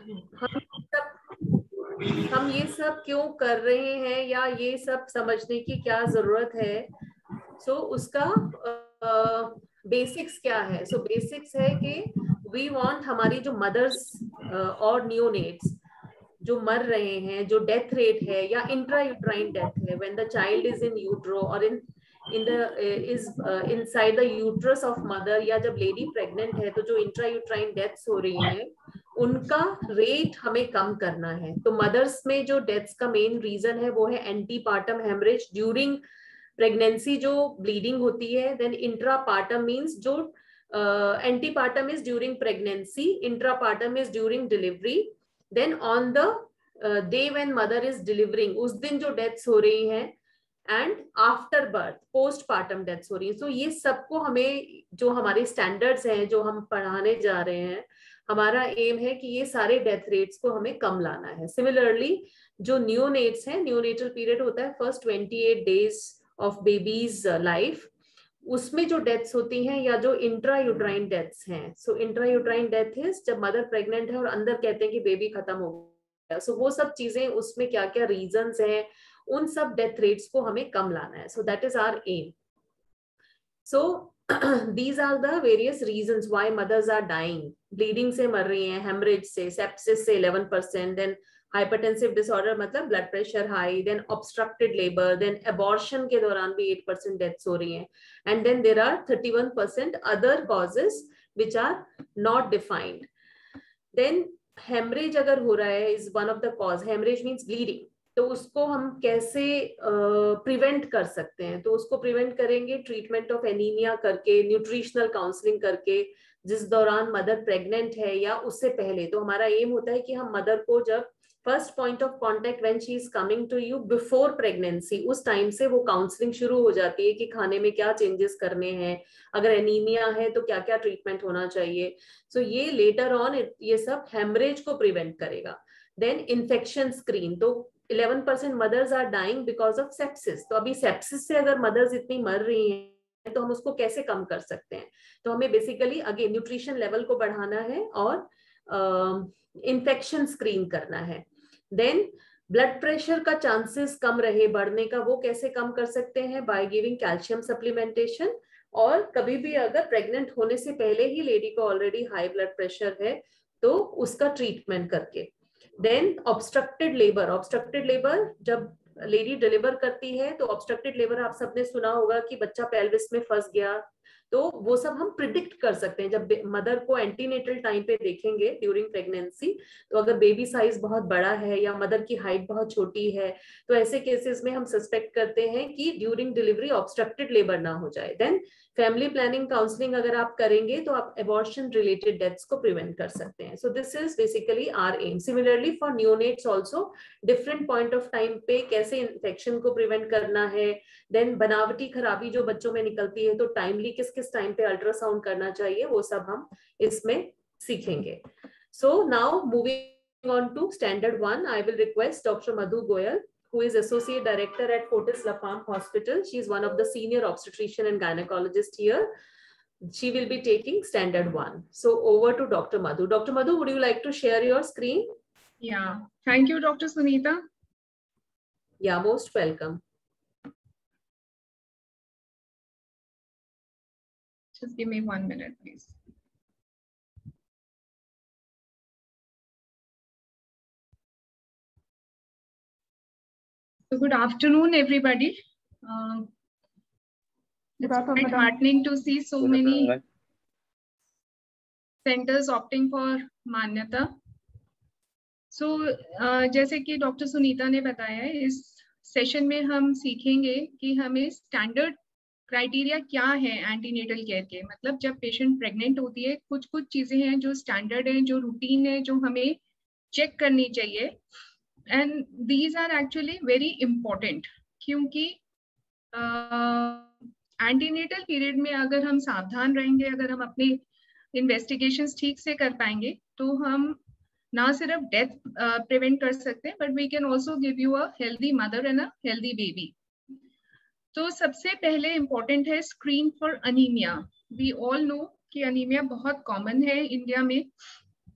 हम ये सब क्यों कर रहे हैं या ये सब समझने की क्या जरूरत है? उसका बेसिक्स क्या है? बेसिक्स है कि वी वांट हमारी जो मदर्स और न्यूनेट्स जो मर रहे हैं, जो डेथ रेट है या इंट्रा यूट्राइन डेथ है, when the child is in utero और inside the uterus of mother, या जब लेडी प्रेग्नेंट है, तो जो इंट्रा यूट्राइन डेथ्स हो रही हैं उनका रेट हमें कम करना है। तो मदर्स में जो डेथ्स का मेन रीजन है वो है एंटीपार्टम हेमरेज ड्यूरिंग प्रेगनेंसी, जो ब्लीडिंग होती है। देन इंट्रापार्टम मींस जो antepartum is during pregnancy, intrapartum is during delivery. Then on the day when mother is delivering, उस दिन जो डेथ्स हो रही हैं, and after birth postpartum deaths हो रही है। ये सबको हमें, जो हमारे स्टैंडर्ड्स हैं जो हम पढ़ाने जा रहे हैं, हमारा एम है कि ये सारे डेथ रेट्स को हमें कम लाना है। सिमिलरली जो न्यूनेट्स हैं, न्यूनेटल पीरियड होता है first 28 days of baby's life, उसमें जो डेथ्स होती हैं या जो इंट्रा यूट्राइन डेथ्स हैं, इंट्रा यूट्राइन डेथ इज जब मदर प्रेग्नेंट है और अंदर कहते हैं कि बेबी खत्म हो गया। वो सब चीजें, उसमें क्या क्या रीजंस हैं, उन सब डेथ रेट्स को हमें कम लाना है। That is our aim. these are the various reasons why mothers are dying. Bleeding से मर रही हैं, hemorrhage से, sepsis से 11%, then hypertensive disorder मतलब blood pressure high, then obstructed labor, then abortion के दौरान भी 8% deaths हो रही हैं, and then there are 31% other causes which are not defined. Then hemorrhage अगर हो रहा है is one of the cause. Hemorrhage means bleeding. तो उसको हम कैसे प्रिवेंट कर सकते हैं? तो उसको प्रिवेंट करेंगे ट्रीटमेंट ऑफ एनीमिया करके, न्यूट्रिशनल काउंसलिंग करके, जिस दौरान मदर प्रेग्नेंट है या उससे पहले। तो हमारा एम होता है कि हम मदर को जब first point of contact when she is coming to you before pregnancy, उस टाइम से वो काउंसलिंग शुरू हो जाती है कि खाने में क्या चेंजेस करने हैं, अगर एनीमिया है तो क्या क्या ट्रीटमेंट होना चाहिए। ये लेटर ऑन ये सब हेमरेज को प्रिवेंट करेगा। देन इन्फेक्शन स्क्रीन, तो 11% mothers are dying because of sepsis. तो अभी सेप्सिस से अगर मदर्स इतनी मर रही हैं तो हम उसको कैसे कम कर सकते हैं? तो हमें बेसिकली अगेन न्यूट्रिशन लेवल को बढ़ाना है और इन्फेक्शन स्क्रीन करना है। देन ब्लड प्रेशर का चांसेस कम रहे बढ़ने का, वो कैसे कम कर सकते हैं? बाय गिविंग कैल्शियम सप्लीमेंटेशन, और कभी भी अगर प्रेग्नेंट होने से पहले ही लेडी को ऑलरेडी हाई ब्लड प्रेशर है तो उसका ट्रीटमेंट करके। देन ऑब्स्ट्रक्टेड लेबर जब लेडी डिलीवर करती है तो ऑब्स्ट्रक्टेड लेबर आप सबने सुना होगा कि बच्चा पेल्विस में फंस गया, तो वो सब हम प्रिडिक्ट कर सकते हैं। जब मदर को एंटीनेटल टाइम पे देखेंगे ड्यूरिंग प्रेगनेंसी, तो अगर बेबी साइज बहुत बड़ा है या मदर की हाइट बहुत छोटी है, तो ऐसे केसेस में हम सस्पेक्ट करते हैं कि ड्यूरिंग डिलीवरी ऑब्स्ट्रक्टेड लेबर ना हो जाए। देन फैमिली प्लानिंग काउंसलिंग अगर आप करेंगे तो आप एबॉर्शन रिलेटेड डेथ्स को प्रिवेंट कर सकते हैं। So this is basically our aim. Similarly for neonates also different point of time पे कैसे इन्फेक्शन को प्रिवेंट करना है। देन बनावटी खराबी जो बच्चों में निकलती है तो टाइमली किस किस टाइम पे अल्ट्रासाउंड करना चाहिए, वो सब हम इसमें सीखेंगे। So now moving on to standard 1, I will request doctor Madhu Goyal, who is Associate Director at Fortis La Femme Hospital. She is one of the senior obstetrician and gynecologist here. She will be taking standard 1. So over to Dr. Madhu. Dr. Madhu, would you like to share your screen? Yeah. Thank you, Dr. Sunita. Yeah, most welcome. Just give me 1 minute, please. So good afternoon, everybody. It's quite heartening to see so many centers opting for मान्यता. So जैसे कि doctor Sunita ने बताया, इस session में हम सीखेंगे कि हमें स्टैंडर्ड क्राइटेरिया क्या है एंटीनेटल केयर के। मतलब जब पेशेंट प्रेग्नेंट होती है, कुछ कुछ चीजें हैं जो स्टैंडर्ड है, जो रूटीन है, जो हमें चेक करनी चाहिए। And these are actually very important, क्योंकि एंटीनेटल पीरियड में अगर हम सावधान रहेंगे, अगर हम अपने इन्वेस्टिगेशंस ठीक से कर पाएंगे, तो हम ना सिर्फ डेथ प्रिवेंट कर सकते हैं, but we can also give you a healthy mother and a healthy baby. तो सबसे पहले इम्पोर्टेंट है screen for anaemia. We all know कि अनीमिया बहुत कॉमन है इंडिया में।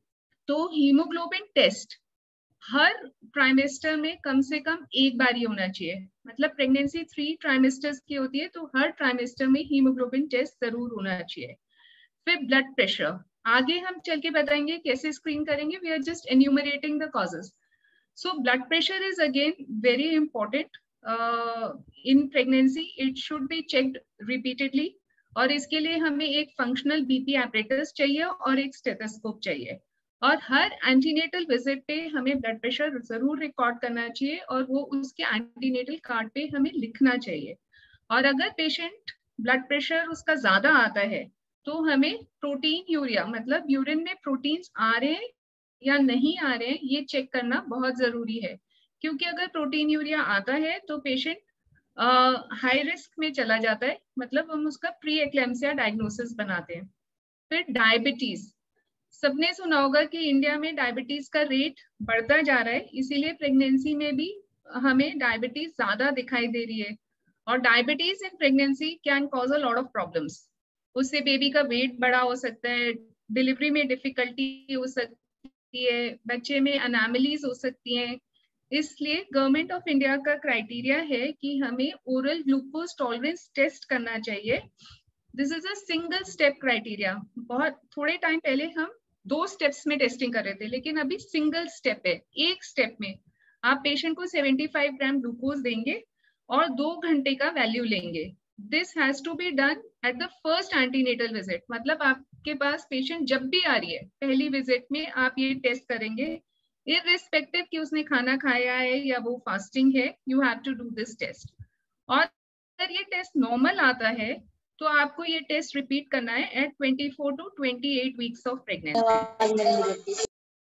तो हीमोग्लोबिन टेस्ट हर ट्राइमेस्टर में कम से कम एक बार ही होना चाहिए, मतलब प्रेगनेंसी 3 ट्राइमेस्टर्स की होती है तो हर ट्राइमेस्टर में हीमोग्लोबिन टेस्ट जरूर होना चाहिए। फिर ब्लड प्रेशर, आगे हम चल के बताएंगे कैसे स्क्रीन करेंगे, we are just enumerating the causes. So blood pressure is again very important in pregnancy, it should be checked repeatedly, और इसके लिए हमें एक फंक्शनल बीपी एपरेटस चाहिए और एक स्टेथोस्कोप चाहिए, और हर एंटीनेटल विजिट पे हमें ब्लड प्रेशर जरूर रिकॉर्ड करना चाहिए और वो उसके एंटीनेटल कार्ड पे हमें लिखना चाहिए। और अगर पेशेंट ब्लड प्रेशर उसका ज्यादा आता है तो हमें प्रोटीन यूरिया, मतलब यूरिन में प्रोटीन्स आ रहे हैं या नहीं आ रहे हैं, ये चेक करना बहुत जरूरी है, क्योंकि अगर प्रोटीन यूरिया आता है तो पेशेंट हाई रिस्क में चला जाता है, मतलब हम उसका प्री एक्लेम्सिया डायग्नोसिस बनाते हैं। फिर डायबिटीज, सबने सुना होगा कि इंडिया में डायबिटीज का रेट बढ़ता जा रहा है, इसीलिए प्रेगनेंसी में भी हमें डायबिटीज ज्यादा दिखाई दे रही है। और diabetes in pregnancy can cause a lot of problems, उससे बेबी का वेट बड़ा हो सकता है, डिलीवरी में डिफिकल्टी हो सकती है, बच्चे में अनैमलीज हो सकती हैं। इसलिए गवर्नमेंट ऑफ इंडिया का क्राइटेरिया है कि हमें ओरल ग्लूकोज टॉलरेंस टेस्ट करना चाहिए। This is a single step criteria. बहुत थोड़े टाइम पहले हम 2 स्टेप्स में टेस्टिंग कर रहे थे, लेकिन अभी सिंगल स्टेप है। एक स्टेप में आप पेशेंट को 75 ग्राम ग्लूकोज देंगे और 2 घंटे का वैल्यू लेंगे। This has to be done at the first antenatal visit, मतलब आपके पास पेशेंट जब भी आ रही है पहली विजिट में आप ये टेस्ट करेंगे, इररिस्पेक्टिव कि उसने खाना खाया है या वो फास्टिंग है, you have to do this test. और अगर ये टेस्ट नॉर्मल आता है तो आपको ये टेस्ट रिपीट करना है at 24 to 28 weeks of pregnancy.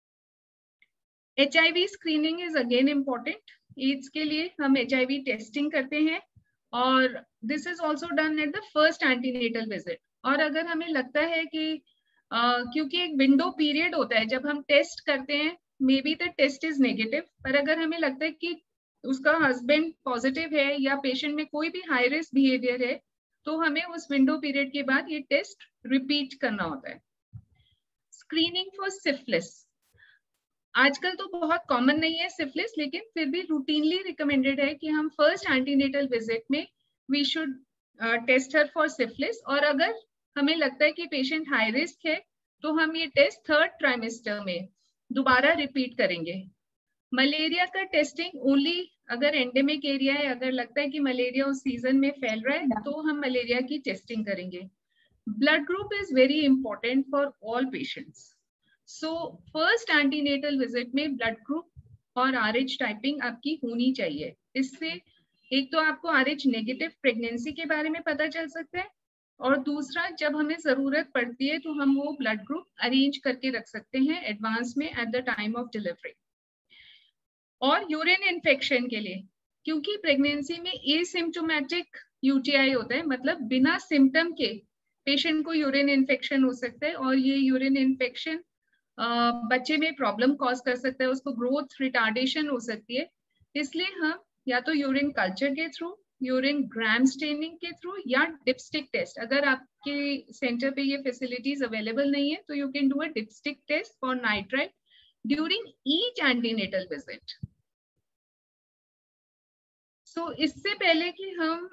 HIV screening is again important. AIDS के लिए हम HIV टेस्टिंग करते हैं और this is also done at the first antenatal visit. और अगर हमें लगता है कि क्योंकि एक विंडो पीरियड होता है जब हम टेस्ट करते हैं, maybe the test is negative, पर अगर हमें लगता है कि उसका हस्बैंड पॉजिटिव है या पेशेंट में कोई भी हाई रिस्क बिहेवियर है, तो हमें उस विंडो पीरियड के बाद ये टेस्ट रिपीट करना होता है। स्क्रीनिंग फॉर सिफिलिस, आजकल तो बहुत कॉमन नहीं है सिफिलिस, लेकिन फिर भी रूटीनली रिकमेंडेड है कि हम फर्स्ट एंटीनेटल विजिट में we should test her for syphilis. और अगर हमें लगता है कि पेशेंट हाई रिस्क है तो हम ये टेस्ट 3rd ट्राइमेस्टर में दोबारा रिपीट करेंगे। मलेरिया का टेस्टिंग ओनली अगर एंडेमिक एरिया है, अगर लगता है कि मलेरिया उस सीजन में फैल रहा है तो हम मलेरिया की टेस्टिंग करेंगे। Blood group is very important for all patients. So first antenatal visit में ब्लड ग्रुप और RH टाइपिंग आपकी होनी चाहिए। इससे एक तो आपको RH नेगेटिव प्रेगनेंसी के बारे में पता चल सकता है, और दूसरा जब हमें जरूरत पड़ती है तो हम वो ब्लड ग्रुप अरेंज करके रख सकते हैं एडवांस में at the time of delivery. और यूरिन इन्फेक्शन के लिए, क्योंकि प्रेगनेंसी में एसिम्प्टोमेटिक UTI होता है, मतलब बिना सिम्टम के पेशेंट को यूरिन इन्फेक्शन हो सकता है, और ये यूरिन इन्फेक्शन बच्चे में प्रॉब्लम कॉज कर सकता है, उसको ग्रोथ रिटार्डेशन हो सकती है। इसलिए हम या तो यूरिन कल्चर के थ्रू, यूरिन ग्राम स्टेनिंग के थ्रू, या डिपस्टिक टेस्ट, अगर आपके सेंटर पे ये फैसिलिटीज अवेलेबल नहीं है तो you can do a dipstick test for nitrite during each antenatal visit. So इससे पहले कि हम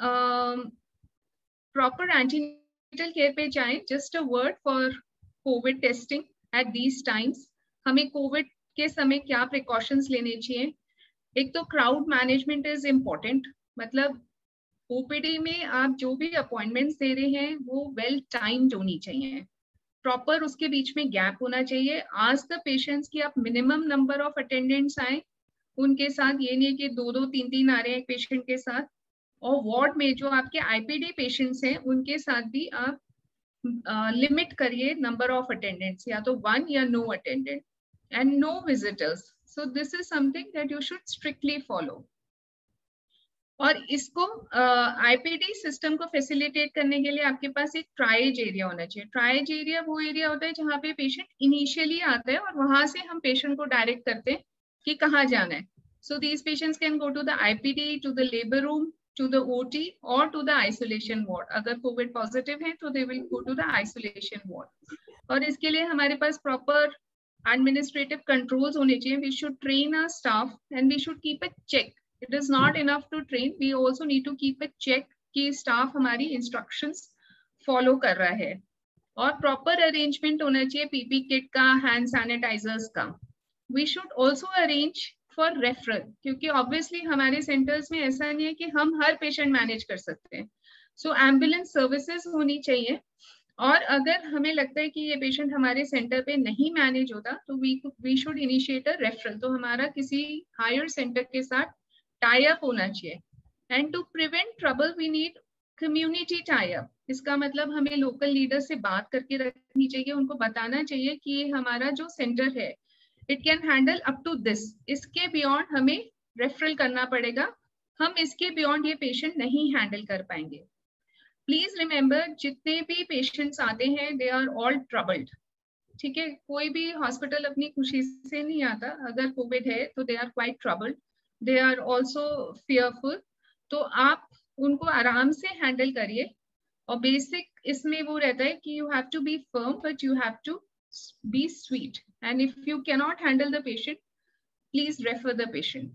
प्रॉपर एंटीनेटल केयर पे जाएं, just a word for covid testing at these times. हमें कोविड के समय क्या प्रिकॉशंस लेने चाहिए? एक तो क्राउड मैनेजमेंट इज इम्पोर्टेंट, मतलब OPD में आप जो भी अपॉइंटमेंट्स दे रहे हैं वो वेल टाइम्ड होनी चाहिए, प्रॉपर उसके बीच में गैप होना चाहिए। आज द पेशेंट्स की आप मिनिमम नंबर ऑफ अटेंडेंट्स आए उनके साथ, ये नहीं कि 2-2, 3-3 आ रहे हैं एक पेशेंट के साथ। और वार्ड में जो आपके IPD पेशेंट्स हैं उनके साथ भी आप लिमिट करिए नंबर ऑफ अटेंडेंट्स, या तो 1 या no attendant and no visitors. So this is something that you should strictly follow. और इसको IPD सिस्टम को फैसिलिटेट करने के लिए आपके पास एक ट्राइज एरिया होना चाहिए। ट्राइज एरिया वो एरिया होता है जहाँ पे पेशेंट इनिशियली आता है और वहां से हम पेशेंट को डायरेक्ट करते हैं कि कहाँ जाना है। So these patients can go to the IPD, to the labour room, to the OT or to the isolation ward. अगर कोविड पॉजिटिव है तो they will go to the isolation ward. और इसके लिए हमारे पास प्रॉपर administrative controls होने चाहिए. We should train our staff and we should keep a check. It is not enough to train. We also need to keep a check कि staff हमारी instructions follow कर रहा है. और proper arrangement होना चाहिए PP kit का, hand sanitizers का. We should also arrange for referral, क्योंकि obviously हमारे centers में ऐसा नहीं है कि हम हर patient manage कर सकते हैं. So ambulance services होनी चाहिए. और अगर हमें लगता है कि ये पेशेंट हमारे सेंटर पे नहीं मैनेज होता तो we should initiate a referral. तो हमारा किसी हायर सेंटर के साथ टाई अप होना चाहिए. And to prevent trouble we need community tie up. इसका मतलब हमें लोकल लीडर से बात करके रखनी चाहिए, उनको बताना चाहिए कि हमारा जो सेंटर है it can handle up to this, इसके बियॉन्ड हमें रेफरल करना पड़ेगा, हम इसके बियॉन्ड ये पेशेंट नहीं हैंडल कर पाएंगे. प्लीज रिमेंबर, जितने भी पेशेंट्स आते हैं दे आर ऑल ट्रबल्ड. ठीक है, कोई भी हॉस्पिटल अपनी खुशी से नहीं आता. अगर कोविड है तो they are quite troubled, they are also fearful. तो आप उनको आराम से हैंडल करिए. और बेसिक इसमें वो रहता है कि you have to be firm but you have to be sweet. And if you can not handle the patient please refer the patient.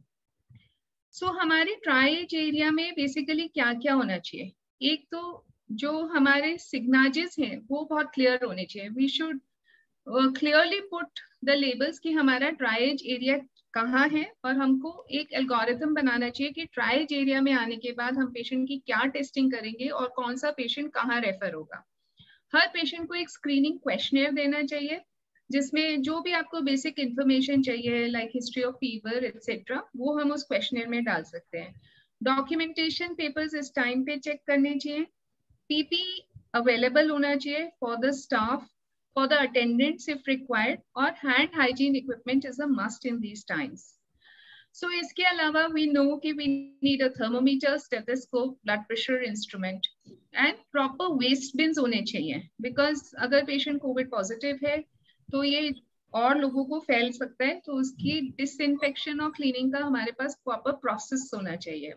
So हमारे ट्राइज एरिया में बेसिकली क्या क्या होना चाहिए. एक तो जो हमारे सिग्नेचर्स हैं वो बहुत क्लियर होने चाहिए. We should clearly put the labels कि हमारा ट्राइज एरिया कहाँ है, और हमको एक एल्गोरिथम बनाना चाहिए कि ट्राइज एरिया में आने के बाद हम पेशेंट की क्या टेस्टिंग करेंगे और कौन सा पेशेंट कहाँ रेफर होगा. हर पेशेंट को एक स्क्रीनिंग क्वेश्चनर देना चाहिए जिसमें जो भी आपको बेसिक इंफॉर्मेशन चाहिए like history of fever etcetera वो हम उस क्वेश्चनर में डाल सकते हैं. डॉक्यूमेंटेशन पेपर्स इस टाइम पे चेक करने चाहिए. पीपी अवेलेबल होना चाहिए for the staff, for the attendants if required, और hand hygiene equipment is a must in these times. So इसके अलावा वी नो कि we need a thermometer, stethoscope, blood pressure instrument and proper waste bins होने चाहिए. Because अगर patient Covid positive है तो ये और लोगों को फैल सकता है, तो उसकी डिसइंफेक्शन और क्लीनिंग का हमारे पास प्रॉपर प्रोसेस होना चाहिए.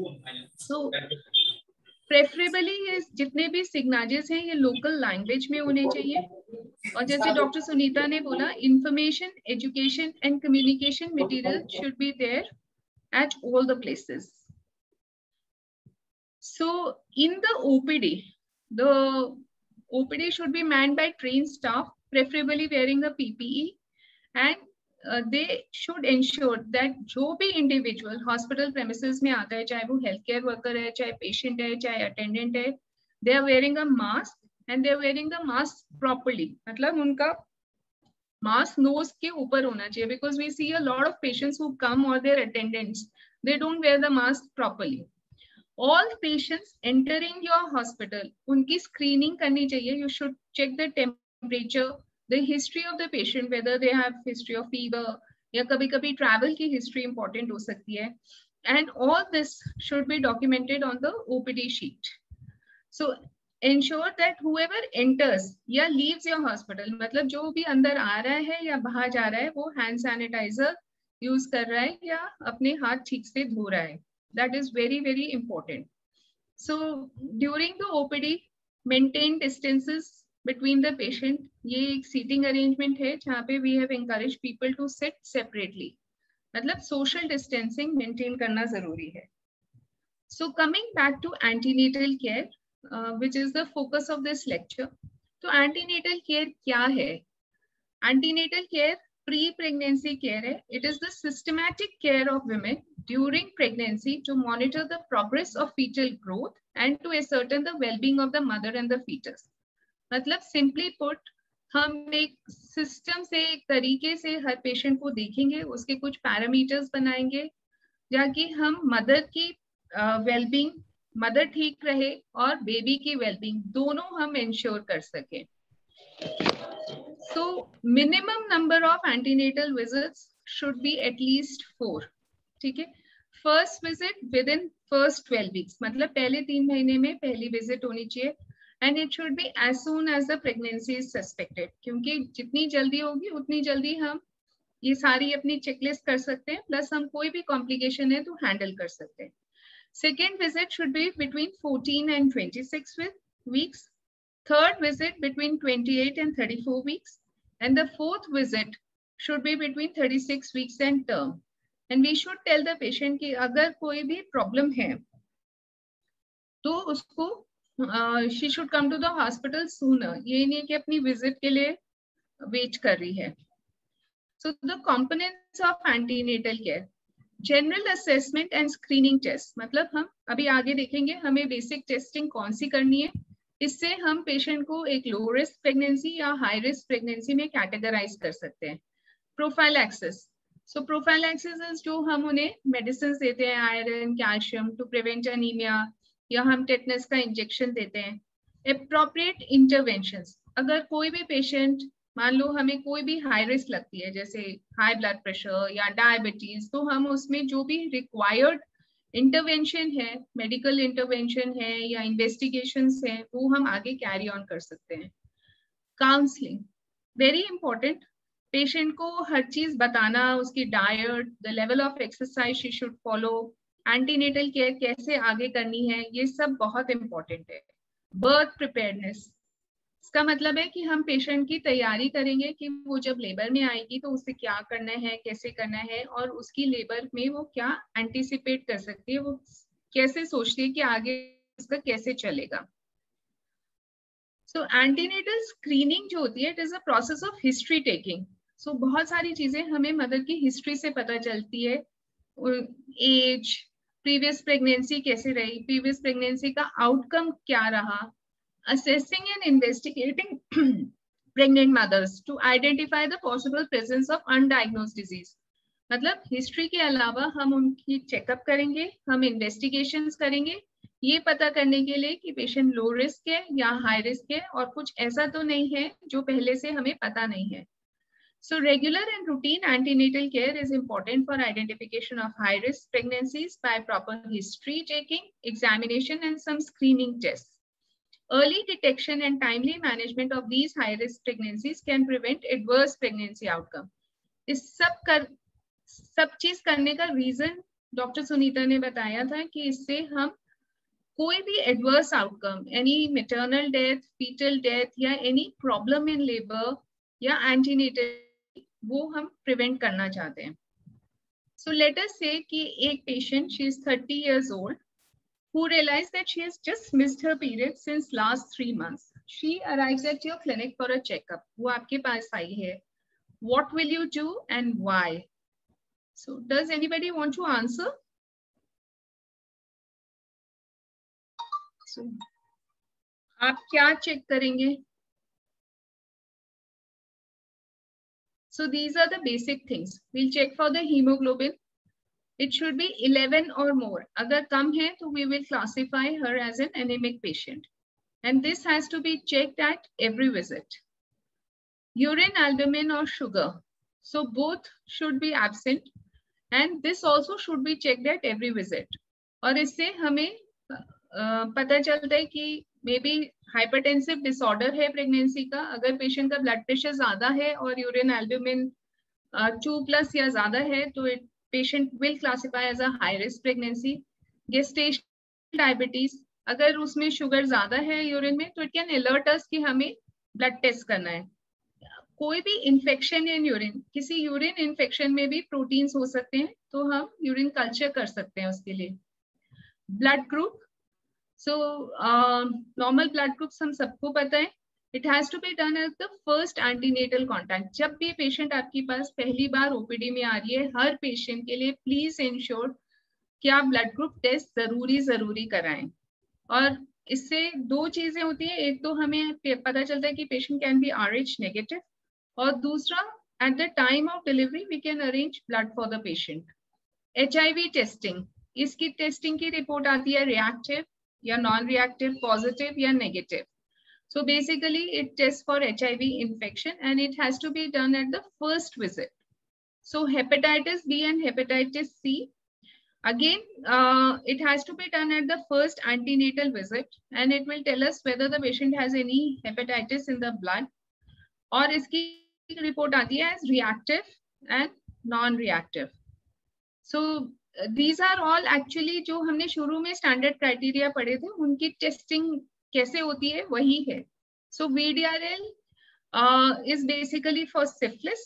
सो प्रेफरेबली ये जितने भी सिग्नेचर्स हैं ये लोकल लैंग्वेज में होने चाहिए. और जैसे डॉक्टर सुनीता ने बोला, information, education and communication material should be there at all the places. So in the OPD should be manned by trained staff, preferably wearing the PPE, and they should ensure that जो भी individual hospital premises में आता है, चाहे वो healthcare worker है, चाहे patient है, चाहे attendant है, they are wearing a mask and they are wearing the mask properly. मतलब उनका mask nose के ऊपर होना चाहिए, because we see a lot of patients who come or their attendants, they don't wear the mask properly. All patients entering your hospital, उनकी screening करनी चाहिए. You should check the temperature, the history of the patient, whether they have history of fever, या कभी-कभी travel की history important हो सकती है. And all this should be documented on the OPD sheet. So ensure that whoever enters या leaves your hospital, मतलब जो भी अंदर आ रहा है या बाहर जा रहा है वो hand sanitizer use कर रहा है या अपने हाथ ठीक से धो रहा है. That is very, very important. So during the OPD, maintain distances between the patient. ये एक seating arrangement है जहाँ पे we have encouraged people to sit separately. मतलब social distancing maintain करना जरूरी है. So coming back to antenatal care, which is the focus of this lecture. तो antenatal care क्या है? Antenatal care pre-pregnancy care है. It is the systematic care of women during pregnancy to monitor the progress of fetal growth and to ascertain the well-being of the mother and the fetus. मतलब simply put, हम एक system से, एक तरीके से हर patient को देखेंगे, उसके कुछ पैरामीटर्स बनाएंगे ताकि हम मदर की वेलबींग, मदर ठीक रहे और बेबी की वेलबींग दोनों हम इंश्योर कर सकें. So minimum number of antenatal visits should be at least 4. ठीक है. First visit within first 12 weeks, मतलब पहले 3 महीने में पहली विजिट होनी चाहिए. And it should be as soon as the pregnancy is suspected, क्योंकि जितनी जल्दी होगी उतनी जल्दी हम ये सारी अपनी चेकलिस्ट कर सकते हैं, प्लस हम कोई भी कॉम्प्लिकेशन है तो हैंडल कर सकते हैं. Second visit should be between 14 and 26 weeks. Third visit between 28 and 34 weeks. And the fourth visit should be between 36 weeks and term. And we should tell the patient कि अगर कोई भी problem है तो उसको she should come to the hospital sooner. ये नहीं कि अपनी visit के लिए wait कर रही है. So the components of antenatal care, general assessment and screening test. मतलब हम अभी आगे देखेंगे हमें basic testing कौन सी करनी है, इससे हम पेशेंट को एक लो रिस्क प्रेगनेंसी या हाई रिस्क प्रेगनेंसी में कैटेगराइज कर सकते हैं. प्रोफाइलैक्सिस, सो प्रोफाइलैक्सिस जो हम उन्हें मेडिसिन देते हैं, iron, calcium to prevent anaemia, या हम टेटनस का इंजेक्शन देते हैं. एप्रोप्रिएट इंटरवेंशंस, अगर कोई भी पेशेंट, मान लो हमें कोई भी हाई रिस्क लगती है जैसे हाई ब्लड प्रेशर या डायबिटीज, तो हम उसमें जो भी रिक्वायर्ड इंटरवेंशन है, मेडिकल इंटरवेंशन है या इन्वेस्टिगेशंस है, वो हम आगे कैरी ऑन कर सकते हैं. Counselling, very important. पेशेंट को हर चीज बताना, उसकी diet, the level of exercise she should follow, antenatal care कैसे आगे करनी है, ये सब बहुत इंपॉर्टेंट है. बर्थ प्रिपेयर्डनेस, इसका मतलब है कि हम पेशेंट की तैयारी करेंगे कि वो जब लेबर में आएगी तो उसे क्या करना है, कैसे करना है, और उसकी लेबर में वो क्या एंटिसिपेट कर सकती है, वो कैसे सोचती है कि आगे उसका कैसे चलेगा. सो एंटीनेटल स्क्रीनिंग जो होती है, it is a process of history taking. So बहुत सारी चीजें हमें मदर की हिस्ट्री से पता चलती है. एज, प्रीवियस प्रेगनेंसी कैसे रही, प्रीवियस प्रेगनेंसी का आउटकम क्या रहा. Assessing and investigating pregnant mothers to identify the possible presence of undiagnosed disease. मतलब हिस्ट्री के अलावा हम उनकी चेकअप करेंगे, हम इन्वेस्टिगेशंस करेंगे, ये पता करने के लिए कि पेशेंट लो रिस्क है या हाई रिस्क है, और कुछ ऐसा तो नहीं है जो पहले से हमें पता नहीं है. So regular and routine antenatal care is important for identification of high risk pregnancies by proper history taking, examination and some screening tests. Early detection and timely management of these high-risk pregnancies can prevent adverse pregnancy outcome. इस सब चीज करने का reason doctor Sunita ने बताया था कि इससे हम कोई भी adverse outcome, any maternal death, foetal death या एनी प्रॉब्लम इन लेबर या एंटीनेटल, वो हम प्रिवेंट करना चाहते हैं. सो लेट अस से कि एक patient, she is 30 years old, who realized that she has just missed her period since last 3 months. She arrives at your clinic for a checkup. वो आपके पास आई है. What will you do and why? So, does anybody want to answer? So, आप क्या check करेंगे? So, these are the basic things. We'll check for the hemoglobin. It should be 11 or more. अगर कम है तो we will classify her as an anemic patient. And this has to be checked at every visit. Urine, albumin or sugar. So both should be absent. And this also should be checked at every visit. और इससे हमें पता चलता है कि maybe hypertensive disorder है pregnancy का. अगर patient का blood pressure ज़्यादा है और urine albumin 2+ या ज़्यादा है तो patient will classify as a high risk pregnancy. Gestational diabetes, अगर उसमें शुगर ज्यादा है यूरिन में तो it can alert us कि हमें ब्लड टेस्ट करना है. कोई भी इन्फेक्शन इन यूरिन, किसी यूरिन इन्फेक्शन में भी प्रोटीन्स हो सकते हैं, तो हम यूरिन कल्चर कर सकते हैं उसके लिए. Blood group, so normal blood groups हम सबको पता है. It has to be done at the first antenatal contact. जब भी पेशेंट आपके पास पहली बार ओपीडी में आ रही है, हर पेशेंट के लिए प्लीज इंश्योर कि आप ब्लड ग्रुप टेस्ट जरूरी कराएं. और इससे दो चीजें होती है, एक तो हमें पता चलता है कि patient can be RH negative, और दूसरा at the time of delivery we can arrange blood for the patient. HIV testing, इसकी टेस्टिंग की रिपोर्ट आती है रिएक्टिव या नॉन रिएक्टिव, पॉजिटिव या negative. So basically it tests for HIV infection and it has to be done at the first visit. So hepatitis B and hepatitis C, again it has to be done at the first antenatal visit and it will tell us whether the patient has any hepatitis in the blood, और इसकी report आती है as reactive and non-reactive. So these are all actually जो हमने शुरू में standard criteria पढ़े थे, उनकी testing कैसे होती है वही है. So VDRL is basically for syphilis,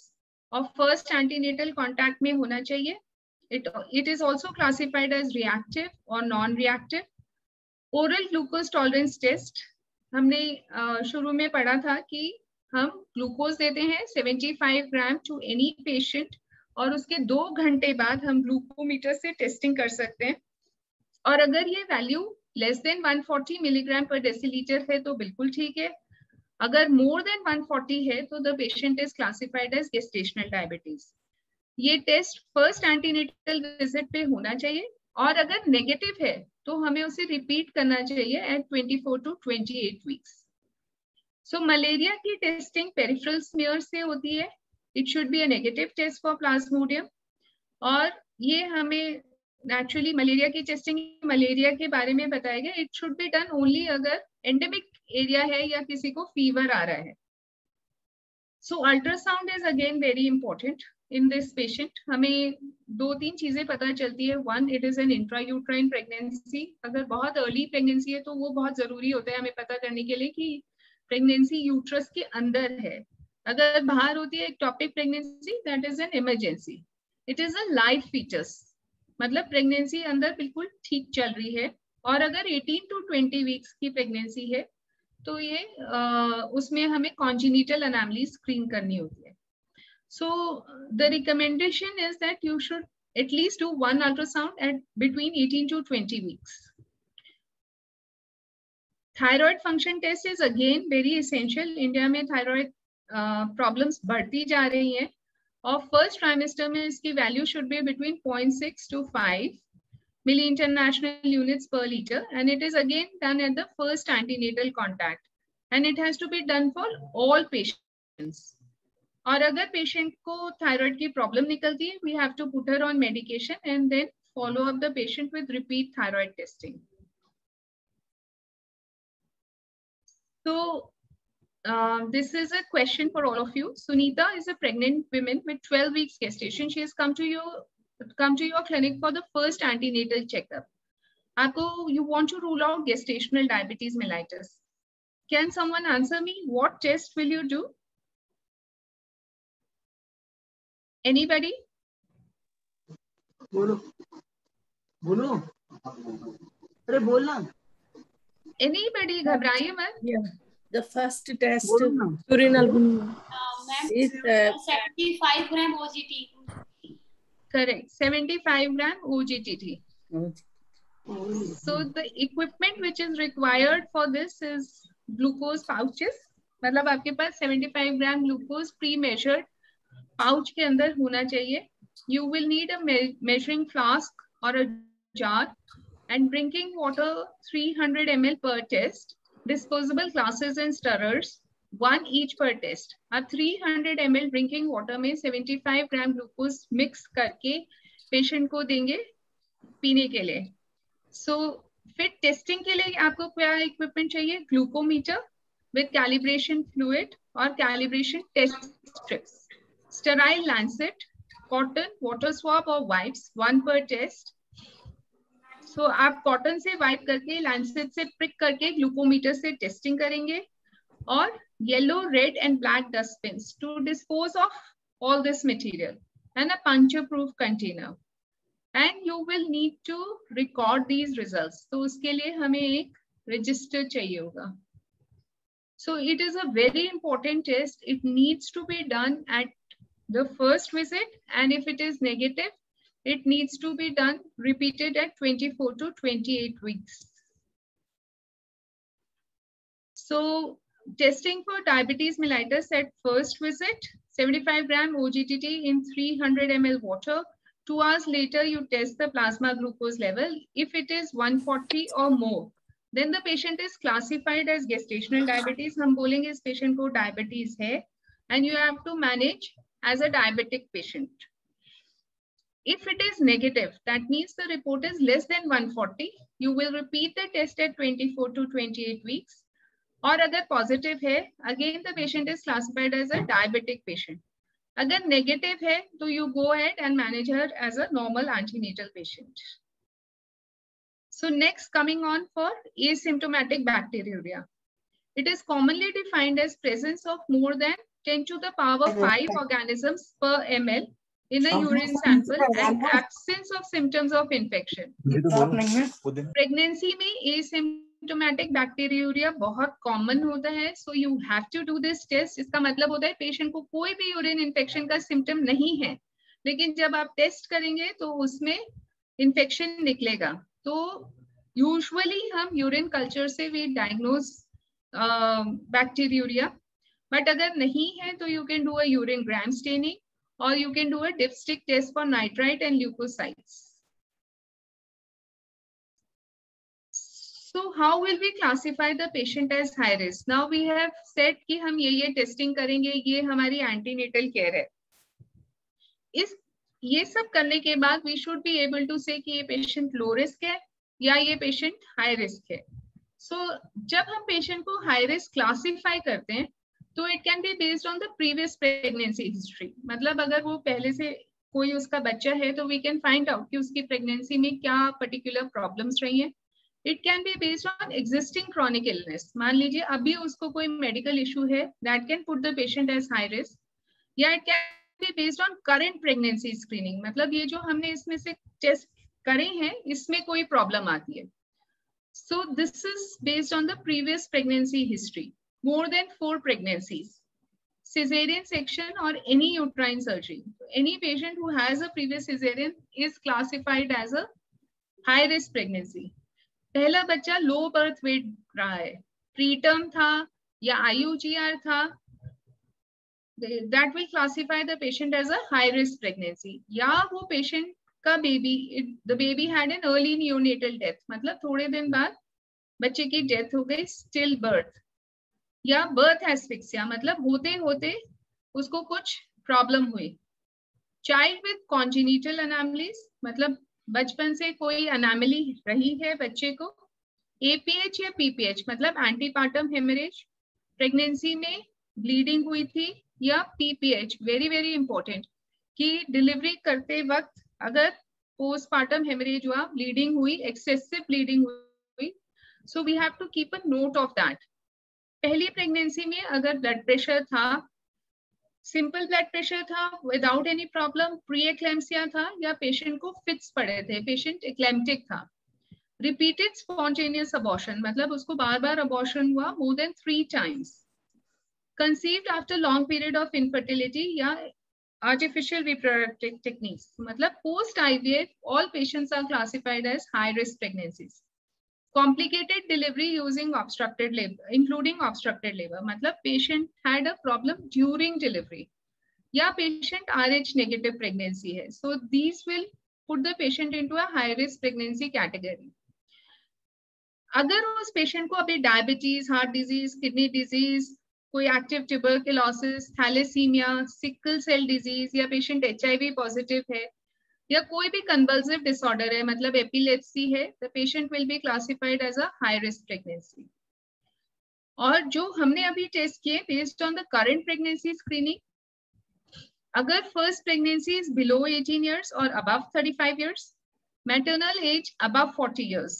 और फर्स्ट एंटीनेटल कॉन्टैक्ट में होना चाहिए. It is also classified as reactive or non-reactive. Oral glucose tolerance test हमने शुरू में पढ़ा था कि हम ग्लूकोज देते हैं 75 ग्राम टू एनी पेशेंट और उसके 2 घंटे बाद हम ग्लूकोमीटर से टेस्टिंग कर सकते हैं. और अगर ये value less than 140 milligram per decilitre है तो बिल्कुल ठीक है. अगर मोर देन 140 है तो the patient is classified as gestational diabetes. ये टेस्ट फर्स्ट एंटीनेटल विजिट पे होना चाहिए और अगर नेगेटिव है तो हमें उसे रिपीट करना चाहिए at 24 to 28 weeks. So malaria की टेस्टिंग पेरिफेरल स्मीयर से होती है. It should be a negative test for plasmodium. और ये हमें नेचुरली मलेरिया की टेस्टिंग मलेरिया के बारे में बताया गया. It should be done only अगर एंडेमिक एरिया है या किसी को फीवर आ रहा है. So ultrasound is again very important in this patient. हमें 2-3 चीजें पता चलती है. 1, it is an intrauterine pregnancy. अगर बहुत अर्ली प्रेगनेंसी है तो वो बहुत जरूरी होता है हमें पता करने के लिए कि प्रेगनेंसी यूट्रस के अंदर है. अगर बाहर होती है ectopic pregnancy, that is an emergency. It is a live features, मतलब प्रेगनेंसी अंदर बिल्कुल ठीक चल रही है. और अगर 18 to 20 वीक्स की प्रेगनेंसी है तो ये उसमें हमें कॉन्जेनिटल एनोमली स्क्रीन करनी होती है. So the recommendation is that you should at least do 1 ultrasound at between 18 to 20 weeks. Thyroid function test is again very essential. India में thyroid problems बढ़ती जा रही हैं और first trimester में इसकी value should be between 0.6 to 5 milli international units per liter, and it is again done at the first antenatal contact, and it has to be done for all patients. और अगर patient को thyroid की problem निकलती है, we have to put her on medication and then follow up the patient with repeat thyroid testing. So this is a question for all of you. Sunita is a pregnant woman with 12 weeks gestation. She has come to your clinic for the first antenatal checkup. Aapko, you want to rule out gestational diabetes mellitus. Can someone answer me? What test will you do? Anybody? बोलो बोलो अरे बोलना. Anybody? घबराइए मत. Yeah, the first test urinal is 75 gram OGT. Correct, 75 gram OGTT. So the equipment which is required for this is glucose pouches. मतलब आपके पास 75 gram glucose pre-measured pouch के अंदर होना चाहिए. You will need a measuring flask or a jar and drinking water 300 ml per test. Disposable glasses and stirrers, 1 each per test. आप 300 ml drinking water में 75 gram glucose mix करके patient को देंगे पीने के लिए. So फिर टेस्टिंग के लिए आपको क्या इक्विपमेंट चाहिए? ग्लूकोमीटर with calibration fluid और calibration test strips, sterile lancet, cotton, water swab और wipes, 1 per test. So आप कॉटन से वाइप करके लैंसेट से प्रिक करके ग्लूकोमीटर से टेस्टिंग करेंगे और yellow, red and black dustbins to dispose of all this material and a puncture proof container. And you will need to record these results. तो उसके लिए हमें एक रजिस्टर चाहिए होगा. So it is a very important test. It needs to be done at the first visit, and if it is negative, it needs to be done repeated at 24 to 28 weeks. So testing for diabetes mellitus at first visit, 75 gram OGTT in 300 ml water. 2 hours later, you test the plasma glucose level. If it is 140 or more, then the patient is classified as gestational diabetes. हम बोलेंगे इस patient को diabetes है, and you have to manage as a diabetic patient. If it is negative, that means the report is less than 140. You will repeat the test at 24 to 28 weeks. और अगर positive है, again the patient is classified as a diabetic patient. अगर negative है, तो you go ahead and manage her as a normal antenatal patient. So next, coming on for asymptomatic bacteriuria. It is commonly defined as presence of more than 10 to the power 5 organisms per ml in a urine sample and absence of symptoms of infection. Pregnancy में asymptomatic bacteriuria बहुत common होता है, so you have to do this test. इसका मतलब होता है patient को कोई भी यूरिन इन्फेक्शन का सिम्टम नहीं है, लेकिन जब आप टेस्ट करेंगे तो उसमें इन्फेक्शन निकलेगा. तो यूजुअली हम यूरिन कल्चर से भी डायग्नोज बैक्टीरियूरिया, बट अगर नहीं है तो you can do a urine gram staining और you can do a dipstick test for nitrite and leukocytes. So how will we classify the patient as high risk? Now we have said कि हम ये testing करेंगे, ये हमारी antenatal care है. ये सब करने के बाद we should be able to say कि ये पेशेंट लो रिस्क है या ये पेशेंट हाई रिस्क है. So जब हम पेशेंट को हाई रिस्क क्लासिफाई करते हैं तो it can be based on the previous pregnancy history. मतलब अगर वो पहले से कोई उसका बच्चा है तो वी कैन फाइंड आउट कि उसकी प्रेगनेंसी में क्या पर्टिकुलर प्रॉब्लम्स रही हैं. It can be based on existing chronic illness. मान लीजिए अभी उसको कोई मेडिकल इशू है, that can put the patient as high risk. या it can be based on current pregnancy screening. मतलब ये जो हमने इसमें से टेस्ट करे हैं, इसमें कोई प्रॉब्लम आती है. So this is based on the previous pregnancy history. More than 4 pregnancies, cesarean section or any uterine surgery. Any patient who has a previous cesarean is classified as a high risk pregnancy. पहला बच्चा low birth weight रहा है, preterm था या IUGR था, that will classify the patient as a high risk pregnancy. या वो patient का the baby had an early neonatal death, मतलब थोड़े दिन बाद बच्चे की डेथ हो गई, स्टिल बर्थ. या बर्थ एस्फिक्सिया, मतलब होते होते उसको कुछ प्रॉब्लम हुई. चाइल्ड विद कॉन्जेनिटल अनोमलीज, मतलब बचपन से कोई अनोमली रही है बच्चे को. APH या PPH, मतलब एंटीपार्टम हेमरेज, प्रेगनेंसी में ब्लीडिंग हुई थी. या PPH, वेरी वेरी इंपॉर्टेंट, कि डिलीवरी करते वक्त अगर पोस्टपार्टम हेमरेज हुआ, ब्लीडिंग हुई, एक्सेसिव ब्लीडिंग हुई, so we have to keep a note of that. पहली प्रेगनेंसी में अगर ब्लड प्रेशर था, सिंपल ब्लड प्रेशर था without any problem, pre eclampsia था या पेशेंट को फिट्स पड़े थे, पेशेंट एक्लेम्प्टिक था. रिपीटेड स्पॉन्टेनियस अबॉर्शन, मतलब उसको बार बार अबॉर्शन हुआ more than 3 times. Conceived after long period of infertility या आर्टिफिशियल रिप्रोडक्टिव टेक्निक्स, मतलब post IVF, all patients are classified as high risk pregnancies. Complicated delivery using obstructed labor, including obstructed labor, मतलब patient had a problem during delivery. या patient RH negative pregnancy है. So these will put the patient into a high risk pregnancy category. अगर उस patient को अभी diabetes, heart disease, kidney disease, कोई active tuberculosis, thalassemia, sickle cell disease, या patient HIV positive है, या कोई भी convulsive disorder है, मतलब epilepsy है, the patient will be classified as a high risk pregnancy. और जो हमने अभी टेस्ट किए based on the current pregnancy screening, अगर first pregnancy is below 18 years or above 35 years, maternal age above 40 years,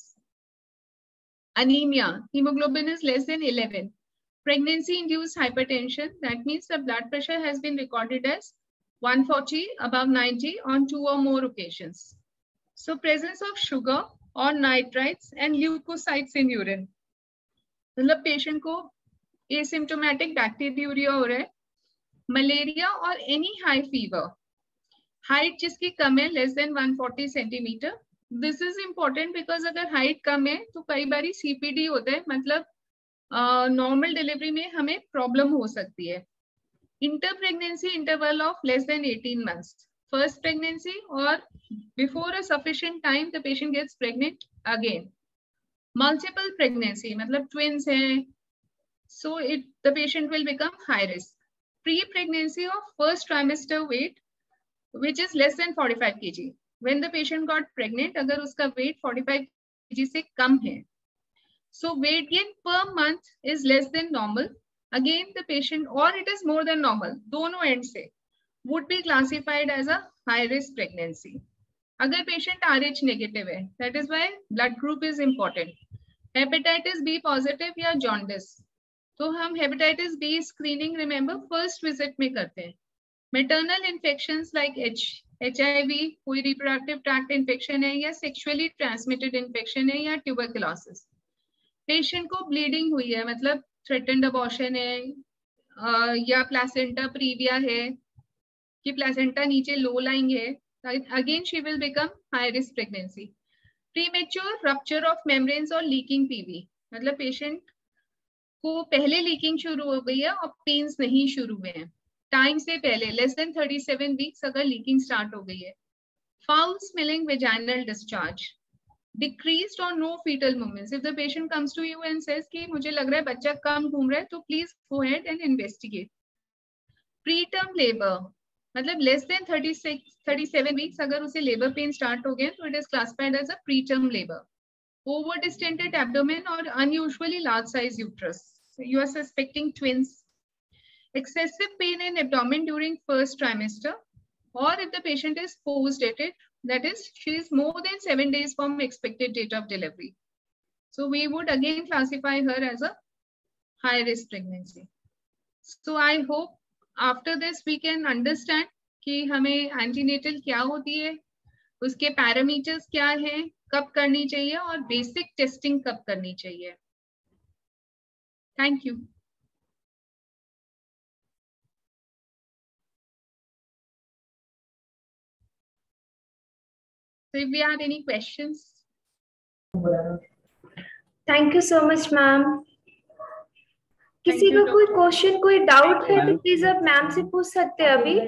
anemia, hemoglobin is less than 11, pregnancy induced hypertension, that means the blood pressure has been recorded as 140 above 90 on 2 or more occasions. So presence of sugar or nitrites and leukocytes in urine. मतलब patient को asymptomatic bacteriuria हो रहा है, malaria और any high fever, height जिसकी कम है less than 140 centimetre. This is important because अगर हाइट कम है तो कई बार CPD होता है, मतलब नॉर्मल डिलीवरी में हमें प्रॉब्लम हो सकती है. Inter-pregnancy interval of less than 18 months. First pregnancy or before a sufficient time the patient gets pregnant again. Multiple pregnancy, मतलब twins हैं, so the patient will become high risk. Pre-pregnancy of first trimester weight which is less than 45 kg. When the patient got pregnant, अगर उसका weight 45 kg से कम है, so weight gain per month is less than normal. Again the patient, or it is more than normal, दोनों end से, would be classified as a high risk pregnancy. अगर patient RH negative है, that is why blood group is important. Hepatitis B positive या jaundice, तो हम hepatitis B screening remember first visit में करते हैं। मेटरनल इन्फेक्शंस लाइक HIV, कोई reproductive tract infection है या सेक्सुअली ट्रांसमिटेड इन्फेक्शन है या ट्यूबरकुलोसिस, पेशेंट को ब्लीडिंग हुई है मतलब थ्रेटन्ड अबॉर्शन है या प्लेसेंटा प्रीविया है कि प्लेसेंटा नीचे लो लाइंग है, again she will become high risk pregnancy. Premature rupture of membranes और लीकिंग PV, मतलब पेशेंट को पहले लीकिंग शुरू हो गई है और पेन्स नहीं शुरू हुए हैं, टाइम से पहले लेस देन 37 वीक्स अगर लीकिंग स्टार्ट हो गई है। Foul smelling vaginal discharge, decreased or no fetal movements. If the patient comes to you and says कि मुझे लग रहा है बच्चा कम घूम रहा है, तो please go ahead and investigate. Preterm labor, मतलब less than 37 weeks अगर उसे labor pain start हो गया तो it is classified as a preterm labor. Over distended abdomen or unusually large size uterus. So you are suspecting twins. Excessive pain in abdomen during first trimester, or if the patient is post-dated, that is, she is more than 7 days from expected date of delivery. So we would again classify her as a high-risk pregnancy. So I hope after this we can understand कि हमें antenatal क्या होती है, उसके parameters क्या हैं, कब करनी चाहिए और basic testing कब करनी चाहिए. Thank you. So if we have any questions. Thank you so much, ma'am. किसी का कोई क्वेश्चन, कोई डाउट है तो प्लीज आप मैम से पूछ सकते हैं अभी.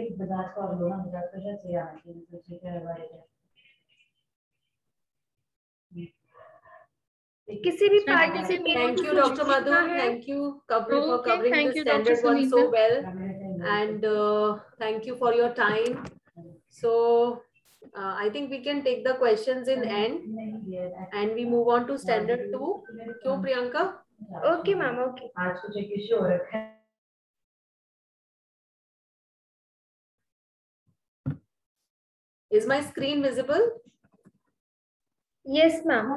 किसी भी participant. Thank you, Dr. Madhu. Thank you for covering the standard one so well, and thank you for your time. So I think we can take the questions in end, and we move on to standard 2. क्यों Priyanka? Okay, ma'am. Okay. आज कुछ एक issue हो रखा है. Is my screen visible? Yes, ma'am.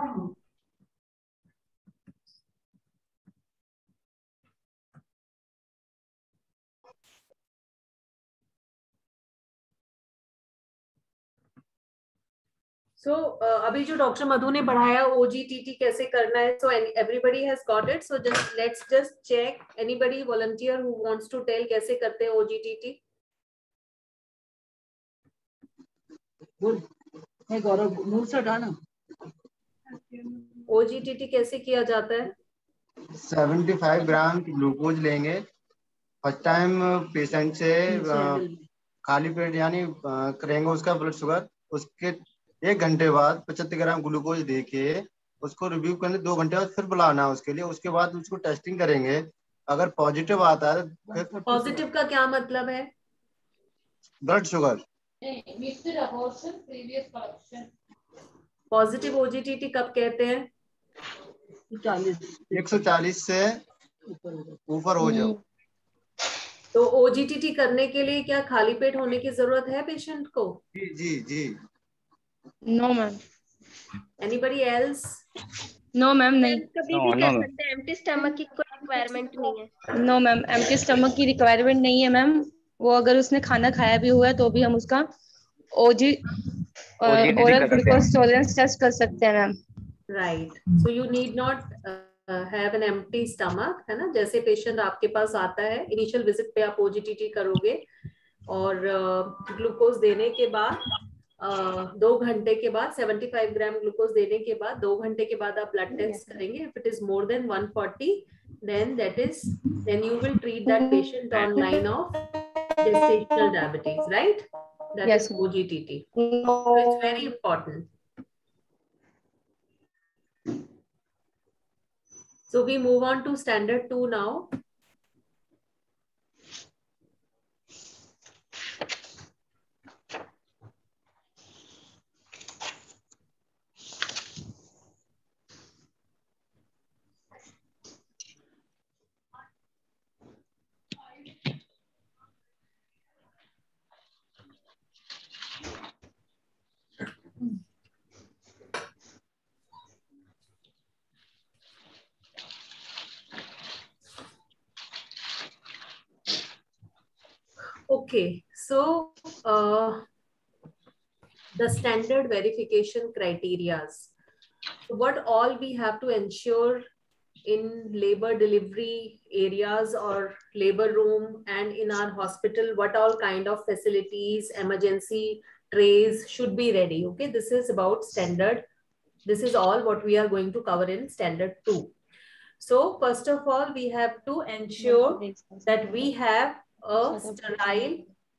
So अभी जो doctor मधु ने पढ़ाया OGTT कैसे करना है, so everybody has got it. So let's just check. Anybody volunteer who wants to tell कैसे करते हैं OGTT? गौरव मुंह से हटाना. OGTT कैसे किया जाता है? 75 ग्राम ग्लूकोज लेंगे. फर्स्ट टाइम पेशेंट से खाली पेट यानी करेंगे उसका ब्लड शुगर. उसके 1 घंटे बाद 75 ग्राम ग्लूकोज देके उसको रिव्यू करने 2 घंटे बाद फिर बुलाना उसके लिए. उसके बाद उसको टेस्टिंग करेंगे. अगर पॉजिटिव आता है. पॉजिटिव का क्या मतलब है? Blood sugar. पॉजिटिव OGTT कब कहते हैं? 140 से ऊपर हो जाओ. तो OGTT करने के लिए क्या खाली पेट होने की जरूरत है पेशेंट को? जी जी जी. No ma'am. Anybody else? No ma'am नहीं. कभी भी कर सकते हैं. एम्प्टी स्टमक की कोई रिक्वायरमेंट नहीं है. नो मैम, एम्प्टी स्टमक की रिक्वायरमेंट नहीं है मैम. वो अगर उसने खाना खाया भी हुआ है तो भी हम उसका ओरल ग्लूकोज टॉलरेंस टेस्ट कर सकते हैं ma'am. Right. So you need not have an empty stomach, है ना? जैसे पेशेंट आपके पास आता है, इनिशियल विजिट पे आप OGTT करोगे और ग्लूकोज देने के बाद 2 घंटे के बाद 75 ग्राम ग्लूकोज देने के बाद 2 घंटे के बाद आप ब्लड टेस्ट करेंगे. If it is more than 140 then you will treat that patient on line of gestational diabetes, right? That is OGTT. So it's very important. So we move on to standard 2 now. Okay, so the standard verification criteria. What all we have to ensure in labor delivery areas or labor room and in our hospital, what all kind of facilities, emergency trays should be ready. Okay, this is about standard. This is all what we are going to cover in standard 2. So first of all, we have to ensure that we have a sterile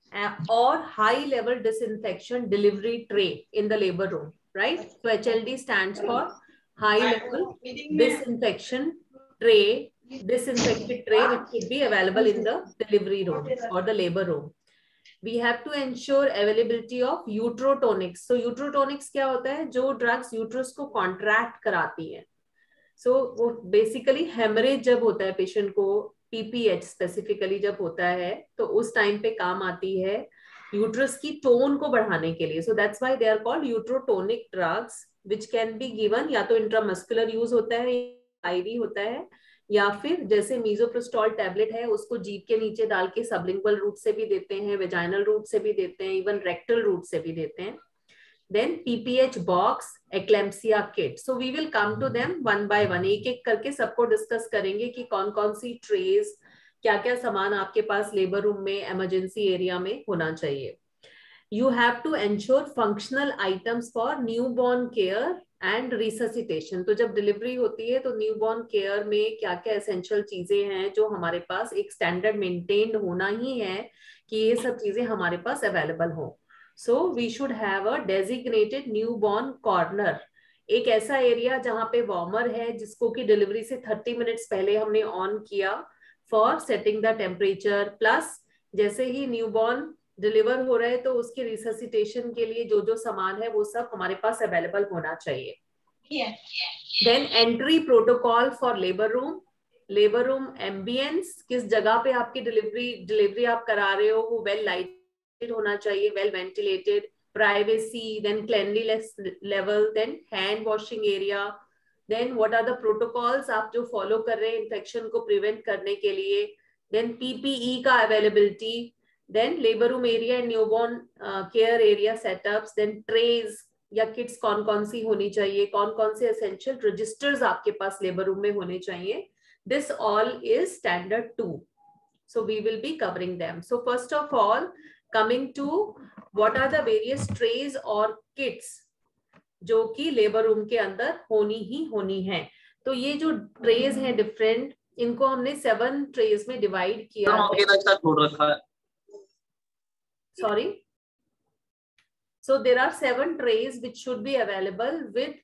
or high level disinfection delivery tray in the labor room, right? So HLD stands for high level disinfection tray, disinfected tray, which should be available in the delivery room or the labor room. We have to ensure availability of uterotonics. So uterotonics क्या होता है? जो drugs uterus को contract कराती है. So वो basically hemorrhage जब होता है पेशेंट को, PPH स्पेसिफिकली जब होता है, तो उस टाइम पे काम आती है यूट्रस की टोन को बढ़ाने के लिए. So that's why they are called uterotonic drugs, which can be given या तो इंट्रामस्कुलर यूज होता है, IV होता है, या फिर जैसे मीजोप्रोस्टॉल टैबलेट है उसको जीभ के नीचे डाल के सबलिंगुअल रूट से भी देते हैं, वेजाइनल रूट से भी देते हैं, इवन रेक्टल रूट से भी देते हैं. Then PPH box, eclampsia kit. So we will come to them one by one. एक एक करके सबको डिस्कस करेंगे कि कौन कौन सी ट्रेज, क्या क्या सामान आपके पास लेबर रूम में, इमरजेंसी एरिया में होना चाहिए. You have to ensure functional items for newborn care and resuscitation. तो जब डिलीवरी होती है तो न्यूबॉर्न केयर में क्या क्या एसेंशियल चीजें हैं जो हमारे पास एक स्टैंडर्ड मेंटेन्ड होना ही है कि ये सब चीजें हमारे पास अवेलेबल हो. So we should have a designated newborn corner. एक ऐसा एरिया जहां पे वार्मर है जिसको कि डिलीवरी से 30 मिनट्स पहले हमने ऑन किया for setting the temperature. Plus जैसे ही न्यूबॉर्न डिलीवर हो रहे हैं तो उसके रिससिटेशन के लिए जो जो सामान है वो सब हमारे पास अवेलेबल होना चाहिए. Then entry protocol for labour room. Labour room ambience, किस जगह पे आपकी डिलीवरी आप करा रहे हो वो वेल लाइटेड होना चाहिए, well ventilated. Privacy, then cleanliness level, then hand washing area, then what are the protocols आप जो फॉलो कर रहे हैं इन्फेक्शन को प्रिवेंट करने के लिए. देन PPE का availability, then labour room area and newborn care area setups, then trays या किट्स कौन कौन सी होनी चाहिए, कौन कौन से एसेंशियल रजिस्टर्स आपके पास लेबर रूम में होने चाहिए. This all is standard 2. So we will be covering them. So first of all, coming to what are the various trays or kits जो कि लेबर रूम के अंदर होनी ही होनी है. तो ये जो ट्रेज हैं डिफरेंट, इनको हमने 7 ट्रेज में डिवाइड किया है. Sorry. So there are 7 trays which should be available with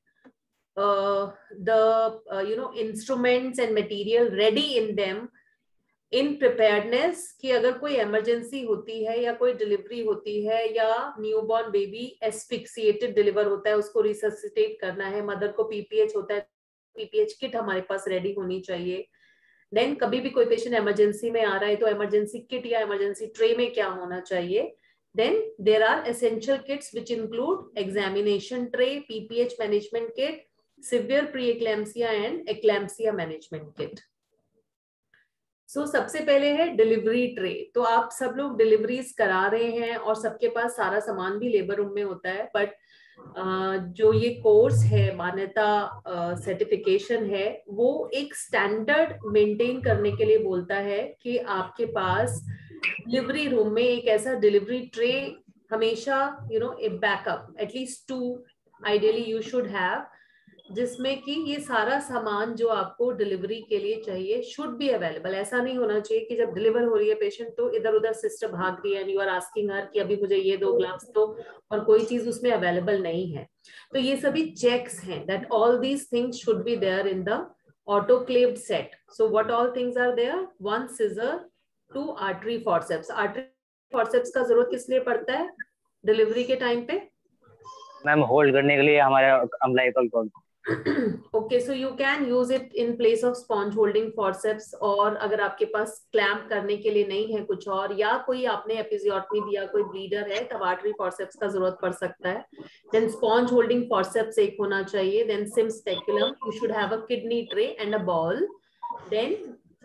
the instruments and material ready in them in preparedness कि अगर कोई इमरजेंसी होती है या कोई डिलीवरी होती है या न्यूबॉर्न बेबी एस्फिक्सिएटेड डिलीवर होता है, उसको रिससिटेट करना है, मदर को PPH होता है, PPH किट हमारे पास रेडी होनी चाहिए. देन कभी भी कोई पेशेंट इमरजेंसी में आ रहा है तो इमरजेंसी किट या इमरजेंसी ट्रे में क्या होना चाहिए. Then there are essential kits which include examination tray, PPH management kit, severe preeclampsia and eclampsia management kit. So सबसे पहले है डिलीवरी ट्रे. तो आप सब लोग डिलीवरीज करा रहे हैं और सबके पास सारा सामान भी लेबर रूम में होता है, बट जो ये कोर्स है मान्यता सर्टिफिकेशन है वो एक स्टैंडर्ड मेंटेन करने के लिए बोलता है कि आपके पास डिलीवरी रूम में एक ऐसा डिलीवरी ट्रे हमेशा a backup at least 2 ideally you should have, जिसमें कि ये सारा सामान जो आपको डिलीवरी के लिए चाहिए शुड बी अवेलेबल. ऐसा नहीं होना चाहिए कि जब डिलीवर हो रही है पेशेंट तो इधर उधर सिस्टर भाग रही है and you are asking her कि अभी मुझे ये 2 ग्लव्स दो और कोई चीज उसमें अवेलेबल नहीं है. तो ये सभी चेक्स हैं that all these things should be there in the autoclaved set. So what all things are there? 1 scissor, 2 artery forceps. Artery forceps का जरूरत किस लिए पड़ता है डिलीवरी के टाइम पे? मैम होल्ड करने के लिए हमारे umbilical cord. Okay, so you can use it in place of sponge holding forceps, और अगर आपके पास क्लैम्प करने के लिए नहीं है कुछ और या कोई आपने एपिजियोटमी दिया, कोई ब्लीडर है, तब आर्टरी फॉर्सेप्स का जरूरत पड़ सकता है. देन स्पॉन्ज होल्डिंग फॉर्सेप्स एक होना चाहिए. Then Sim speculum, you should have a kidney tray and a ball. Then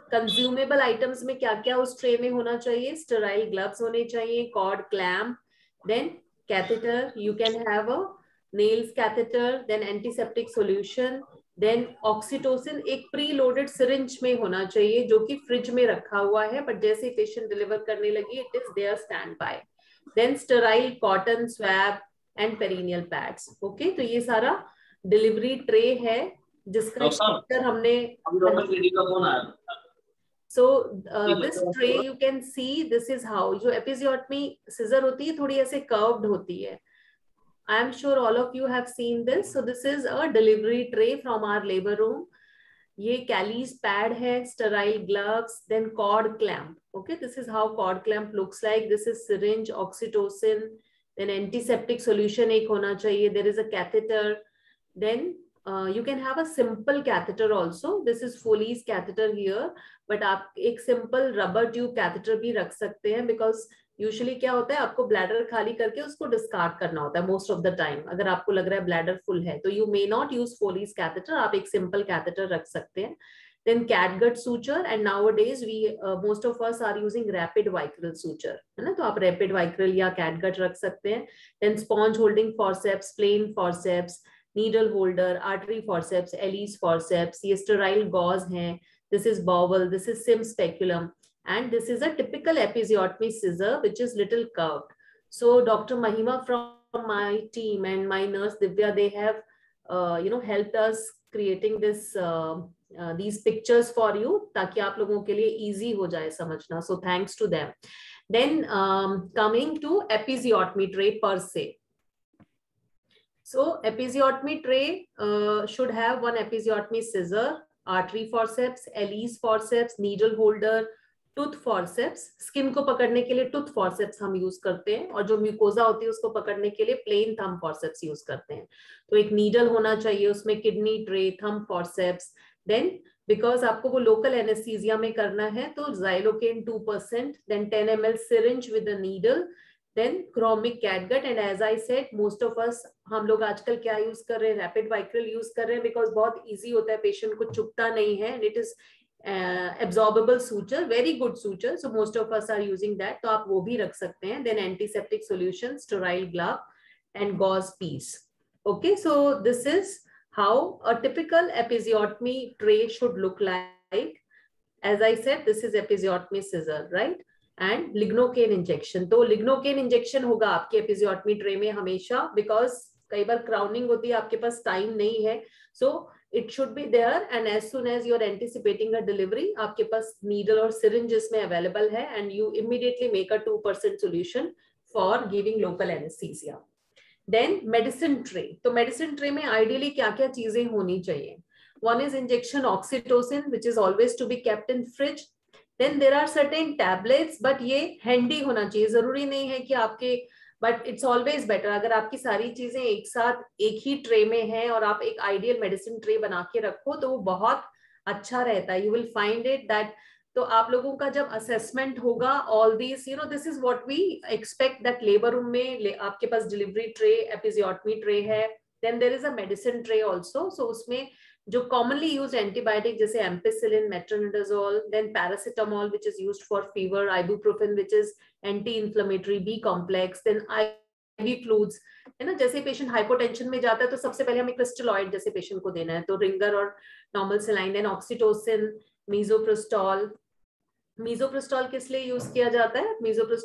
consumable items में क्या क्या उस ट्रे में होना चाहिए? स्टेराइल ग्लव्स होने चाहिए, cord clamp, then catheter, you can have a nels catheter, then antiseptic solution, then oxytocin एक प्री लोडेड सिरिंज में होना चाहिए जो कि फ्रिज में रखा हुआ है, बट जैसे पेशेंट डिलीवर करने लगी it is there stand by, then sterile cotton swab and perineal pads. Okay, तो ये सारा डिलीवरी ट्रे है जिसका पिक्चर हमने So this tray you can see, this is how जो एपिजियोटमी सिजर होती है थोड़ी ऐसे कर्व्ड होती है. I am sure all of you have seen this. So this is a delivery tray from our labor room. ये Kelly's pad है, sterile gloves, then cord clamp. Okay, this is how cord clamp looks like. This is syringe, oxytocin, then antiseptic solution एक होना चाहिए. There is a catheter. Then you can have a simple catheter also. This is Foley's catheter here, but आप एक simple rubber tube catheter भी रख सकते हैं because usually क्या होता है आपको bladder खाली करके उसको discard करना होता है most of the time. अगर आपको लग रहा है bladder full है तो you may not use Foley's catheter, आप एक simple catheter रख सकते हैं. Then catgut suture, and nowadays we most of us are using rapid vicryl suture, है ना, तो आप rapid vicryl या catgut रख सकते हैं. Then sponge holding forceps, plain forceps, needle holder, artery forceps, Allis forceps, ये स्टेराइल गॉज हैं. This is bowl, this is Sim speculum, and this is a typical episiotomy scissor which is little curved. So doctor Mahima from my team and my nurse Divya, they have helped us creating these pictures for you ताकि आप लोगों के लिए easy हो जाए समझना. So thanks to them. Then coming to episiotomy tray per se. So episiotomy tray should have one episiotomy scissor, artery forceps, Ellis forceps, needle holder, tooth forceps. Skin को पकड़ने के लिए tooth forceps हम use करते हैं, और जो mucosa होती है उसको पकड़ने के लिए plain thumb forceps यूज करते हैं. तो एक needle होना चाहिए, उसमें kidney tray, thumb forceps. Then because आपको वो local anesthesia में करना है तो xylocaine 2%, then 10 ml syringe with a needle, then chromic catgut, and as I said most of us हम लोग आजकल क्या यूज कर रहे हैं, रैपिड वाइक्रल यूज कर रहे हैं बिकॉज बहुत इजी होता है, पेशेंट को चुभता नहीं है, and it is absorbable suture, very good suture, so most of us are using that, तो आप वो भी रख सकते हैं. Then antiseptic solution, sterile glove and gauze piece. Okay, so this is how a typical episiotomy tray should look like. As I said, this is episiotomy scissor, right? And lignocaine injection. तो lignocaine injection होगा आपके episiotomy tray में हमेशा, because कई बार crowning होती है, आपके पास time नहीं है, so it should be there, and as soon as you are anticipating a delivery आपके पास नीडल और सिरिंज इसमें अवेलेबल है, and you immediately make a 2% solution for giving local anaesthesia. Then medicine tray. तो medicine tray में ideally क्या क्या चीजें होनी चाहिए? One is injection oxytocin which is always to be kept in fridge. Then there are certain tablets, but ये handy होना चाहिए, जरूरी नहीं है कि आपके, but it's always better अगर आपकी सारी चीजें एक साथ एक ही ट्रे में है और आप एक आइडियल मेडिसिन ट्रे बना के रखो तो वो बहुत अच्छा रहता है. You will find it that तो आप लोगों का जब असेसमेंट होगा all these, this is what we expect, that labour room में आपके पास डिलीवरी ट्रे, एपिजियोटमी ट्रे है, then there is a medicine tray also. So उसमें जो commonly used antibiotic जैसे ampicillin, metronidazole, then paracetamol which is used for fever, ibuprofen which is anti-inflammatory, B complex, then IV fluids, है ना. जैसे patient hypotension में जाता है तो सबसे पहले हमें क्रिस्टलॉइड जैसे पेशेंट को देना है, तो रिंगर और normal saline. Then oxytocin, misoprostol. Misoprostol किस लिए यूज किया जाता है?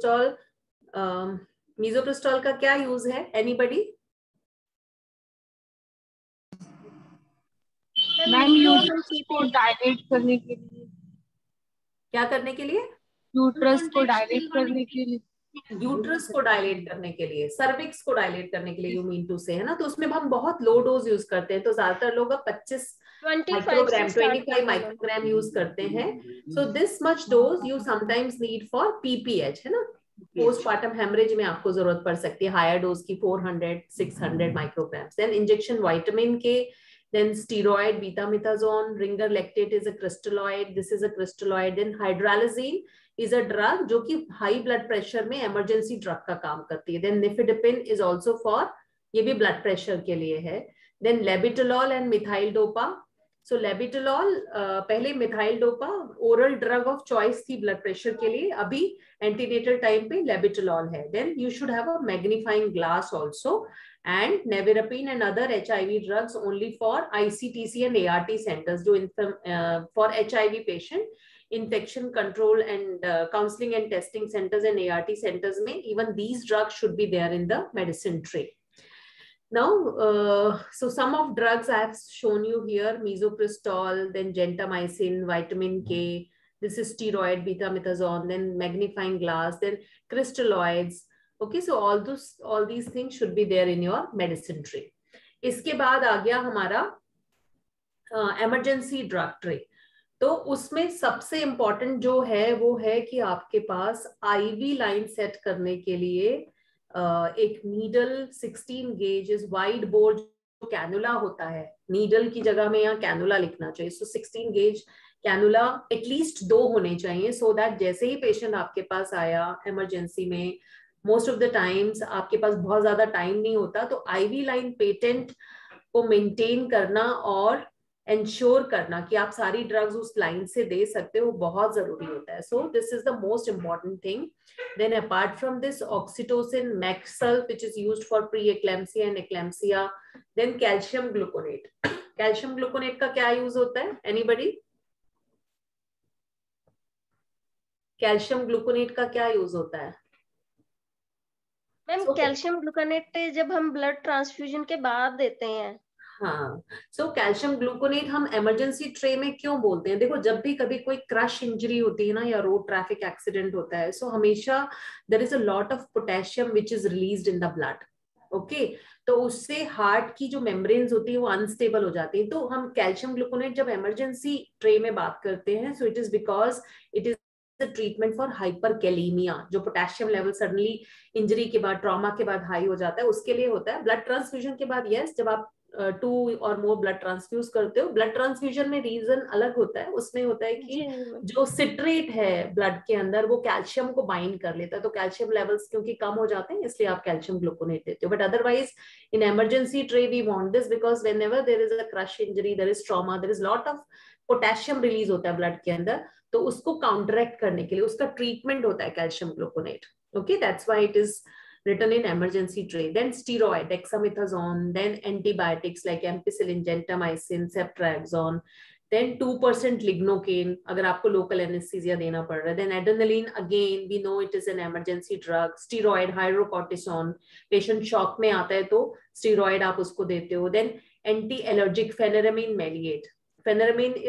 मीजोप्रोस्टॉल का क्या यूज है? एनीबडी? मैम यूट्रस को डायलेट करने के लिए. क्या करने के लिए? यूट्रस को डायलेट करने के लिए. यूट्रस को डायलेट करने के लिए, सर्विक्स को डायलेट करने के लिए यू मीन टू से, है ना. तो उसमें हम बहुत लो डोज यूज करते हैं, तो ज्यादातर लोग 25 माइक्रोग्राम 25 माइक्रोग्राम यूज करते हैं. So this much dose you sometimes need for PPH, है ना. पोस्टपार्टम हेमरेज में आपको जरूरत पड़ सकती है हायर डोज की 400-600 microgram. Then injection vitamin K, then steroid, betamethasone, ringer lactate is a crystalloid, this is a crystalloid. Then hydralazine is a drug जो कि high blood pressure में emergency drug का काम करती है. Then nifedipine is also for, ये भी blood pressure के लिए है. Then labetalol and methyl dopa. So labetalol पहले methyl dopa oral drug of choice थी ब्लड प्रेशर के लिए, अभी एंटीनेटल टाइम पे लेबिटोलॉल है. Then you should have a magnifying glass also, and nevirapine and other HIV drugs only for ICTC and ART centers, जो for HIV patient infection control and counseling and testing centers and ART centers में even these drugs should be there in the medicine tray. Now, so some of drugs I have shown you here: misoprostol, then gentamicin, vitamin K. This is steroid, betamethasone, then magnifying glass, then crystalloids. Okay, so all these things should be there in your medicine tray. इसके बाद आ गया हमारा emergency drug tray. तो उसमें सबसे important जो है वो है कि आपके पास IV लाइन सेट करने के लिए एक नीडल 16 गेज वाइड बोर जो कैनुला होता है, नीडल की जगह में यहाँ कैनुला लिखना चाहिए. सो 16 गेज कैनुला एटलीस्ट 2 होने चाहिए, सो दैट जैसे ही पेशेंट आपके पास आया इमरजेंसी में, मोस्ट ऑफ द टाइम्स आपके पास बहुत ज्यादा टाइम नहीं होता, तो आईवी लाइन पेटेंट को मेंटेन करना और इंश्योर करना कि आप सारी ड्रग्स उस लाइन से दे सकते हो बहुत जरूरी होता है. So this is the most important thing. Then apart from this oxytocin, maxal which is used for pre eclampsia and eclampsia. Then calcium gluconate. Calcium gluconate का क्या यूज होता है? एनीबडी? कैल्शियम ग्लूकोनेट का क्या यूज होता है? Ma'am calcium gluconate जब हम ब्लड ट्रांसफ्यूजन के बाद देते हैं. हाँ, सो कैल्शियम ग्लूकोनेट हम इमरजेंसी ट्रे में क्यों बोलते हैं? देखो, जब भी कभी कोई क्रश इंजरी होती है ना, या रोड ट्रैफिक एक्सीडेंट होता है, सो हमेशा there is a lot of potassium which is released in the blood. Okay, तो उससे हार्ट की जो मेम्ब्रेन्स होती है वो अनस्टेबल हो जाती है. तो हम कैल्शियम ग्लूकोनेट जब इमरजेंसी ट्रे में बात करते हैं, so it is because it is treatment for hyperkalaemia, जो पोटेशियम लेवल सडनली इंजरी के बाद, ट्रॉमा के बाद हाई हो जाता है, उसके लिए होता है. ब्लड ट्रांसफ्यूजन के बाद यस, जब आप 2 और मोर ब्लड ट्रांसफ्यूज करते हो, ब्लड ट्रांसफ्यूजन में रीजन अलग होता है. उसमें होता है कि जो सिट्रेट है ब्लड के अंदर वो कैल्शियम को बाइंड कर लेता है, तो कैल्शियम लेवल्स क्योंकि कम हो जाते हैं इसलिए आप कैल्शियम ग्लूकोनेट देते हो. But otherwise in emergency tray we want this because whenever there is a crush injury, there is trauma, there is lot of potassium release होता है ब्लड के अंदर, तो उसको काउंटरैक्ट करने के लिए उसका ट्रीटमेंट होता है calcium gluconate. Okay, that's why it is written in emergency tray. Then steroid, dexamethasone, then antibiotics like ampicillin, gentamicin, ceftriaxone, then 2% lignocaine अगर आपको local anesthesia देना पड़ रहा है. Then adrenaline, again we know it is an emergency drug. Steroid, hydrocortisone, patient shock में आता है तो steroid आप उसको देते हो. Then anti-allergic pheneramine maleate. Pheneramine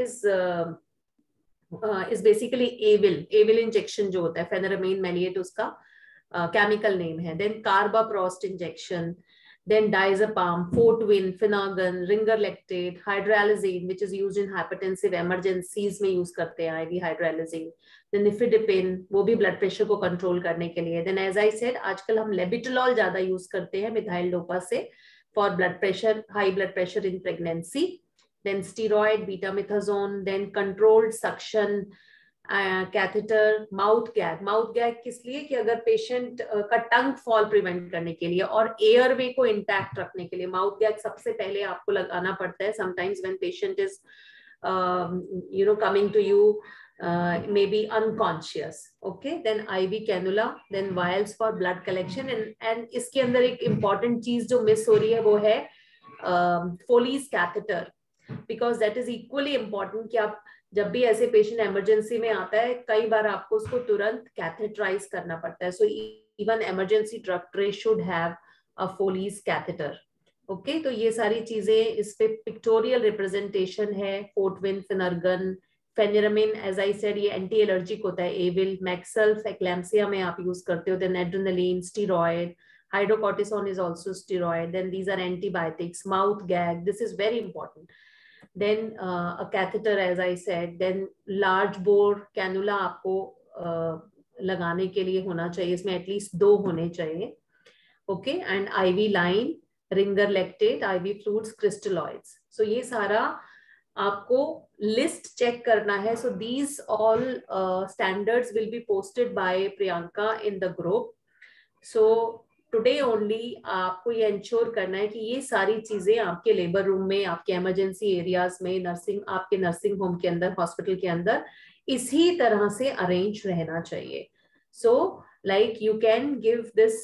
is basically Avil injection जो होता है, pheneramine maleate उसका chemical name है. Then carbaprost injection, then diazepam, Fortwin, Finagan, Ringer lactate, hydralazine which is used in hypertensive emergencies में use करते हैं IV hydralazine. Then nifedipine, वो भी blood pressure को control करने के लिए. Then as I said, आजकल हम लेबिटोलॉल ज्यादा use करते हैं मिथाइल डोपा से for blood pressure, high blood pressure in pregnancy. Then steroid, betamethasone, then controlled suction, catheter, mouth gag किस लिए? कि अगर पेशेंट का टंग फॉल प्रिवेंट करने के लिए और एयरवे को इंटैक्ट रखने के लिए माउथ गैग सबसे पहले आपको लगाना पड़ता है. Sometimes when patient is coming to you may be unconscious. Okay, then IV cannula, then vials for blood collection. And इसके अंदर एक इंपॉर्टेंट चीज जो मिस हो रही है वो है Foley's catheter, because that is equally important कि आप जब भी ऐसे पेशेंट इमरजेंसी में आता है, कई बार आपको उसको तुरंत कैथेटराइज करना पड़ता है. So even emergency drug tray should have a Foley's catheter. Okay, तो ये सारी चीजें इस पे पिक्टोरियल रिप्रेजेंटेशन है. Fortwin, Phenergan, pheniramine, as I said ये एंटी एलर्जिक होता है. एविल, मैक्सल एक्लैम्सिया में आप यूज करते हो. Then adrenaline, steroid, hydrocortisone is also steroid. Then these are antibiotics. Mouth gag, this is very important. Then a catheter, as I said. Then large bore cannula आपको लगाने के लिए होना चाहिए, इसमें एटलीस्ट 2 होने चाहिए. Okay, and IV line, Ringer lactate, IV fluids, crystalloids. So ये सारा आपको लिस्ट चेक करना है. So these all standards will be posted by Priyanka in the group. So today only आपको ये इंश्योर करना है कि ये सारी चीजें आपके लेबर रूम में, आपके इमरजेंसी एरियाज में, आपके नर्सिंग होम के अंदर, हॉस्पिटल के अंदर इसी तरह से अरेंज रहना चाहिए. So like you can give this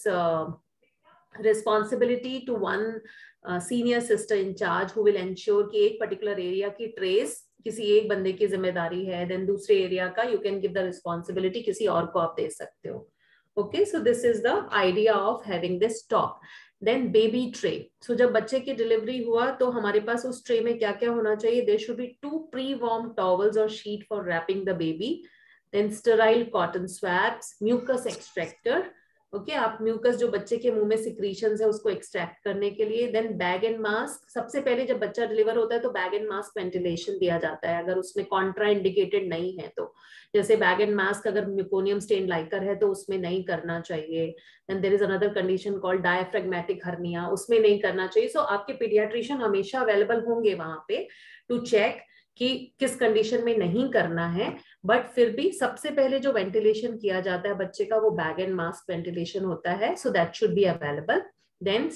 responsibility to one senior sister in charge who will ensure कि एक particular area की trace किसी एक बंदे की जिम्मेदारी है, then दूसरे एरिया का you can give the responsibility किसी और को आप दे सकते हो. Okay, so this is the idea of having this talk. Then baby tray. So जब बच्चे की डिलीवरी हुआ तो हमारे पास उस ट्रे में क्या क्या होना चाहिए? There should be 2 pre-warm towels or sheet for wrapping the baby. Then sterile cotton swabs, mucus extractor. Okay आप म्यूकस जो बच्चे के मुंह में सिक्रीशंस है उसको एक्सट्रैक्ट करने के लिए. Then bag and mask. सबसे पहले जब बच्चा डिलीवर होता है तो बैग एंड मास्क वेंटिलेशन दिया जाता है अगर उसमें कॉन्ट्रा इंडिकेटेड नहीं है तो. जैसे बैग एंड मास्क अगर म्यूकोनियम स्टेन लाइकर है तो उसमें नहीं करना चाहिए. Then there is another condition called diaphragmatic hernia, उसमें नहीं करना चाहिए. सो आपके पीडियाट्रिशियन हमेशा अवेलेबल होंगे वहां पे टू चेक कि किस कंडीशन में नहीं करना है. बट फिर भी सबसे पहले जो वेंटिलेशन किया जाता है बच्चे का वो बैग एंड मास्क वेंटिलेशन होता है. So that should be available. Then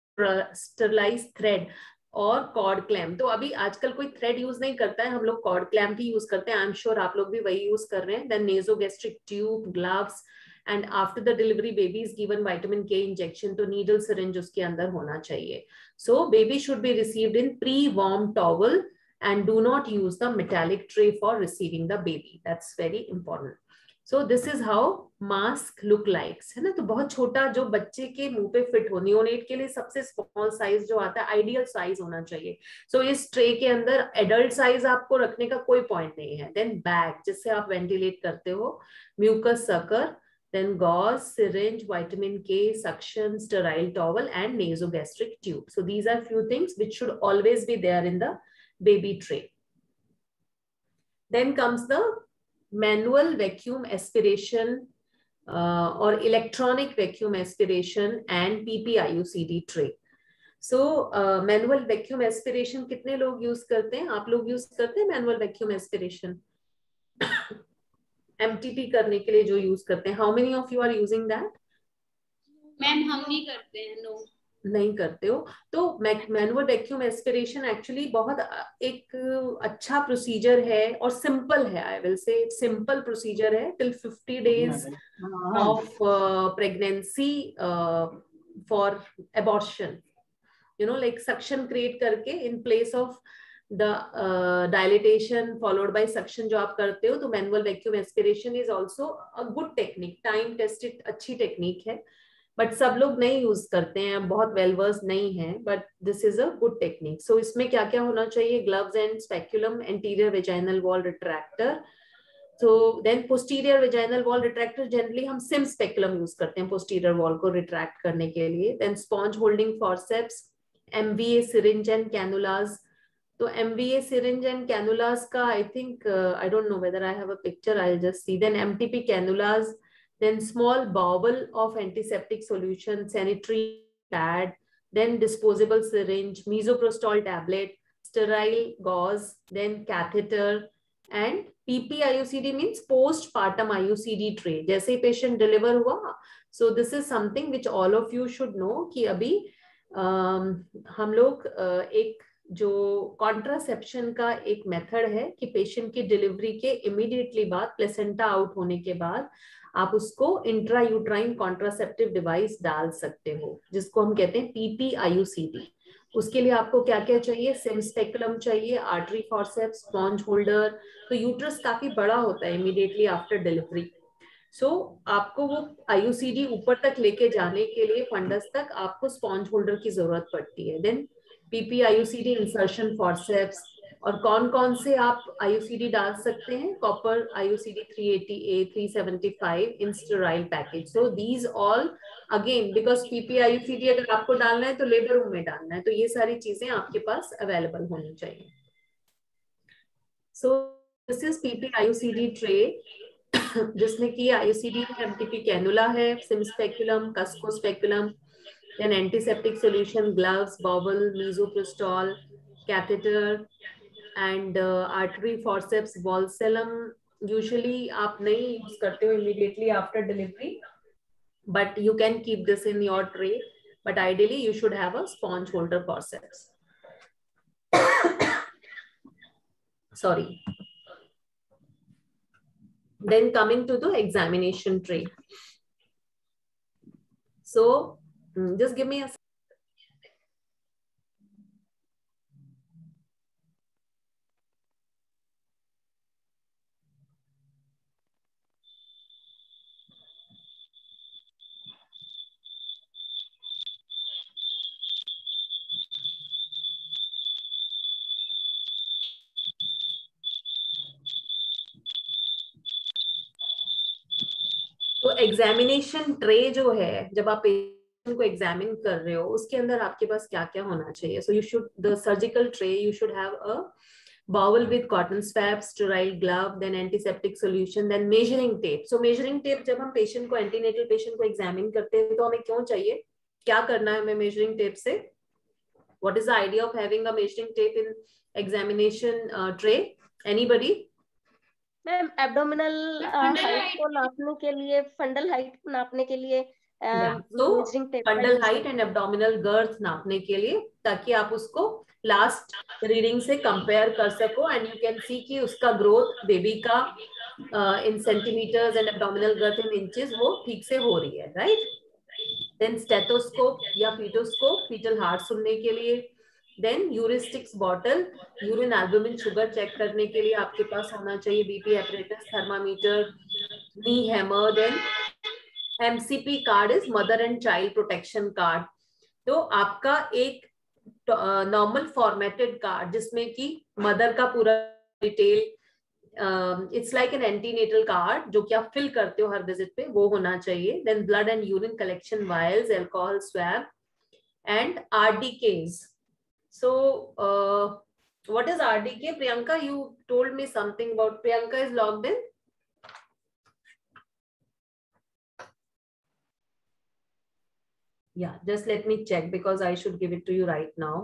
sterilise thread और कॉर्ड क्लैम्प. तो अभी आजकल कोई थ्रेड यूज नहीं करता है, हम लोग कॉर्ड क्लैम्प ही यूज करते हैं. आई एम श्योर आप लोग भी वही यूज कर रहे हैं. Then nasogastric tube, gloves, and after the delivery baby is given vitamin K injection. तो नीडल सिरिंज उसके अंदर होना चाहिए. So baby should be received in pre warm towel and do not use the metallic tray for receiving the baby. That's very important. So this is how mask look likes, है ना. तो बहुत छोटा जो बच्चे के मुंह पे फिट हो. नियोनेट के लिए सबसे स्मॉल साइज जो आता है आइडियल साइज होना चाहिए. सो इस ट्रे के अंदर एडल्ट साइज आपको रखने का कोई पॉइंट नहीं है. देन बैग जिससे आप वेंटिलेट करते हो, mucus sucker, then gauze, syringe, vitamin K, suction, sterile towel, and nasogastric tube. So these are few things which should always be there in the baby tray. Then comes the manual vacuum aspiration or electronic vacuum aspiration and PPIUCD tray. So manual vacuum aspiration कितने लोग use करते हैं? आप लोग use करते हैं manual vacuum aspiration? MTP करने के लिए जो यूज करते हैं. How many of you are using that? Ma'am हम नहीं करते हैं. नो नहीं करते हो. तो मैनुअल वैक्यूम एस्पिरेशन एक्चुअली बहुत एक अच्छा प्रोसीजर है और सिंपल है. I will say simple procedure है till 50 days of pregnancy for abortion. You know like suction create करके in place of the dilatation followed by suction जो आप करते हो. तो manual vacuum aspiration is also a good technique, time tested अच्छी technique है. But सब लोग नहीं यूज करते हैं, बहुत वेल वर्स नहीं है. But this is a good technique. So इसमें क्या क्या होना चाहिए? Gloves and speculum, anterior vaginal wall retractor. तो then posterior vaginal wall retractor generally हम सिम स्पेक्यूलम यूज करते हैं पोस्टीरियर वॉल को रिट्रैक्ट करने के लिए. Then sponge holding forceps, MVA syringe and cannulas. तो MVA syringe and cannulas का I think I don't know whether I have a picture, I'll just see. Then MTP cannulas, then small bowel of antiseptic solution, sanitary pad, then disposable syringe, misoprostol tablet, sterile gauze, then catheter, and PPIUCD means postpartum IUCD tray. जैसे patient deliver हुआ, so this is something which all of you should know कि अभी हम लोग एक जो contraception का एक मेथड है कि पेशेंट की डिलीवरी के इमीडिएटली बाद, प्लेसेंटा आउट होने के बाद आप उसको इंट्रा यूट्राइन कॉन्ट्रासेप्टिव डिवाइस डाल सकते हो जिसको हम कहते हैं PPIUCD. उसके लिए आपको क्या क्या चाहिए? सिम स्पेकुलम चाहिए, आर्टरी फॉरसेप्स, स्पॉन्ज होल्डर. तो यूट्रस काफी बड़ा होता है इमीडिएटली आफ्टर डिलीवरी. सो आपको वो IUCD ऊपर तक लेके जाने के लिए फंडस तक आपको स्पॉन्ज होल्डर की जरूरत पड़ती है. Then PPIUCD insertion forceps. और कौन कौन से आप IUCD डाल सकते हैं? Copper IUCD 380A, 375 in sterile package. So these all again because PPIUCD अगर आपको डालना है तो लेबर रूम में डालना है, तो ये सारी चीजें आपके पास अवेलेबल होनी चाहिए. So this is PPIUCD tray जिसमें कि IUCD है, MTP कैनुला है, Sim's speculum, Cusco's speculum, then antiseptic solution, gloves, bowel, misoprostol, catheter, and artery forceps, valsalum. Usually आप नहीं यूज करते हो immediately after delivery. but you can keep this in your tray. But ideally, you should have a sponge holder forceps. Sorry. Then coming to the examination tray. So just give me a तो examination tray जो है, जब आप patient को examine कर रहे हो, उसके अंदर आपके पास क्या क्या होना चाहिए? So you should, the surgical tray, you should have a bowel with cotton swab, sterile glove, then antiseptic solution, then measuring tape. So measuring tape जब हम पेशेंट को, एंटीनेटल पेशेंट को एग्जामिन करते हैं, तो हमें क्यों चाहिए, क्या करना है हमें मेजरिंग टेप से? What is the idea of having a measuring tape in examination tray? Anybody? Ma'am abdominal height को नापने के लिए, फंडल हाइट को नापने के लिए measuring tape, fundal height and abdominal girth नापने के लिए, ताकि आप उसको लास्ट रीडिंग से कंपेयर कर सको एंड यू कैन सी कि उसका ग्रोथ बेबी का in centimetres and abdominal girth in inches वो ठीक से हो रही है, राइट? देन स्टेथोस्कोप या फीटोस्कोप, फीटल हार्ट सुनने के लिए. Then uristix bottle, urine albumin sugar check करने के लिए आपके पास होना चाहिए. BP apparatus, thermometer, knee hammer. Then MCP card is mother and child protection card. तो आपका एक नॉर्मल फॉर्मेटेड कार्ड जिसमें कि मदर का पूरा detail, it's like an antenatal card जो कि आप फिल करते हो हर विजिट पे, वो होना चाहिए. Then blood and urine collection vials, alcohol swab and RDKs. So what is RDK? Priyanka, you told me something about. Priyanka is logged in. Yeah, just let me check because I should give it to you right now.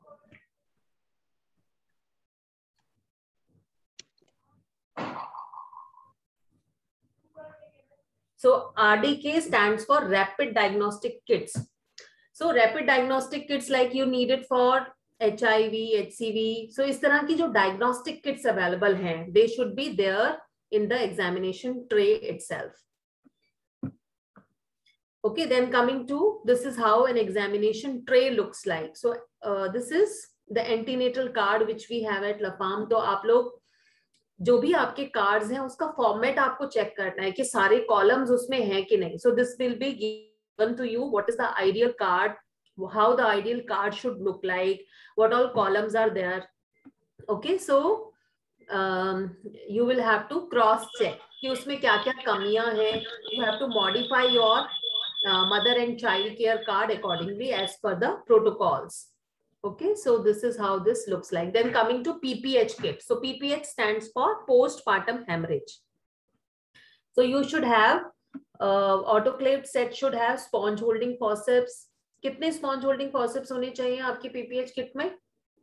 So RDK stands for Rapid Diagnostic Kits. So Rapid Diagnostic Kits like you need it for HIV, HCV. So इस तरह की जो diagnostic kits available हैं, they should be there in the examination tray itself. Okay, then coming to, this is how an examination tray looks like. So this is the antenatal card which we have at La Femme. तो आप लोग जो भी आपके cards हैं उसका format आपको check करना है कि सारे कॉलम्स उसमें हैं कि नहीं. So this will be given to you. What is the ideal card? How the ideal card should look like? What all columns are there? Okay, so you will have to cross check कि उसमें क्या क्या कमियां हैं. You have to modify your mother and child care card accordingly as per the protocols. Okay, so this is how this looks like. Then coming to PPH kit. So PPH stands for postpartum hemorrhage. So you should have autoclaved set should have sponge holding forceps. कितने sponge holding forceps होने चाहिए आपकी PPH kit में?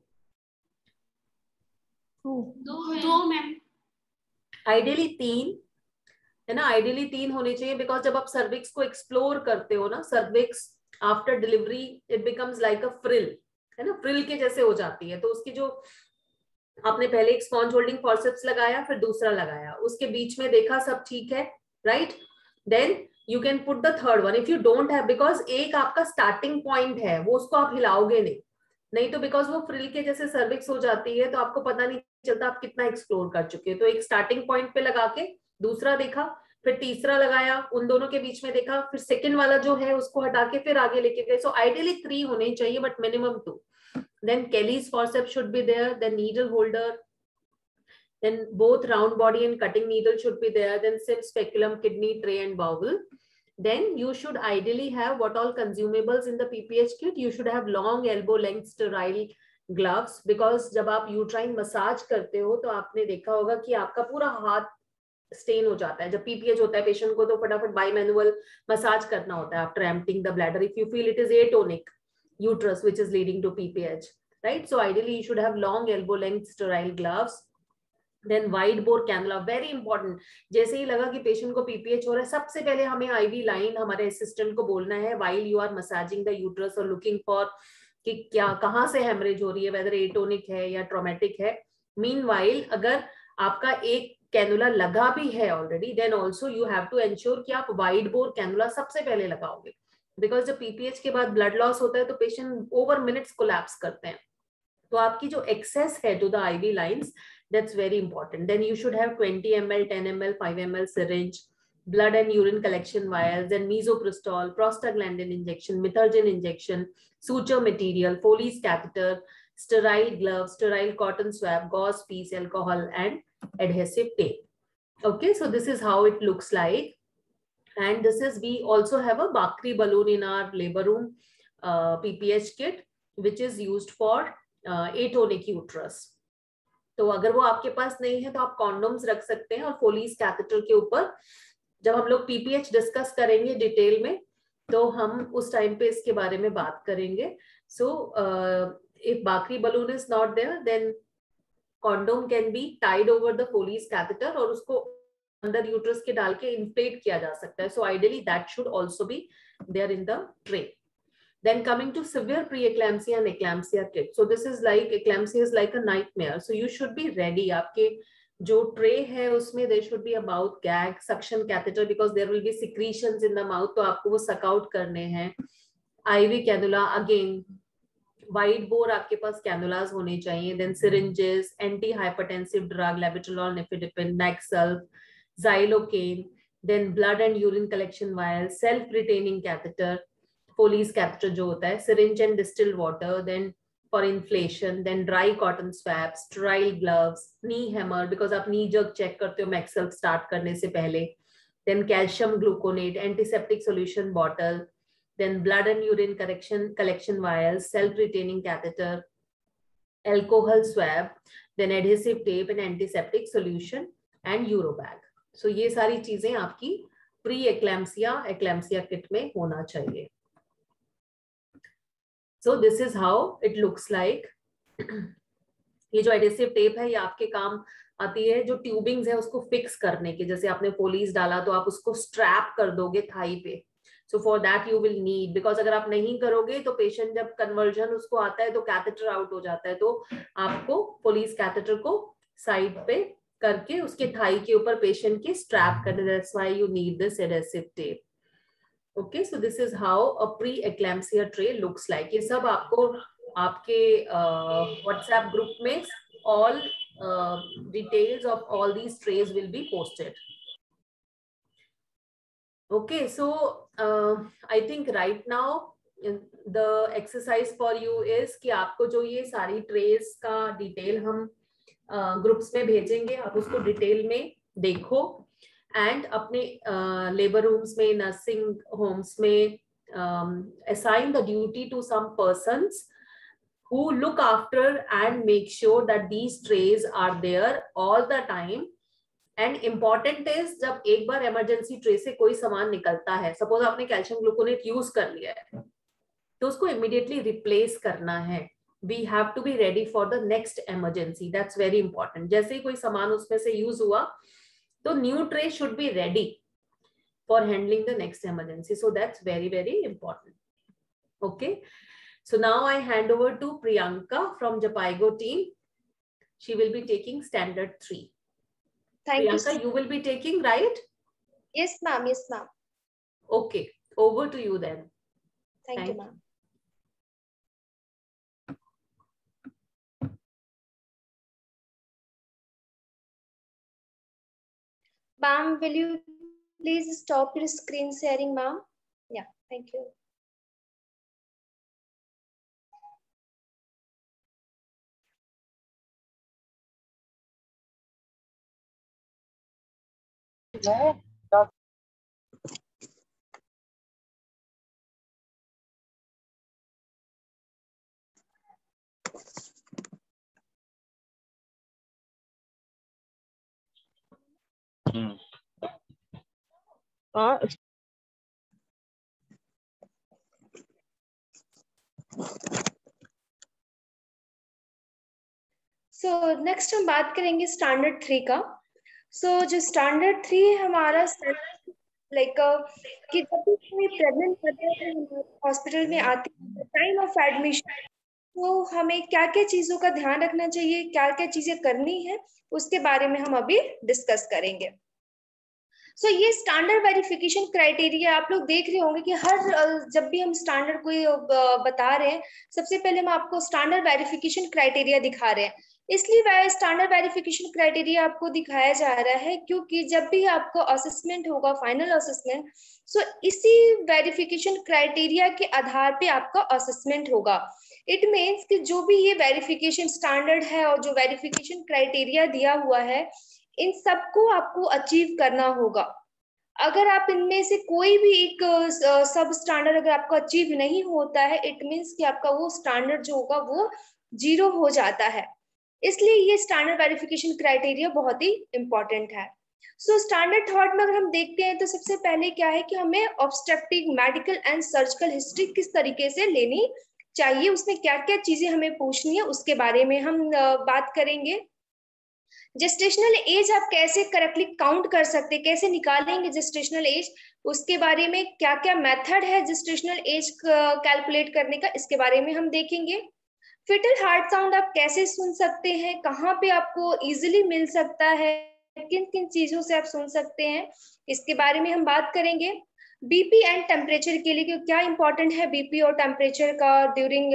दो ma'am. Ideally 3 है ना, ideally 3 होने चाहिए. बिकॉज जब आप सर्विक्स को एक्सप्लोर करते हो ना, cervix after delivery it becomes like a frill, है ना, फ्रिल के जैसे हो जाती है. तो उसकी जो आपने पहले एक स्पॉन्ज होल्डिंग फॉर्सेप्स लगाया, फिर दूसरा लगाया, उसके बीच में देखा सब ठीक है, right? Then you can put the third one if you don't have, because एक आपका स्टार्टिंग पॉइंट है, वो उसको आप हिलाओगे नहीं तो बिकॉज वो फ्रिल के जैसे सर्विक्स हो जाती है, तो आपको पता नहीं चलता आप कितना एक्सप्लोर कर चुके हैं. तो एक स्टार्टिंग पॉइंट पे लगा के दूसरा देखा, फिर तीसरा लगाया, उन दोनों के बीच में देखा, फिर सेकंड वाला जो है उसको हटा के फिर आगे लेके गए. सो आइडियली 3 होने चाहिए but minimum 2. Then Kelly's forceps should be there, then needle holder, then both round body and cutting needle should be there, then sim, speculum, kidney, tray and bowel. Then you should ideally have what all consumables in the PPH kit. You should have long elbow length sterile gloves, because जब आप uterine massage करते हो तो आपने देखा होगा कि आपका पूरा हाथ स्टेन हो जाता है. जब PPH होता है पेशेंट को तो फटाफट बाई मैनुअल मसाज करना होता है after emptying the bladder if you feel it is atonic uterus which is leading to PPH, right? So ideally you should have long elbow length sterile gloves. Then wide bore cannula, very important. जैसे ही लगा कि patient को PPH हो रहा है, सबसे पहले हमें आईवी लाइन हमारे असिस्टेंट को बोलना है while you are massaging the uterus और लुकिंग फॉर कि क्या कहाँ से हेमरेज हो रही है, वेदर एटोनिक है या ट्रॉमेटिक है। मीनवाइल अगर आपका एक कैनुला लगा भी है already, then also you have to ensure कि आप वाइड बोर कैनुला सबसे पहले लगाओगे, बिकॉज जब पीपीएच के बाद ब्लड लॉस होता है तो पेशेंट ओवर मिनट्स कोलैप्स करते हैं। तो आपकी जो एक्सेस है to the IV lines, that's very important. Then you should have 20 ml, 10 ml, 5 ml syringe, blood and urine collection vials, then misoprostol, prostaglandin injection, methergin injection, suture material, Foley's catheter, sterile gloves, sterile cotton swab, gauze piece, alcohol, and adhesive tape. Okay, so this is how it looks like. And this is, we also have a Bakri balloon in our labor room PPH kit, which is used for atonic uterus. तो अगर वो आपके पास नहीं है तो आप condoms रख सकते हैं। और फोलीज कैथेटर के ऊपर जब हम लोग पीपीएच डिस्कस करेंगे डिटेल में तो हम उस टाइम पे इसके बारे में बात करेंगे। So if Bakri balloon is not there then condom can be tied over the Foley's catheter और उसको अंदर यूट्रस के डाल के इन्फ्लेट किया जा सकता है। So ideally that should also be there in the tray. Then coming to severe preeclampsia and eclampsia kit. So this is like, eclampsia is like a nightmare. So you should be ready. आपके जो tray है उसमें there should be a mouth gag, suction catheter because there will be secretions in the mouth. तो आपको वो suck out करने हैं. IV cannula again. Wide bore आपके पास cannulas होने चाहिए. Then syringes, antihypertensive drug, labetalol, nifedipine, Maxulf, xylocaine. Then blood and urine collection vials, self-retaining catheter. Foley's catheter जो होता है, syringe and distilled water, then for inflation, then dry cotton swabs, sterile gloves, knee hammer because आप knee jerk check करते हो Maxulf start करने से पहले, then calcium gluconate, antiseptic solution bottle, then blood and urine collection vials, self-retaining catheter, alcohol swab, then adhesive tape and antiseptic solution and Eurobag. So ये सारी चीजें आपकी pre-eclampsia kit में होना चाहिए। So this is how it looks like. ये जो adhesive tape है ये आपके काम आती है जो ट्यूबिंग्स है उसको फिक्स करने के। जैसे आपने पोलीस डाला तो आप उसको स्ट्रैप कर दोगे थाई पे। So for that you will need, because अगर आप नहीं करोगे तो पेशेंट जब कन्वर्जन उसको आता है तो कैथेटर आउट हो जाता है। तो आपको पोलीस कैथेटर को साइड पे करके उसके थाई के ऊपर पेशेंट के स्ट्रैप करने, that's why you need this adhesive tape. Okay, so this is how a pre-eclampsia tray looks like. ये सब आपको आपके WhatsApp group में all details of all these trays will be posted. Okay, so I think right now the exercise for you is कि आपको जो ये सारी trays का डिटेल हम ग्रुप्स में भेजेंगे, आप उसको डिटेल में देखो एंड अपने लेबर रूम्स में, नर्सिंग होम्स में assign the duty to some persons who look after and make sure that these trays are there all the time. And important is जब एक बार इमरजेंसी ट्रे से कोई सामान निकलता है, सपोज आपने कैल्शियम ग्लूकोनेट यूज कर लिया है तो उसको इमीडिएटली रिप्लेस करना है। We have to be ready for the next emergency. That's very important. जैसे ही कोई सामान उसमें से यूज हुआ तो new tray should be ready for handling the next emergency. So that's very, very important. Okay. So now I hand over to Priyanka from Japaigo team. She will be taking standard 3. Thank Priyanka, you will be taking, right? Yes, ma'am. Yes, ma'am. Okay. Over to you then. Thank you, ma'am. Ma'am, will you please stop your screen sharing, ma'am? Yeah, thank you. So next हम बात करेंगे standard 3 का। सो जो standard 3 है हमारा like कि जब भी कोई प्रेग्नेंट मदर हॉस्पिटल में आती है टाइम ऑफ एडमिशन, तो हमें क्या क्या चीजों का ध्यान रखना चाहिए, क्या क्या चीजें करनी है, उसके बारे में हम अभी डिस्कस करेंगे। सो ये स्टैंडर्ड वेरिफिकेशन क्राइटेरिया आप लोग देख रहे होंगे कि हर जब भी हम स्टैंडर्ड कोई बता रहे हैं, सबसे पहले हम आपको स्टैंडर्ड वेरिफिकेशन क्राइटेरिया दिखा रहे हैं। इसलिए स्टैंडर्ड वेरिफिकेशन क्राइटेरिया आपको दिखाया जा रहा है क्योंकि जब भी आपको असेसमेंट होगा, फाइनल असेसमेंट, सो इसी वेरिफिकेशन क्राइटेरिया के आधार पे आपका असेसमेंट होगा। इट मीन्स कि जो भी ये वेरिफिकेशन स्टैंडर्ड है और जो वेरिफिकेशन क्राइटेरिया दिया हुआ है, इन सबको आपको अचीव करना होगा। अगर आप इनमें से कोई भी एक सब स्टैंडर्ड अगर आपको अचीव नहीं होता है, इट मीन्स कि आपका वो स्टैंडर्ड जो होगा वो 0 हो जाता है। इसलिए ये स्टैंडर्ड वेरिफिकेशन क्राइटेरिया बहुत ही इंपॉर्टेंट है। सो स्टैंडर्ड थर्ड में अगर हम देखते हैं तो सबसे पहले क्या है कि हमें obstructive, medical and surgical history किस तरीके से लेनी चाहिए, उसमें क्या क्या चीजें हमें पूछनी है, उसके बारे में हम बात करेंगे। जेस्टेशनल एज आप कैसे करेक्टली काउंट कर सकते हैं, कैसे निकालेंगे जेस्टेशनल एज, उसके बारे में क्या क्या मेथड है जेस्टेशनल एज कैलकुलेट करने का, इसके बारे में हम देखेंगे। फिटल हार्ट साउंड आप कैसे सुन सकते हैं, कहाँ पे आपको इजीली मिल सकता है, किन किन चीजों से आप सुन सकते हैं, इसके बारे में हम बात करेंगे। बीपी एंड टेम्परेचर के लिए क्या इंपॉर्टेंट है बीपी और टेम्परेचर का during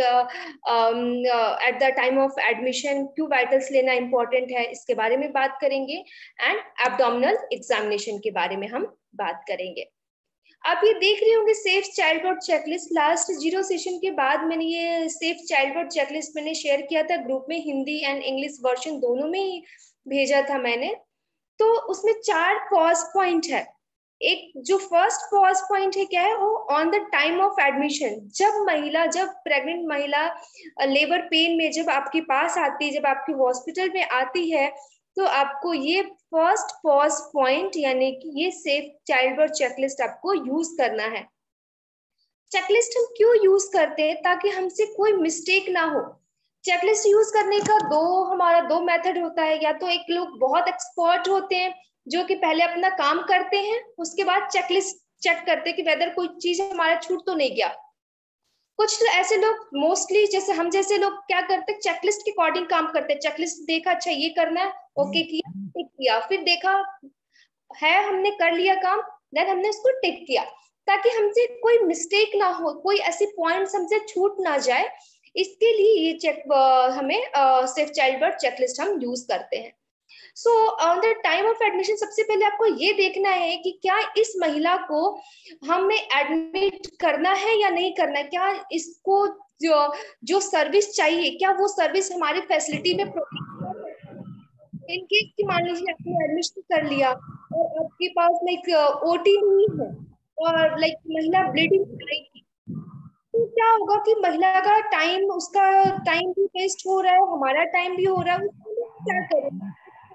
at the time of admission, क्यों वाइटल्स लेना इंपॉर्टेंट है, इसके बारे में बात करेंगे। एंड एब्डोमिनल एग्जामिनेशन के बारे में हम बात करेंगे। आप ये देख रहे होंगे safe childhood checklist, last 0 session के बाद मैंने ये सेफ चाइल्डहुड चेकलिस्ट मैंने शेयर किया था ग्रुप में, हिंदी एंड इंग्लिश वर्जन दोनों में ही भेजा था मैंने। तो उसमें 4 पॉज पॉइंट है। एक जो फर्स्ट पॉज पॉइंट है क्या है, वो on the time of admission, जब प्रेग्नेंट महिला लेबर पेन में जब आपके पास आती है, जब आपके हॉस्पिटल में आती है, तो आपको ये फर्स्ट पॉज पॉइंट यानी कि ये सेफ चाइल्डबर्थ चेकलिस्ट आपको यूज करना है। चेकलिस्ट हम क्यों यूज करते हैं, ताकि हमसे कोई मिस्टेक ना हो। चेकलिस्ट यूज करने का हमारा दो मेथड होता है। या तो एक लोग बहुत एक्सपर्ट होते हैं जो कि पहले अपना काम करते हैं, उसके बाद चेकलिस्ट चेक करते हैं कि वेदर कोई चीज हमारा छूट तो नहीं गया। कुछ तो ऐसे लोग मोस्टली जैसे हम जैसे लोग क्या करते हैं, चेकलिस्ट के अकॉर्डिंग काम करते हैं। चेकलिस्ट देखा, अच्छा ये करना है, ओके किया, टिक किया, फिर देखा है हमने कर लिया काम, देन हमने उसको टिक किया, ताकि हमसे कोई मिस्टेक ना हो, कोई ऐसे पॉइंट्स हमसे छूट ना जाए। इसके लिए ये हमें सेफ चाइल्डबर्थ चेकलिस्ट हम यूज करते हैं। So on the time of admission सबसे पहले आपको ये देखना है कि क्या इस महिला को हमें एडमिट करना है या नहीं करना है, क्या इसको जो सर्विस चाहिए, क्या वो सर्विस हमारी फैसिलिटी में प्रोवाइड। इन केस की मान लीजिए आपने एडमिशन कर लिया और आपके पास लाइक ओटी नहीं है और लाइक महिला ब्लीडिंग करेगी, तो क्या होगा कि महिला का टाइम, उसका टाइम भी वेस्ट हो रहा है, हमारा टाइम भी हो रहा है, क्या करें।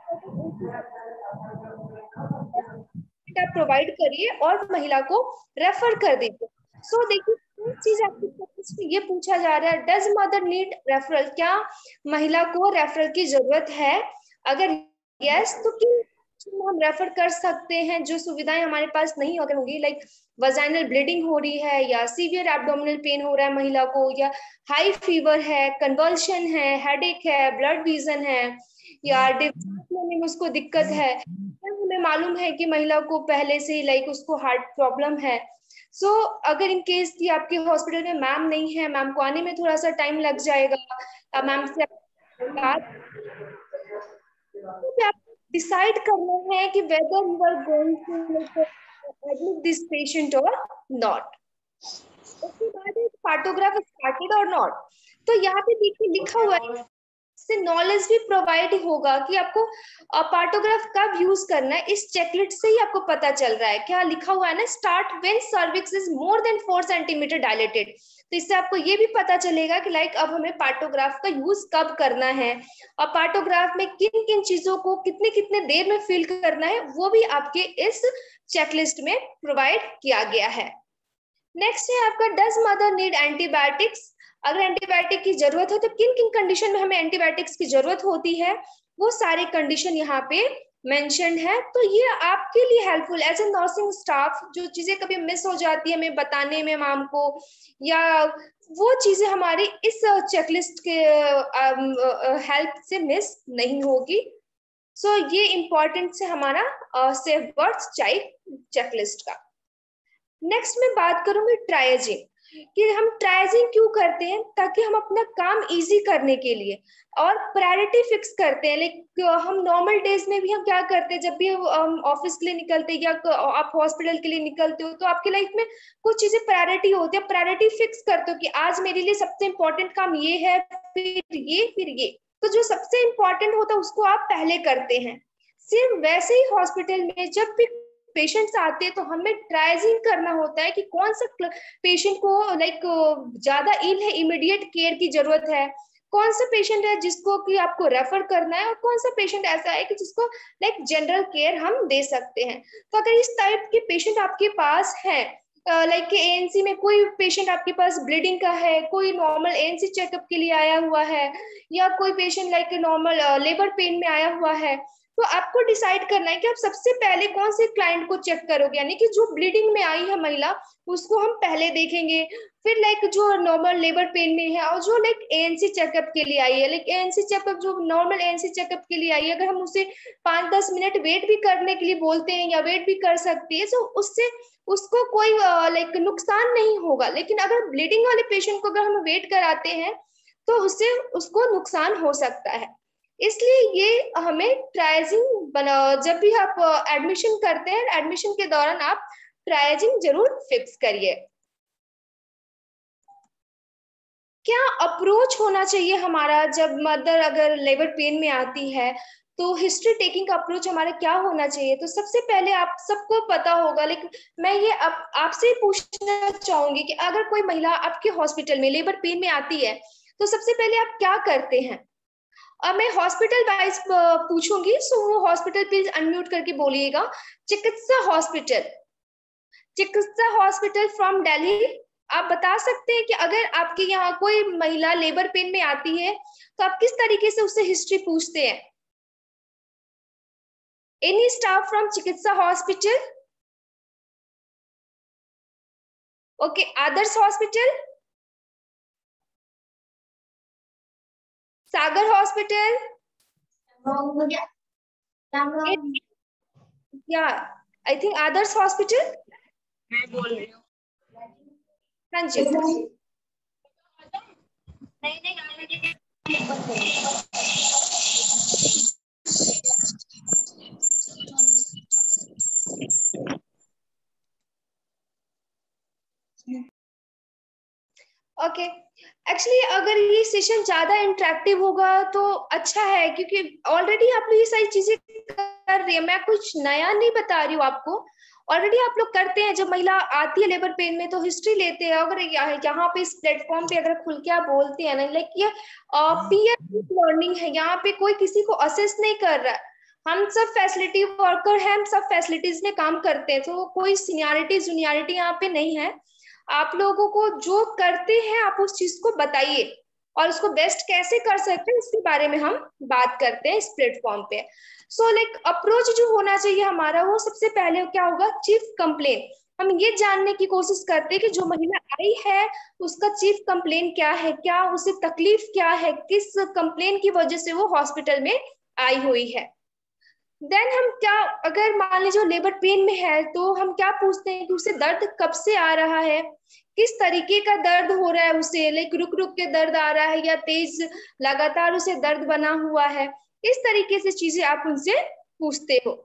प्रोवाइड करिए और महिला को रेफर कर दीजिए। सो देखिए चीज आपको ये पूछा जा रहा है, डज मदर नीड रेफरल, क्या महिला को रेफरल की जरूरत है। अगर यस तो हम रेफर कर सकते हैं। जो सुविधाएं हमारे पास नहीं अगर होंगी, लाइक वजाइनल ब्लीडिंग हो रही है या सीवियर एब्डोमिनल पेन हो रहा है महिला को, या हाई फीवर है, कन्वल्शन है, हेडेक है, ब्लड विजन है, या लेने में उसको दिक्कत है, हमें मालूम है कि महिला को पहले से लाइक उसको हार्ट प्रॉब्लम है। सो अगर इन केस की आपके हॉस्पिटल में मैम नहीं है, मैम को आने में थोड़ा सा टाइम लग जाएगा, मैम से बात डिसाइड करना है कि whether you are going to admit this patient और नॉट। उसके बाद पार्टोग्राफ स्टार्टेड और नॉट। तो यहाँ पे देखिए लिखा हुआ है, से नॉलेज भी प्रोवाइड होगा कि आपको पार्टोग्राफ कब यूज करना है। इस चेकलिस्ट से ही आपको पता चल रहा है, क्या लिखा हुआ है ना, start when cervix is more than 4 centimetre dilated. तो इससे आपको ये भी पता चलेगा कि लाइक अब हमें पार्टोग्राफ का यूज कब करना है और पार्टोग्राफ में किन किन चीजों को कितने कितने देर में फिल करना है, वो भी आपके इस चेकलिस्ट में प्रोवाइड किया गया है। नेक्स्ट है आपका डज मदर नीड एंटीबायोटिक्स। अगर एंटीबायोटिक की जरूरत है तो किन किन कंडीशन में हमें एंटीबायोटिक्स की जरूरत होती है, वो सारे कंडीशन यहाँ पे मेंशन्ड है। तो ये आपके लिए helpful as a nursing staff, जो चीजें कभी मिस हो जाती है हमें बताने में मैम को, या वो चीजें हमारी इस चेकलिस्ट के हेल्प से मिस नहीं होगी। सो ये इम्पोर्टेंट से हमारा सेफ बर्थ चाइल्ड चेकलिस्ट का। नेक्स्ट मैं बात करूंगी ट्रायजिंग, कि हम ट्रायजिंग क्यों करते हैं, ताकि हम अपना काम इजी करने के लिए और प्रायोरिटी फिक्स करते हैं। लाइक हम नॉर्मल डेज में भी हम क्या करते हैं, जब भी ऑफिस के लिए निकलते हैं या आप हॉस्पिटल के लिए निकलते हो, तो आपकी लाइफ में कुछ चीजें प्रायोरिटी होती है, प्रायोरिटी फिक्स करते हो कि आज मेरे लिए सबसे इंपॉर्टेंट काम ये है, फिर ये। तो जो सबसे इंपॉर्टेंट होता है उसको आप पहले करते हैं। सिर्फ वैसे ही हॉस्पिटल में जब भी पेशेंट्स आते हैं तो हमें ट्रायजिंग करना होता है कि कौन सा पेशेंट को लाइक ज्यादा इल है, इमीडिएट केयर की जरूरत है, कौन सा पेशेंट है जिसको कि आपको रेफर करना है, और कौन सा पेशेंट ऐसा है कि जिसको लाइक जनरल केयर हम दे सकते हैं। तो अगर इस टाइप के पेशेंट आपके पास है, लाइक एएनसी में कोई पेशेंट आपके पास ब्लीडिंग का है, कोई नॉर्मल एएनसी चेकअप के लिए आया हुआ है, या कोई patient like normal labour pain में आया हुआ है, तो आपको डिसाइड करना है कि आप सबसे पहले कौन से क्लाइंट को चेक करोगे। यानी कि जो ब्लीडिंग में आई है महिला, उसको हम पहले देखेंगे, फिर लाइक जो नॉर्मल लेबर पेन में है, और जो लाइक एएनसी चेकअप के लिए आई है, लाइक एएनसी चेकअप जो नॉर्मल एएनसी चेकअप के लिए आई है, अगर हम उसे 5-10 मिनट वेट भी करने के लिए बोलते हैं या वेट भी कर सकती है, तो उससे उसको कोई लाइक नुकसान नहीं होगा। लेकिन अगर ब्लीडिंग वाले पेशेंट को अगर हम वेट कराते हैं तो उससे उसको नुकसान हो सकता है। इसलिए ये हमें ट्रायजिंग जब भी आप एडमिशन करते हैं, एडमिशन के दौरान आप ट्रायजिंग जरूर फिक्स करिए। क्या अप्रोच होना चाहिए हमारा जब मदर अगर लेबर पेन में आती है, तो हिस्ट्री टेकिंग का अप्रोच हमारा क्या होना चाहिए। तो सबसे पहले आप सबको पता होगा, लेकिन मैं ये आपसे पूछना चाहूंगी कि अगर कोई महिला आपके हॉस्पिटल में लेबर पेन में आती है तो सबसे पहले आप क्या करते हैं। अब मैं हॉस्पिटल वाइज पूछूंगी, सो वो हॉस्पिटल प्लीज अनम्यूट करके बोलिएगा। चिकित्सा हॉस्पिटल फ्रॉम दिल्ली, आप बता सकते हैं कि अगर आपके यहाँ कोई महिला लेबर पेन में आती है तो आप किस तरीके से उससे हिस्ट्री पूछते हैं। Any staff from Chikitsa hospital? Okay, Adarsh hospital, Sagar hospital, या आई थिंक आदर्श हॉस्पिटल। मैं बोल रही हूँ। हाँ जी, ओके। एक्चुअली अगर ये सेशन ज्यादा इंटरेक्टिव होगा तो अच्छा है, क्योंकि ऑलरेडी आप लोग ये सारी चीजें कर रही है, मैं कुछ नया नहीं बता रही हूँ आपको, ऑलरेडी आप लोग करते हैं। जब महिला आती है लेबर पेन में तो हिस्ट्री लेते हैं। अगर यहाँ पे इस प्लेटफॉर्म पे अगर खुल के आप बोलते हैं ना, लाइक ये पीयर लर्निंग है, यहाँ पे कोई किसी को असेस नहीं कर रहा है, हम सब फैसिलिटी वर्कर हैं, हम सब फैसिलिटीज में काम करते हैं, तो कोई सीनियरिटी यहाँ पे नहीं है। आप लोगों को जो करते हैं आप उस चीज को बताइए, और उसको बेस्ट कैसे कर सकते हैं इसके बारे में हम बात करते हैं इस प्लेटफॉर्म पे। सो लाइक अप्रोच जो होना चाहिए हमारा, वो सबसे पहले क्या होगा, चीफ कंप्लेन। हम ये जानने की कोशिश करते हैं कि जो महिला आई है उसका चीफ कंप्लेन क्या है, क्या उसे तकलीफ क्या है, किस कंप्लेन की वजह से वो हॉस्पिटल में आई हुई है। देन हम क्या, अगर मान लीजिए लेबर पेन में है तो हम क्या पूछते हैं कि उसे दर्द कब से आ रहा है, किस तरीके का दर्द हो रहा है उसे, लाइक रुक रुक के दर्द आ रहा है या तेज लगातार उसे दर्द बना हुआ है, इस तरीके से चीजें आप उनसे पूछते हो।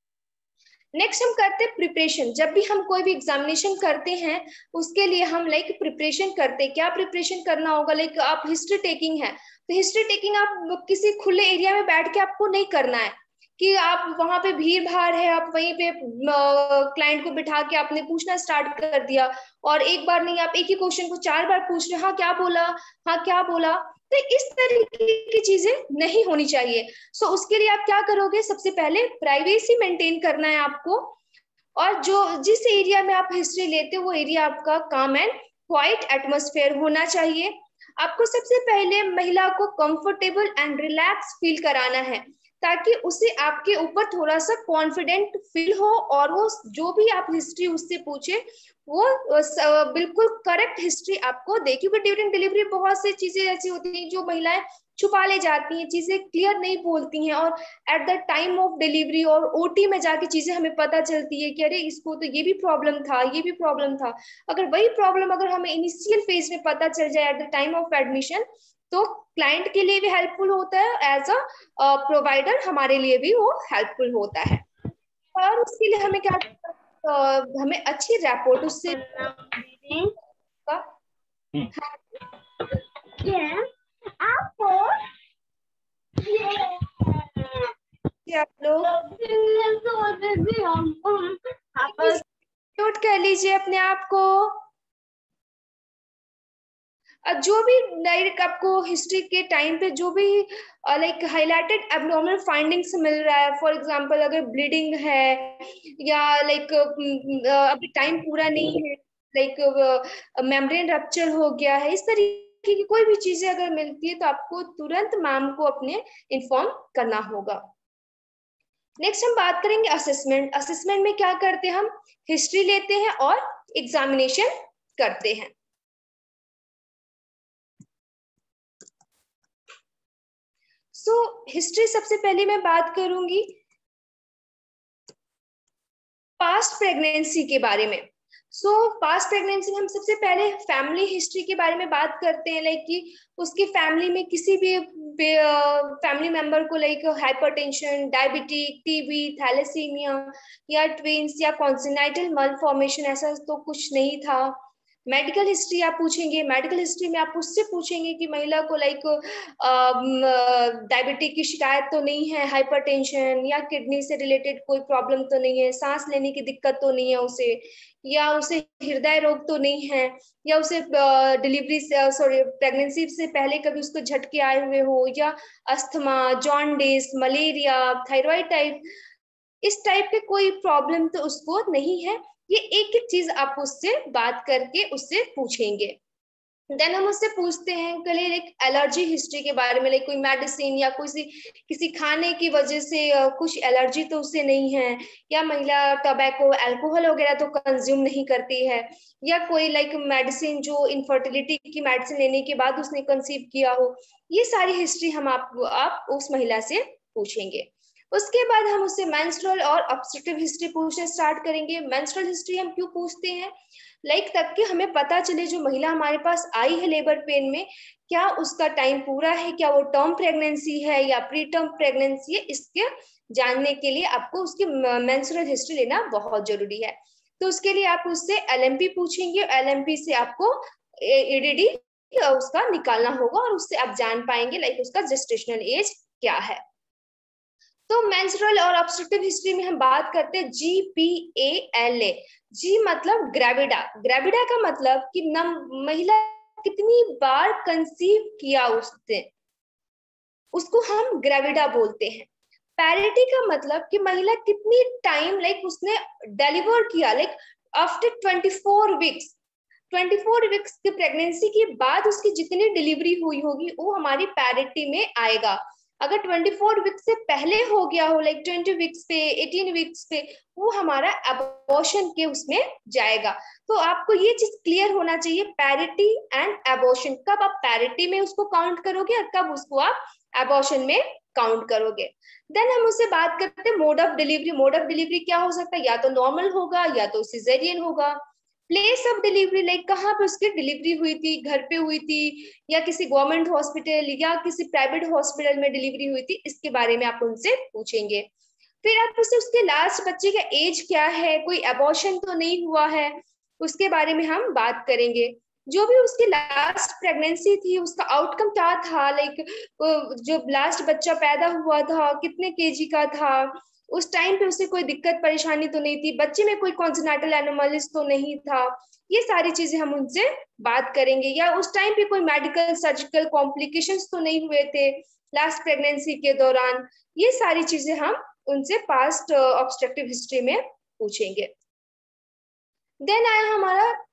नेक्स्ट हम करते हैं प्रिपरेशन। जब भी हम कोई भी एग्जामिनेशन करते हैं उसके लिए हम लाइक प्रिपरेशन करते हैं। क्या प्रिपरेशन करना होगा, लाइक आप हिस्ट्री टेकिंग है तो हिस्ट्री टेकिंग आप किसी खुले एरिया में बैठ के आपको नहीं करना है कि आप वहां पे भीड़ भाड़ है, आप वहीं पे क्लाइंट को बिठा के आपने पूछना स्टार्ट कर दिया, और एक बार नहीं आप एक ही क्वेश्चन को 4 बार पूछ रहे, हाँ क्या बोला, हाँ क्या बोला। तो इस तरीके की चीजें नहीं होनी चाहिए। सो उसके लिए आप क्या करोगे, सबसे पहले प्राइवेसी मेंटेन करना है आपको, और जो जिस एरिया में आप हिस्ट्री लेते हो वो एरिया आपका काम एंड क्वाइट एटमॉस्फेयर होना चाहिए। आपको सबसे पहले महिला को कंफर्टेबल एंड रिलैक्स फील कराना है, ताकि उसे आपके ऊपर थोड़ा सा कॉन्फिडेंट फील हो और वो जो भी आप हिस्ट्री उससे पूछे वो बिल्कुल करेक्ट हिस्ट्री आपको दे। क्योंकि ड्यूरिंग डिलीवरी बहुत सी चीजें ऐसी होती हैं जो महिलाएं छुपा ले जाती हैं, चीजें क्लियर नहीं बोलती हैं, और at the time of delivery और ओटी में जाके चीजें हमें पता चलती है कि अरे इसको तो ये भी प्रॉब्लम था, ये भी प्रॉब्लम था। अगर वही प्रॉब्लम अगर हमें इनिशियल फेज में पता चल जाए at the time of admission, तो क्लाइंट के लिए भी हेल्पफुल होता है, एज अ प्रोवाइडर हमारे लिए भी वो हेल्पफुल होता है। और उसके लिए हमें क्या हमें अच्छी रैपोर्ट उससे आप लोग नोट कर लीजिए अपने आप को। जो भी डायरेक्ट आपको हिस्ट्री के टाइम पे जो भी लाइक हाईलाइटेड एब्नॉर्मल फाइंडिंग्स मिल रहा है, फॉर एग्जांपल अगर ब्लीडिंग है या लाइक अभी टाइम पूरा नहीं है, लाइक मेम्ब्रेन रप्चर हो गया है, इस तरीके की कोई भी चीजें अगर मिलती है तो आपको तुरंत मैम को अपने इन्फॉर्म करना होगा। नेक्स्ट हम बात करेंगे असेसमेंट। असेसमेंट में क्या करते हैं, हम हिस्ट्री लेते हैं और एग्जामिनेशन करते हैं। हिस्ट्री सबसे पहले मैं बात करूंगी पास्ट प्रेगनेंसी के बारे में। पास्ट प्रेगनेंसी में हम सबसे पहले फैमिली हिस्ट्री के बारे में बात करते हैं, लाइक कि उसकी फैमिली में किसी भी फैमिली मेंबर को like hypertension, diabetic, TB, thalassemia या ट्विंस या कॉन्जेनाइटल मालफॉर्मेशन ऐसा तो कुछ नहीं था। मेडिकल हिस्ट्री आप पूछेंगे, मेडिकल हिस्ट्री में आप उससे पूछेंगे कि महिला को लाइक डायबिटिक की शिकायत तो नहीं है, हाइपरटेंशन या किडनी से रिलेटेड कोई प्रॉब्लम तो नहीं है, सांस लेने की दिक्कत तो नहीं है उसे, या उसे हृदय रोग तो नहीं है, या उसे डिलीवरी से प्रेगनेंसी से पहले कभी उसको झटके आए हुए हो, या asthma, jaundice, malaria, thyroid type, इस टाइप के कोई प्रॉब्लम तो उसको नहीं है। ये एक एक चीज आप उससे बात करके उससे पूछेंगे। देन हम उससे पूछते हैं कल एक एलर्जी हिस्ट्री के बारे में, लाइक कोई मेडिसिन या किसी खाने की वजह से कुछ एलर्जी तो उसे नहीं है, या महिला टबैको, अल्कोहल वगैरह तो कंज्यूम नहीं करती है, या कोई लाइक मेडिसिन जो इनफर्टिलिटी की मेडिसिन लेने के बाद उसने कंसीव किया हो। ये सारी हिस्ट्री हम आप उस महिला से पूछेंगे। उसके बाद हम उससे मेंस्ट्रुअल और ऑब्स्ट्रक्टिव हिस्ट्री पूछना स्टार्ट करेंगे। मेंस्ट्रुअल हिस्ट्री हम क्यों पूछते हैं, लाइक तब कि हमें पता चले जो महिला हमारे पास आई है लेबर पेन में, क्या उसका टाइम पूरा है, क्या वो टर्म प्रेगनेंसी है या प्री टर्म प्रेगनेंसी है, इसके जानने के लिए आपको उसकी मेंस्ट्रुअल हिस्ट्री लेना बहुत जरूरी है। तो उसके लिए आप उससे एलएमपी पूछेंगे, एलएमपी से आपको ईडीडी उसका निकालना होगा और उससे आप जान पाएंगे लाइक उसका जेस्टेशनल एज क्या है। तो मेंस्ट्रुअल और ऑब्स्ट्रक्टिव हिस्ट्री में हम बात करते हैं GPALA। जी मतलब ग्रेविडा। ग्रेविडा का मतलब कि महिला कितनी बार कंसीव किया उसने, उसको हम ग्रेविडा बोलते हैं। पैरिटी का मतलब कि महिला कितनी टाइम लाइक उसने डिलीवर किया, लाइक आफ्टर 24 वीक्स 24 वीक्स की प्रेगनेंसी के बाद उसकी जितनी डिलीवरी हुई होगी वो हमारी पैरिटी में आएगा। अगर 24 वीक्स से पहले हो गया हो, लाइक 20 वीक्स पे, 18 वीक्स पे, वो हमारा एबॉर्शन के उसमें जाएगा। तो आपको ये चीज क्लियर होना चाहिए, पैरिटी एंड एबॉर्शन, कब आप पैरिटी में उसको काउंट करोगे और कब उसको आप एबॉर्शन में काउंट करोगे। देन हम उससे बात करते हैं mode of delivery. Mode of delivery क्या हो सकता है, या तो नॉर्मल होगा या तो सिजेरियन होगा। प्लेस ऑफ डिलीवरी लाइक कहाँ पे उसकी डिलीवरी हुई थी, घर पे हुई थी या किसी गवर्नमेंट हॉस्पिटल या किसी प्राइवेट हॉस्पिटल में डिलीवरी हुई थी, इसके बारे में आप उनसे पूछेंगे। फिर आप उससे उसके लास्ट बच्चे का एज क्या है, कोई एबॉर्शन तो नहीं हुआ है, उसके बारे में हम बात करेंगे। जो भी उसकी लास्ट प्रेगनेंसी थी उसका आउटकम क्या था, लाइक जो लास्ट बच्चा पैदा हुआ था कितने केजी का था, उस टाइम पे उसे कोई दिक्कत परेशानी तो नहीं थी, बच्चे में कोई कॉन्जेनाइटल एनोमलीज तो नहीं था, ये सारी चीजें हम उनसे बात करेंगे। या उस टाइम पे कोई मेडिकल सर्जिकल कॉम्प्लिकेशंस तो नहीं हुए थे लास्ट प्रेगनेंसी के दौरान, ये सारी चीजें हम उनसे पास्ट ऑब्स्ट्रक्टिव हिस्ट्री में पूछेंगे। देन आया हमारा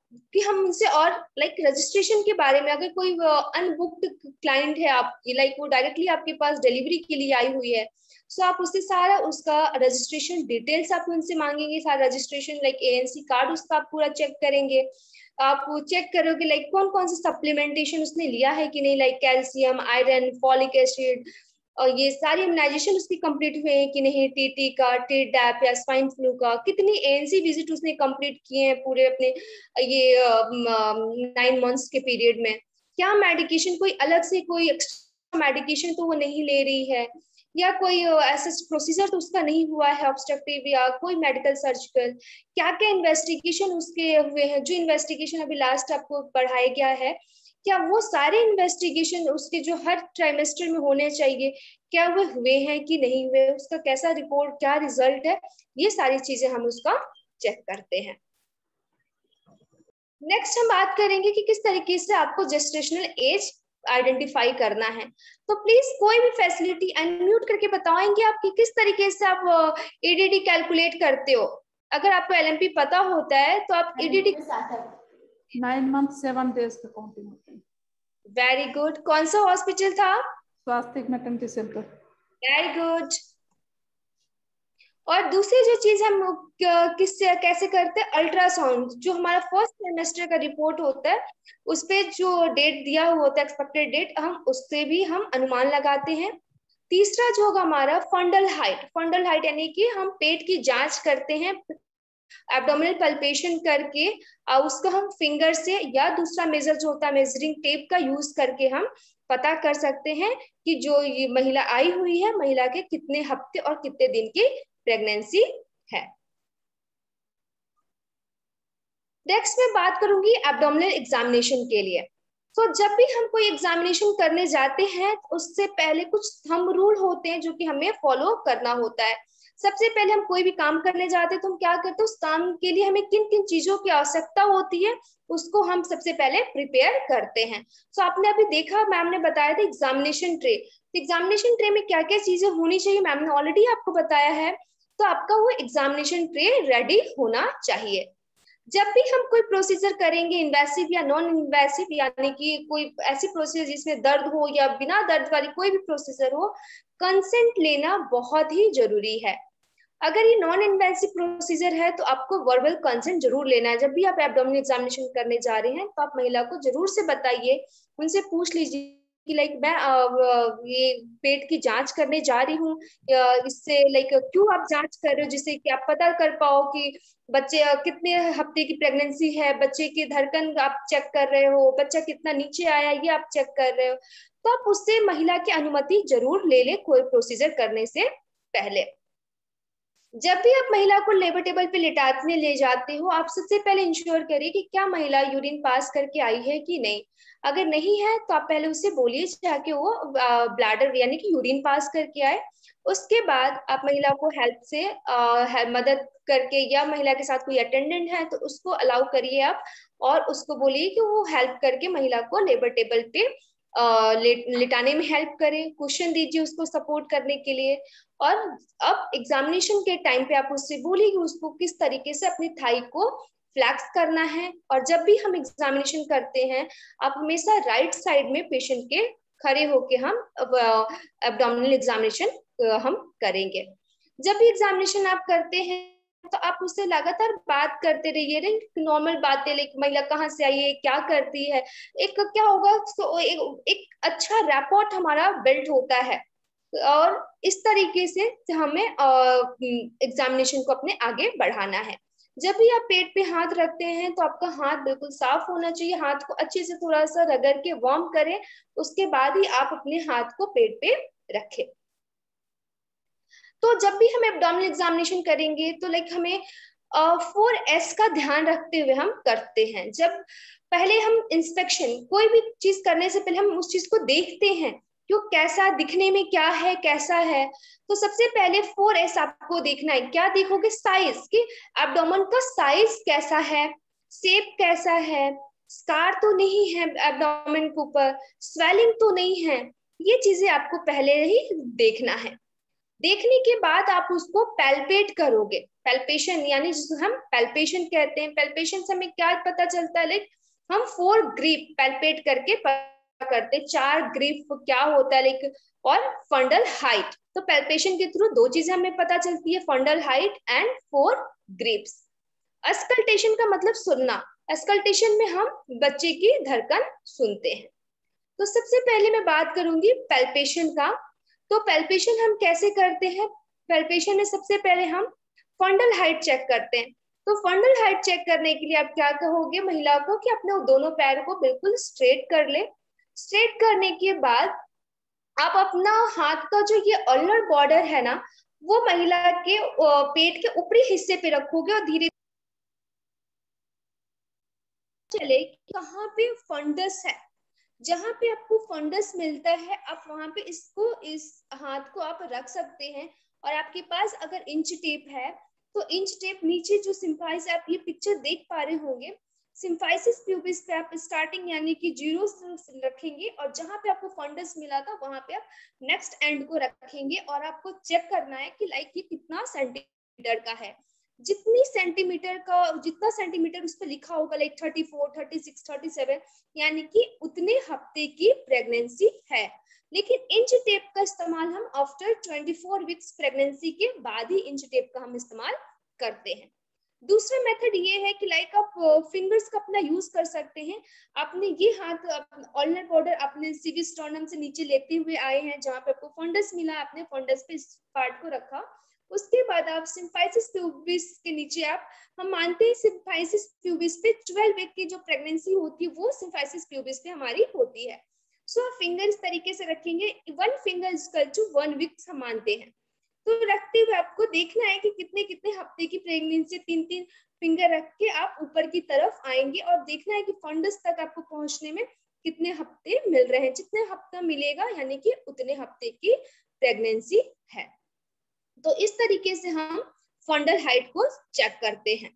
कि हम उनसे और लाइक रजिस्ट्रेशन के बारे में, अगर कोई अनबुक्ड क्लाइंट है आपकी, लाइक वो डायरेक्टली आपके पास डिलीवरी के लिए आई हुई है, सो आप उससे सारा उसका रजिस्ट्रेशन डिटेल्स आप उनसे मांगेंगे, सारा रजिस्ट्रेशन लाइक ANC कार्ड उसका आप पूरा चेक करेंगे, आप चेक करोगे लाइक कौन कौन से सप्लीमेंटेशन उसने लिया है कि नहीं, like calcium, iron, folic acid, और ये सारी इम्यूनाइजेशन उसकी कंप्लीट हुए हैं कि नहीं, TT का, TDAP या स्वाइन फ्लू का, कितनी ANC विजिट उसने कंप्लीट किए हैं पूरे अपने ये 9 मंथ्स के पीरियड में, क्या मेडिकेशन कोई अलग से कोई एक्स्ट्रा मेडिकेशन तो वो नहीं ले रही है, या कोई ऐसा प्रोसीजर तो उसका नहीं हुआ है ऑब्स्ट्रक्टिव या कोई मेडिकल सर्जिकल, क्या क्या इन्वेस्टिगेशन उसके हुए हैं, जो इन्वेस्टिगेशन अभी लास्ट आपको पढ़ाया गया है, क्या वो सारे इन्वेस्टिगेशन उसके जो हर ट्राइमेस्टर में होने चाहिए, क्या वो हुए हैं कि नहीं हुए, उसका कैसा रिपोर्ट, क्या रिजल्ट है, ये सारी चीजें हम उसका चेक करते हैं। नेक्स्ट हम बात करेंगे कि किस तरीके से आपको जेस्टेशनल एज आइडेंटिफाई करना है। तो प्लीज कोई भी फैसिलिटी अनम्यूट करके बताएंगे आप कि किस तरीके से आप EDD कैलकुलेट करते हो। अगर आपको LMP पता होता है तो आप EDD 9 months 7 days पे काउंटिंग होती है। Very good. कौन सा हॉस्पिटल था? Swastik maternity centre. Very good. और दूसरी जो चीज हम किससे कैसे करते हैं, अल्ट्रासाउंड, जो हमारा फर्स्ट सेमेस्टर का रिपोर्ट होता है उस पे जो डेट दिया हुआ होता है, एक्सपेक्टेड डेट, हम उससे भी हम अनुमान लगाते हैं। तीसरा जो होगा हमारा फंडल हाइट यानी कि हम पेट की जांच करते हैं, एब्डोमिनल पल्पेशन करके उसको हम फिंगर से या दूसरा मेजर जो होता है मेजरिंग टेप का यूज करके हम पता कर सकते हैं कि जो ये महिला आई हुई है, महिला के कितने हफ्ते और कितने दिन की प्रेगनेंसी है। नेक्स्ट मैं बात करूंगी एब्डोमिनल एग्जामिनेशन के लिए। तो जब भी हम कोई एग्जामिनेशन करने जाते हैं उससे पहले कुछ थंब रूल होते हैं जो कि हमें फॉलो करना होता है। सबसे पहले हम कोई भी काम करने जाते हैं तो हम क्या करते हैं, उस काम के लिए हमें किन किन चीजों की आवश्यकता होती है उसको हम सबसे पहले प्रिपेयर करते हैं। तो आपने अभी देखा, मैम ने बताया था एग्जामिनेशन ट्रे। तो एग्जामिनेशन ट्रे में क्या क्या चीजें होनी चाहिए मैम ने ऑलरेडी आपको बताया है। तो आपका वो एग्जामिनेशन ट्रे रेडी होना चाहिए। जब भी हम कोई प्रोसीजर करेंगे, इन्वेसिव या नॉन इन्वेसिव, यानी कि कोई ऐसी प्रोसीजर जिसमें दर्द हो या बिना दर्द वाली कोई भी प्रोसीजर हो, कंसेंट लेना बहुत ही जरूरी है। अगर ये नॉन इन्वेसिव प्रोसीजर है तो आपको वर्बल कंसेंट जरूर लेना है। जब भी आप एब्डोमिनल एग्जामिनेशन करने जा रहे हैं तो आप महिला को जरूर से बताइए, उनसे पूछ लीजिए कि लाइक मैं ये पेट की जांच करने जा रही हूँ, इससे लाइक क्यों आप जांच कर रहे हो, जिससे कि आप पता कर पाओ कि बच्चे कितने हफ्ते की प्रेगनेंसी है, बच्चे की धड़कन आप चेक कर रहे हो, बच्चा कितना नीचे आया ये आप चेक कर रहे हो। तो आप उससे महिला की अनुमति जरूर ले ले कोई प्रोसीजर करने से पहले। जब भी आप महिला को लेबर टेबल पे लेटाने ले जाते हो, आप सबसे पहले इंश्योर करिए कि क्या महिला यूरिन पास करके आई है कि नहीं। अगर नहीं है तो आप पहले उससे बोलिए जाके वो ब्लैडर यानी कि यूरिन पास करके आए। उसके बाद आप महिला को हेल्प से मदद करके, या महिला के साथ कोई अटेंडेंट है तो उसको अलाउ करिए आप, और उसको बोलिए कि वो हेल्प करके महिला को लेबर टेबल पे लिटाने में हेल्प करें, क्वेश्चन दीजिए उसको सपोर्ट करने के लिए। और अब एग्जामिनेशन के टाइम पे आप उससे बोलिए कि उसको किस तरीके से अपनी थाई को फ्लैक्स करना है। और जब भी हम एग्जामिनेशन करते हैं आप हमेशा राइट साइड में पेशेंट के खड़े होके हम एब्डोमिनल एग्जामिनेशन हम करेंगे। जब भी एग्जामिनेशन आप करते हैं तो आप उससे लगातार बात करते रहिए, नॉर्मल बातें, लाइक महिला कहाँ से आई है, क्या करती है। एक क्या होगा, तो एक अच्छा रैपोर्ट हमारा बिल्ड होता है, और इस तरीके से हमें एग्जामिनेशन को अपने आगे बढ़ाना है। जब भी आप पेट पे हाथ रखते हैं तो आपका हाथ बिल्कुल साफ होना चाहिए, हाथ को अच्छे से थोड़ा सा रगड़ के वार्म करें, उसके बाद ही आप अपने हाथ को पेट पे रखें। तो जब भी हम एब्डोमिनल एग्जामिनेशन करेंगे तो लाइक हमें 4S का ध्यान रखते हुए हम करते हैं। जब पहले हम इंस्पेक्शन, कोई भी चीज करने से पहले हम उस चीज को देखते हैं क्यों, कैसा दिखने में क्या है, कैसा है। तो सबसे पहले 4S आपको देखना है। क्या देखोगे, साइज, कि एब्डोमेन का साइज कैसा है, शेप कैसा है, स्कार तो नहीं है एब्डोमेन के ऊपर, स्वेलिंग तो नहीं है, ये चीजें आपको पहले ही देखना है। देखने के बाद आप उसको पैल्पेट करोगे, पैल्पेशन यानी जिसको हम पैल्पेशन कहते हैं। पैल्पेशन से हमें क्या पता चलता है, लाइक हम 4 ग्रिप पैल्पेट करके पता करते, 4 ग्रिप क्या होता है लाइक, और फंडल हाइट। तो पैल्पेशन के थ्रू 2 चीजें हमें पता चलती है, fundal height and 4 grips. Auscultation का मतलब सुनना, अस्कल्टेशन में हम बच्चे की धड़कन सुनते हैं। तो सबसे पहले मैं बात करूंगी पैल्पेशन का। तो पैल्पेशन हम कैसे करते हैं, पैल्पेशन में सबसे पहले हम फंडल हाइट चेक करते हैं। तो फंडल हाइट चेक करने के लिए आप क्या कहोगे महिला को कि अपने दोनों पैर को बिल्कुल स्ट्रेट कर ले। स्ट्रेट करने के बाद आप अपना हाथ का जो ये अल्नर बॉर्डर है ना, वो महिला के पेट के ऊपरी हिस्से पे रखोगे और धीरे चले कहाँ पे फंडस है, जहां पे आपको फंडस मिलता है आप वहां पे इसको, इस हाथ को आप रख सकते हैं। और आपके पास अगर इंच टेप है तो इंच टेप नीचे जो सिम्फाइस, आप ये पिक्चर देख पा रहे होंगे, सिम्फाइसिस प्यूबिस पे आप स्टार्टिंग यानी कि 0 से रखेंगे और जहां पे आपको फंडस मिला था वहां पे आप नेक्स्ट एंड को रखेंगे और आपको चेक करना है कि लाइक ये कितना सेंटीमीटर का है। जितनी सेंटीमीटर का, जितना सेंटीमीटर उस पर लिखा होगा लाइक 34, 36, 37 यानी कि उतने हफ्ते की प्रेगनेंसी है। लेकिन इंच टेप का इस्तेमाल हम आफ्टर 24 वीक्स प्रेगनेंसी के बाद ही इंच टेप का हम इस्तेमाल करते हैं। दूसरा मेथड ये है कि लाइक आप फिंगर्स का अपना यूज कर सकते हैं। आपने ये हाथ अल्नर बॉर्डर अपने सीवी स्टर्नम से नीचे लेते हुए आए हैं, जहां पे आपको फंडस मिला, आपने फंडस पे इस पार्ट को रखा। उसके बाद आप सिम्फाइसिस प्यूबिस के नीचे आप, हम मानते हैं सिम्फाइसिस प्यूबिस पे 12 वीक की जो प्रेगनेंसी होती है वो सिम्फाइसिस प्यूबिस पे हमारी होती है। सो फिंगर इस तरीके से रखेंगे, 1 फिंगर इक्वल टू 1 वीक्स हम मानते हैं। तो रखते हुए आपको देखना है कि कितने कितने हफ्ते की प्रेगनेंसी, 3-3 फिंगर रख के आप ऊपर की तरफ आएंगे और देखना है कि फंडस तक आपको पहुंचने में कितने हफ्ते मिल रहे हैं। जितने हफ्ता मिलेगा यानी कि उतने हफ्ते की प्रेगनेंसी है। तो इस तरीके से हम फंडल हाइट को चेक करते हैं।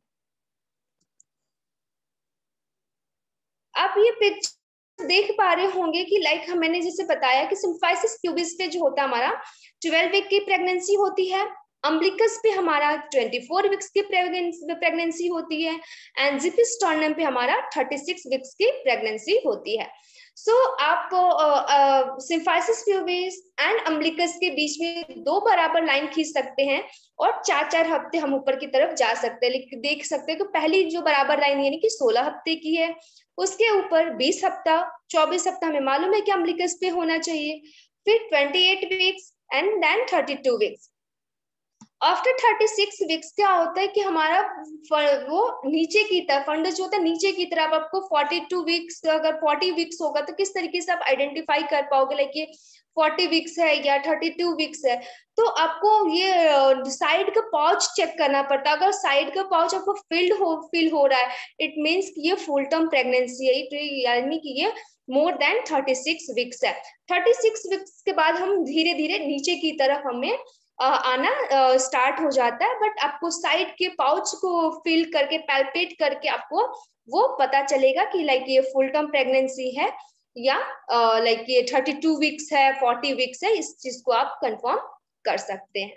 आप ये पिक्चर देख पा रहे होंगे कि लाइक मैंने जैसे बताया कि सिम्फाइसिस प्यूबिस पे जो होता है हमारा 12 वीक की प्रेगनेंसी होती है, अम्बिलिकस पे हमारा 24 वीक्स की प्रेगनेंसी होती है एंड जिपिस स्टर्नम पे हमारा 36 वीक्स की प्रेगनेंसी होती है। सो आप सिम्फाइसिस प्यूबिस एंड अम्बिलिकस के बीच में 2 बराबर लाइन खींच सकते हैं और 4-4 हफ्ते हम ऊपर की तरफ जा सकते हैं। लेकिन देख सकते हैं तो पहली जो बराबर लाइन यानी कि 16 हफ्ते की है, उसके ऊपर 20 हफ्ता, 24 हफ्ता हमें मालूम है कि अम्बिलिकस पे होना चाहिए, फिर 28 weeks and then 32 weeks. After 36 weeks क्या होता है कि हमारा वो नीचे की तरफ फंडस जो होता है नीचे की तरफ, आपको 42 वीक्स, अगर 40 वीक्स होगा तो किस तरीके से आप आइडेंटिफाई कर पाओगे लाइक ये 40 वीक्स है या 32 वीक्स है। तो आपको ये साइड का पाउच चेक करना पड़ता है। अगर साइड का पाउच आपको फील हो रहा है, इट मीन्स कि ये फुल टर्म प्रेगनेंसी है, यानी कि ये मोर देन 36 वीक्स है। 36 वीक्स के बाद हम धीरे धीरे नीचे की तरफ हमें आना स्टार्ट हो जाता है, बट आपको साइड के पाउच को फील करके, पैल्पेट करके आपको वो पता चलेगा कि लाइक ये फुल टर्म प्रेगनेंसी है या लाइक ये 32 वीक्स है, 40 वीक्स है। इस चीज को आप कंफर्म कर सकते हैं।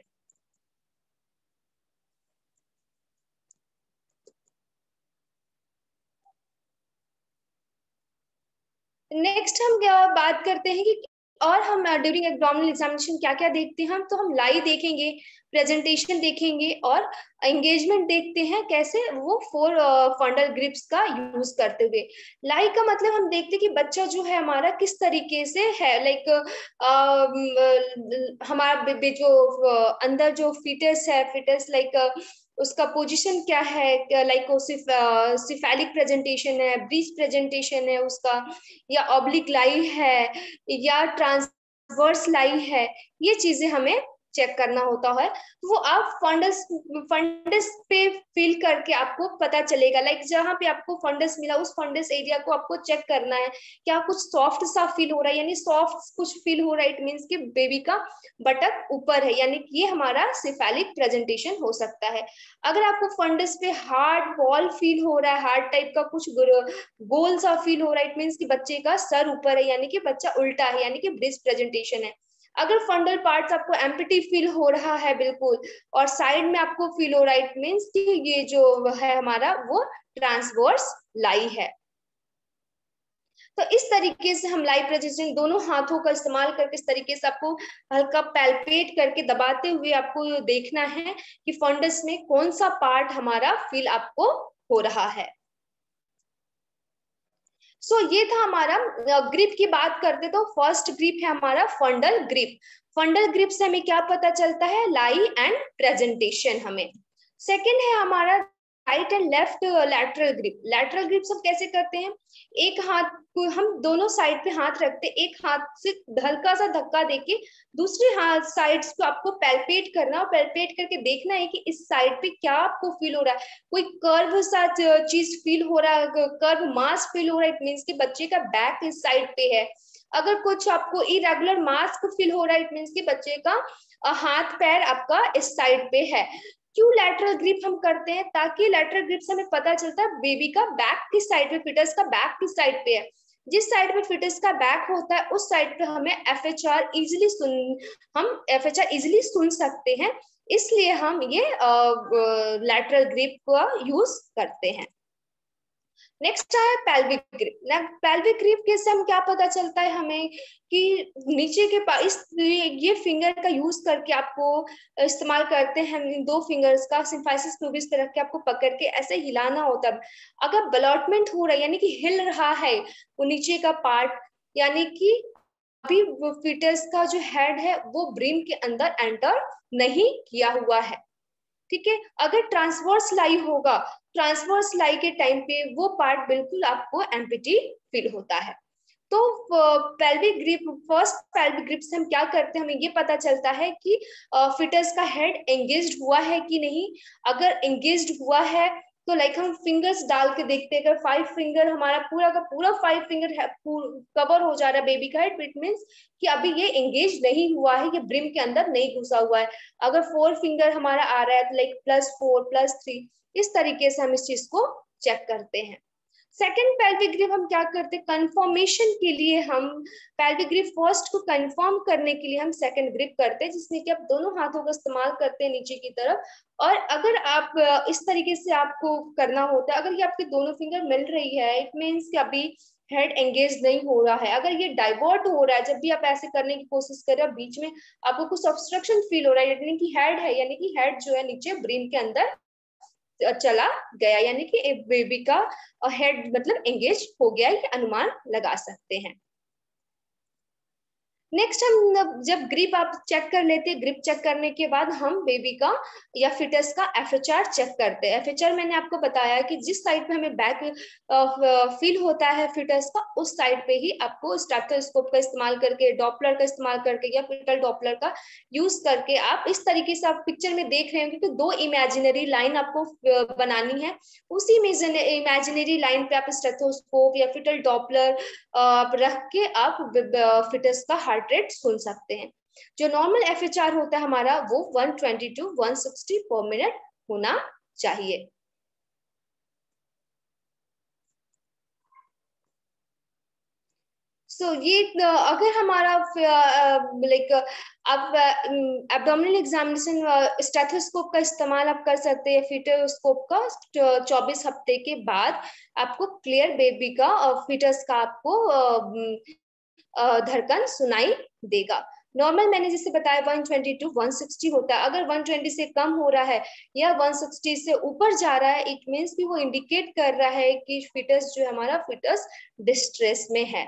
नेक्स्ट हम क्या बात करते हैं कि और हम ड्यूरिंग एब्डोमिनल एग्जामिनेशन क्या क्या देखते हैं तो हम लाई देखेंगे, प्रेजेंटेशन देखेंगे और एंगेजमेंट देखते हैं, कैसे वो 4 फंडल ग्रिप्स का यूज करते हुए। लाई का मतलब हम देखते हैं कि बच्चा जो है हमारा किस तरीके से है, लाइक हमारा जो अंदर जो फीटस है, फीटस लाइक उसका पोजीशन क्या है, लाइक वो सिफेलिक प्रेजेंटेशन है, ब्रीच प्रेजेंटेशन है उसका, या ऑब्लिक लाई है या ट्रांसवर्स लाई है, ये चीजें हमें चेक करना होता है। वो आप फंडस पे फील करके आपको पता चलेगा, लाइक जहां पे आपको फंडस मिला उस फंडस एरिया को आपको चेक करना है, क्या कुछ सॉफ्ट सा फील हो रहा है, यानी सॉफ्ट कुछ फील हो रहा है, इट मीन्स कि बेबी का बटक ऊपर है, यानी कि ये हमारा सिफेलिक प्रेजेंटेशन हो सकता है। अगर आपको फंडस पे हार्ड बॉल फील हो रहा है, हार्ड टाइप का कुछ गोल सा फील हो रहा है, इट मीन्स कि बच्चे का सर ऊपर है, यानी कि बच्चा उल्टा है, यानी कि ब्रिज प्रेजेंटेशन है। अगर फंडल पार्ट्स आपको एम्प्टी फील हो रहा है बिल्कुल और साइड में आपको फील हो रहा है, इट मीन्स कि ये जो है हमारा वो ट्रांसवर्स लाई है। तो इस तरीके से हम लाई प्रेजेंटेशन दोनों हाथों का इस्तेमाल करके इस तरीके से आपको हल्का पैल्पेट करके दबाते हुए आपको देखना है कि फंडस में कौन सा पार्ट हमारा फील आपको हो रहा है। सो ये था हमारा ग्रिप की बात करते तो फर्स्ट ग्रिप है हमारा फंडल ग्रिप। फंडल ग्रिप से हमें क्या पता चलता है, लाई एंड प्रेजेंटेशन हमें। सेकंड है हमारा right and left lateral grip. Lateral grip सब कैसे करते हैं, एक हाथ को हम दोनों साइड पे हाथ रखते, एक हाथ से हल्का सा धक्का देके दूसरे हाथ साइड्स को आपको पैल्पेट करना और पैल्पेट करके देखना है कि इस साइड पे क्या आपको फील हो रहा है, कोई कर्व सा चीज फील हो रहा है, कर्व मास फील हो रहा है, इट मीन्स कि बच्चे का बैक इस साइड पे है। अगर कुछ आपको इरेगुलर मास फील हो रहा है, इट मीन्स कि बच्चे का हाथ पैर आपका इस साइड पे है। क्यों लैटरल ग्रिप हम करते हैं, ताकि लैटरल ग्रिप से हमें पता चलता है बेबी का बैक किस साइड पे, फिटस का बैक किस साइड पे है। जिस साइड पे फिटस का बैक होता है उस साइड पे हमें एफएचआर इजीली सुन सकते हैं, इसलिए हम ये लैटरल ग्रिप का यूज करते हैं। नेक्स्ट है पेल्विक ग्रिप। पेल्विक ग्रिप के से हम क्या पता चलता है हमें कि नीचे के पास ये फिंगर का यूज करके आपको इस्तेमाल करते हैं हम दो फिंगर्स का सिम्फाइसिस प्यूबिस पे रख के आपको पकड़ के ऐसे हिलाना होता है। अगर ब्लॉटमेंट हो रहा है यानी कि हिल रहा है वो नीचे का पार्ट, यानी कि अभी फीटस का जो हेड है वो ब्रेन के अंदर एंटर नहीं किया हुआ है, ठीक है। अगर ट्रांसवर्स लाई होगा, ट्रांसवर्स लाई के टाइम पे वो पार्ट बिल्कुल आपको एम्प्टी फील होता है। तो pelvic grip, first pelvic grip से हम क्या करते हैं, हमें ये पता चलता है कि फिटस का हेड एंगेज्ड हुआ है कि नहीं। अगर एंगेज्ड हुआ है तो लाइक हम फिंगर्स डाल के देखते हैं, अगर 5 फिंगर हमारा पूरा का पूरा 5 फिंगर कवर हो जा रहा है बेबी का हेड, इट मीन्स कि अभी ये एंगेज नहीं हुआ है, ये ब्रिम के अंदर नहीं घुसा हुआ है। अगर 4 फिंगर हमारा आ रहा है तो लाइक +4 +3, इस तरीके से हम इस चीज को चेक करते हैं। सेकेंड पेल्विक ग्रिप हम क्या करते हैं, कंफर्मेशन के लिए हम पेल्विक ग्रिप फर्स्ट को कंफर्म करने के लिए हम सेकंड ग्रिप करते हैं, जिसमें कि आप दोनों हाथों का इस्तेमाल करते हैं नीचे की तरफ। और अगर आप इस तरीके से आपको करना होता है, अगर ये आपके दोनों फिंगर मिल रही है, इट मीन्स कि अभी हेड एंगेज नहीं हो रहा है। अगर ये डाइवर्ट हो रहा है, जब भी आप ऐसे करने की कोशिश कर रहे हो बीच में आपको कुछ ऑब्स्ट्रक्शन फील हो रहा है, यानी कि हेड है, यानी कि हेड जो है नीचे ब्रेन के अंदर चला गया, यानी कि बेबी का हेड मतलब एंगेज हो गया, ये अनुमान लगा सकते हैं। नेक्स्ट हम जब ग्रिप आप चेक कर लेते हैं, ग्रिप चेक करने के बाद हम बेबी का या फिटस का एफएचआर चेक करते हैं। एफएचआर मैंने आपको बताया कि जिस साइड पे हमें बैक फील होता है फिटस का, उस साइड पे ही आपको स्टेथोस्कोप का इस्तेमाल करके, डॉपलर का इस्तेमाल करके या फिटल डॉपलर का यूज करके आप इस तरीके से आप पिक्चर में देख रहे हैं कि 2 इमेजिनरी लाइन आपको बनानी है। उसी इमेजिनरी लाइन पे आप स्टेथोस्कोप या फिटल डॉपलर रख के आप फिटस का हार्ट रेट सुन सकते हैं। जो नॉर्मल एफएचआर होता है हमारा वो 120 to 160 पर मिनट होना चाहिए। सो ये अगर हमारा लाइक आप एब्डोमिनल एग्जामिनेशन स्टेथोस्कोप का इस्तेमाल आप कर सकते हैं, फीटोस्कोप का 24 हफ्ते के बाद आपको क्लियर बेबी का और फीटस का आपको धड़कन सुनाई देगा। नॉर्मल मैंने जैसे बताया 120 to 160 होता है। अगर 120 से कम हो रहा है या 160 से ऊपर जा रहा है, इट मीन्स कि वो इंडिकेट कर रहा है कि फिटस जो है हमारा फिटस डिस्ट्रेस में है।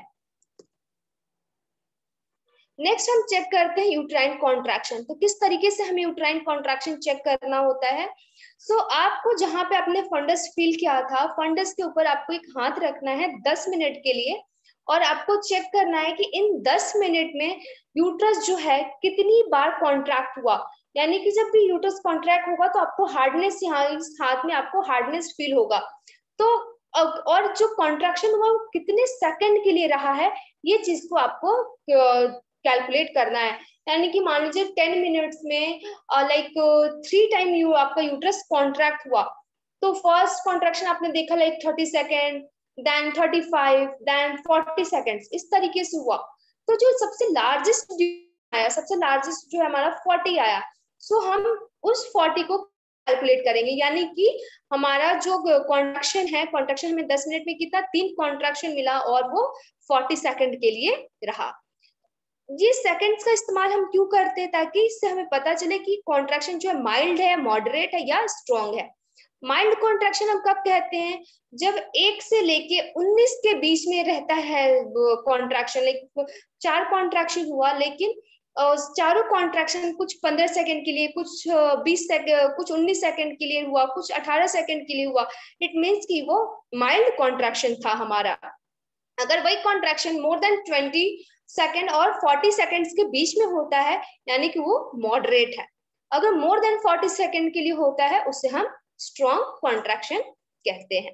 नेक्स्ट हम चेक करते हैं यूट्राइन कॉन्ट्रैक्शन। तो किस तरीके से हमें यूट्राइन कॉन्ट्रैक्शन चेक करना होता है। सो आपको जहां पे आपने फंडस फील किया था, फंडस के ऊपर आपको एक हाथ रखना है 10 मिनट के लिए, और आपको चेक करना है कि इन 10 मिनट में यूट्रस जो है कितनी बार कॉन्ट्रैक्ट हुआ। यानी कि जब भी यूट्रस कॉन्ट्रैक्ट होगा तो आपको हार्डनेस, यहाँ इस हाथ में आपको हार्डनेस फील होगा। तो और जो कॉन्ट्रैक्शन हुआ वो कितने सेकंड के लिए रहा है, ये चीज को आपको कैलकुलेट करना है। यानी कि मान लीजिए 10 मिनट्स में लाइक 3 टाइम आपका यूट्रस कॉन्ट्रैक्ट हुआ, तो फर्स्ट कॉन्ट्रैक्शन आपने देखा like 30 second, then 35, then 40 seconds, इस तरीके से हुआ। तो जो सबसे लार्जेस्ट आया, सबसे लार्जेस्ट जो है हमारा 40 आया। सो हम उस 40 को कैलकुलेट करेंगे, यानी कि हमारा जो कॉन्ट्रैक्शन है, कॉन्ट्रैक्शन हमें 10 मिनट में कितना 3 कॉन्ट्रैक्शन मिला और वो 40 सेकंड के लिए रहा। ये सेकंड्स का इस्तेमाल हम क्यों करते हैं, ताकि इससे हमें पता चले कि कॉन्ट्रैक्शन जो है माइल्ड है, मॉडरेट है या स्ट्रॉन्ग है। माइल्ड कॉन्ट्रैक्शन हम कब कहते हैं, जब 1 से लेके 19 के बीच में रहता है कॉन्ट्रैक्शन। लाइक 4 कॉन्ट्रैक्शन हुआ, लेकिन चारों कॉन्ट्रैक्शन कुछ 15 सेकंड के लिए, कुछ 20 सेकंड, कुछ 19 सेकंड के लिए हुआ, कुछ 18 सेकंड के लिए हुआ, इट मीन्स कि वो माइल्ड कॉन्ट्रैक्शन था हमारा। अगर वही कॉन्ट्रैक्शन मोर देन 20 सेकंड और 40 सेकंड्स के बीच में होता है, यानी कि वो मॉडरेट है। अगर मोर देन 40 सेकंड के लिए होता है, उसे हम स्ट्रॉन्ग कॉन्ट्रैक्शन कहते हैं।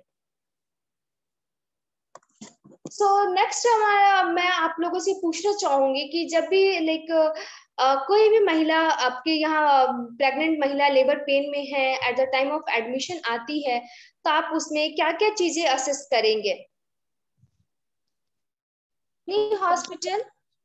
सो नेक्स्ट हमारा, मैं आप लोगों से पूछना चाहूंगी कि जब भी लाइक कोई भी महिला आपके यहाँ प्रेग्नेंट महिला लेबर पेन में है, at the time of admission आती है, तो आप उसमें क्या क्या चीजें असेस करेंगे? हॉस्पिटल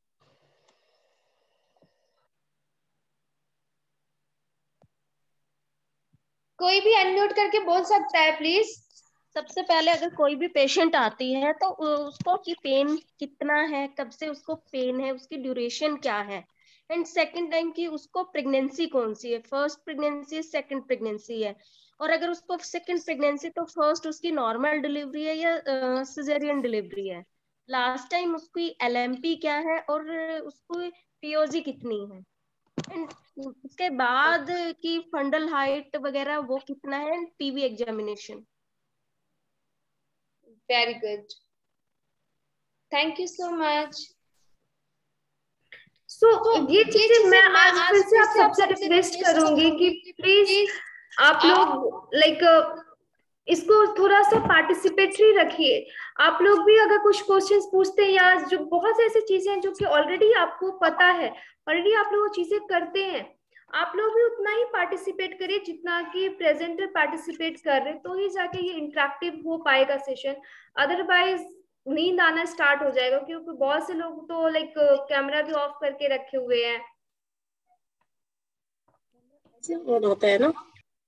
कोई भी अनम्यूट करके बोल सकता है प्लीज। सबसे पहले अगर कोई भी पेशेंट आती है तो उसको की पेन कितना है, कब से उसको पेन है, उसकी ड्यूरेशन क्या है, एंड सेकंड टाइम की उसको प्रेगनेंसी कौन सी है, फर्स्ट प्रेगनेंसी, सेकंड प्रेगनेंसी है, और अगर उसको सेकंड प्रेगनेंसी तो फर्स्ट उसकी नॉर्मल डिलीवरी है या सिजेरियन डिलीवरी है, लास्ट टाइम उसकी LMP क्या है और उसको POG कितनी है, एंड उसके बाद की फंडल हाइट वगैरह वो कितना है, and PV examination. Very good, thank you so much. So ये चीजें मैं आज फिर से आप सबसे रिक्वेस्ट करूंगी कि प्लीज आप लोग लाइक इसको थोड़ा सा पार्टिसिपेटरी रखिए। आप लोग भी अगर कुछ क्वेश्चंस पूछते हैं, या जो बहुत से ऐसी चीजें हैं जो कि ऑलरेडी आपको पता है, ऑलरेडी आप लोग चीजें करते हैं, आप लोग भी उतना ही पार्टिसिपेट करिए जितना कि प्रेजेंटर पार्टिसिपेट कर रहे, तो ही जाके ये इंटरेक्टिव हो पाएगा सेशन। अदरवाइज नींद आना स्टार्ट हो जाएगा, क्योंकि बहुत से लोग तो लाइक कैमरा भी ऑफ करके रखे हुए हैं। होता है ना।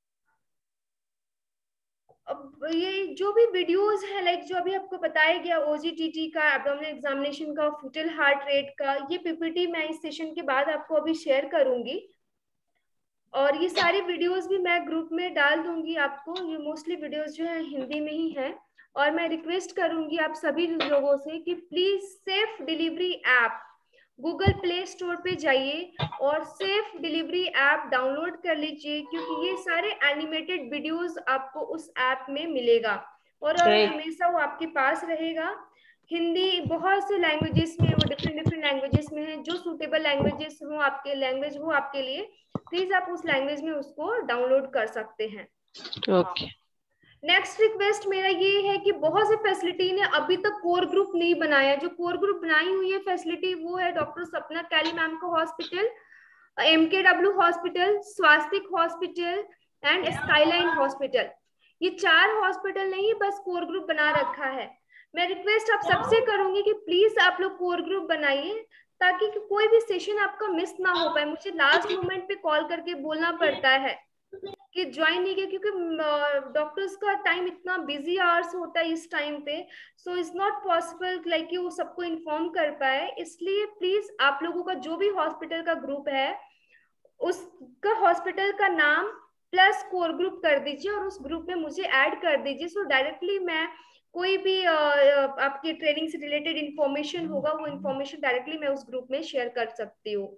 अब ये जो भी वीडियोस है, लाइक जो अभी आपको बताया गया OGTT का, एब्डोमिनल एग्जामिनेशन का, फीटल हार्ट रेट का, ये PPT मैं इस सेशन के बाद आपको अभी शेयर करूंगी, और ये सारी वीडियोस भी मैं ग्रुप में डाल दूंगी आपको। ये मोस्टली वीडियोस जो है हिंदी में ही है, और मैं रिक्वेस्ट करूंगी आप सभी लोगों से कि please safe delivery app Google Play Store पे जाइए और सेफ डिलीवरी ऐप डाउनलोड कर लीजिए, क्योंकि ये सारे एनिमेटेड वीडियोस आपको उस ऐप में मिलेगा और हमेशा वो आपके पास रहेगा। हिंदी बहुत से लैंग्वेजेस में, वो डिफरेंट लैंग्वेजेस में है, जो सूटेबल लैंग्वेजेस हो आपके लैंग्वेज हो आपके लिए, प्लीज आप उस लैंग्वेज में उसको डाउनलोड कर सकते हैं। ओके। नेक्स्ट रिक्वेस्ट मेरा ये है कि बहुत से फैसिलिटी ने अभी तक कोर ग्रुप नहीं बनाया। जो कोर ग्रुप बनाई हुई है फैसिलिटी वो है डॉक्टर सपना कैली मैम का hospital, MKW hospital, Swastik hospital and Skyline hospital. ये 4 हॉस्पिटल नहीं बस कोर ग्रुप बना रखा है। मैं रिक्वेस्ट आप सबसे करूंगी कि प्लीज आप लोग कोर ग्रुप बनाइए, ताकि कोई भी सेशन आपका मिस ना हो पाए। मुझे लास्ट मोमेंट पे कॉल करके बोलना पड़ता है कि ज्वाइन नहीं किया, क्योंकि डॉक्टर्स का टाइम इतना बिजी आवर्स होता है इस टाइम पे, so it's not possible like कि वो सबको इन्फॉर्म कर पाए। इसलिए प्लीज आप लोगों का जो भी हॉस्पिटल का ग्रुप है उसका हॉस्पिटल का नाम प्लस कोर ग्रुप कर दीजिए और उस ग्रुप में मुझे ऐड कर दीजिए। सो डायरेक्टली मैं कोई भी आपकी ट्रेनिंग से रिलेटेड इंफॉर्मेशन होगा, वो इंफॉर्मेशन डायरेक्टली मैं उस ग्रुप में शेयर कर सकती हूँ।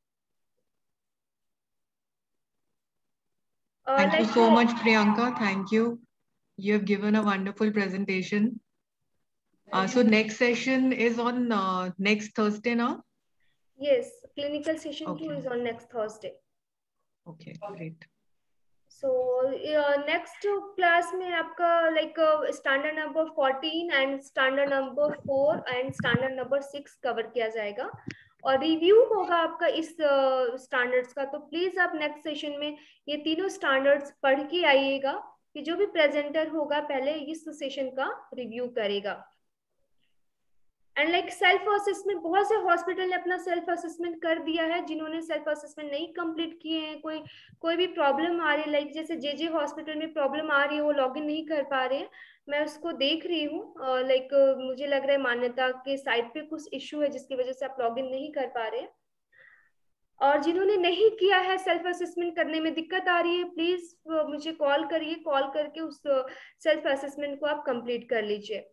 Thank you so much, Priyanka. Thank you. You have given a wonderful presentation. So next session is on next Thursday now? Yes, clinical session 2 is on next Thursday. Okay, great. So next class में आपका like standard number 14 and standard number 4 and standard number 6 cover किया जाएगा, और review होगा आपका इस standards का। तो प्लीज आप नेक्स्ट सेशन में ये तीनों स्टैंडर्ड्स पढ़ के आइएगा, कि जो भी प्रेजेंटर होगा पहले इस सेशन का रिव्यू करेगा। एंड लाइक सेल्फ असेसमेंट, बहुत से हॉस्पिटल ने अपना सेल्फ असेसमेंट कर दिया है। जिन्होंने सेल्फ असेसमेंट नहीं कंप्लीट किए हैं, कोई भी प्रॉब्लम आ रही है, लाइक जैसे जे हॉस्पिटल में प्रॉब्लम आ रही है, वो लॉगिन नहीं कर पा रहे हैं, मैं उसको देख रही हूँ। लाइक मुझे लग रहा है मान्यता के साइड पे कुछ इश्यू है जिसकी वजह से आप लॉगिन नहीं कर पा रहे हैं। और जिन्होंने नहीं किया है, सेल्फ असेसमेंट करने में दिक्कत आ रही है, प्लीज मुझे कॉल करिए, कॉल करके उस सेल्फ असेसमेंट को आप कंप्लीट कर लीजिए।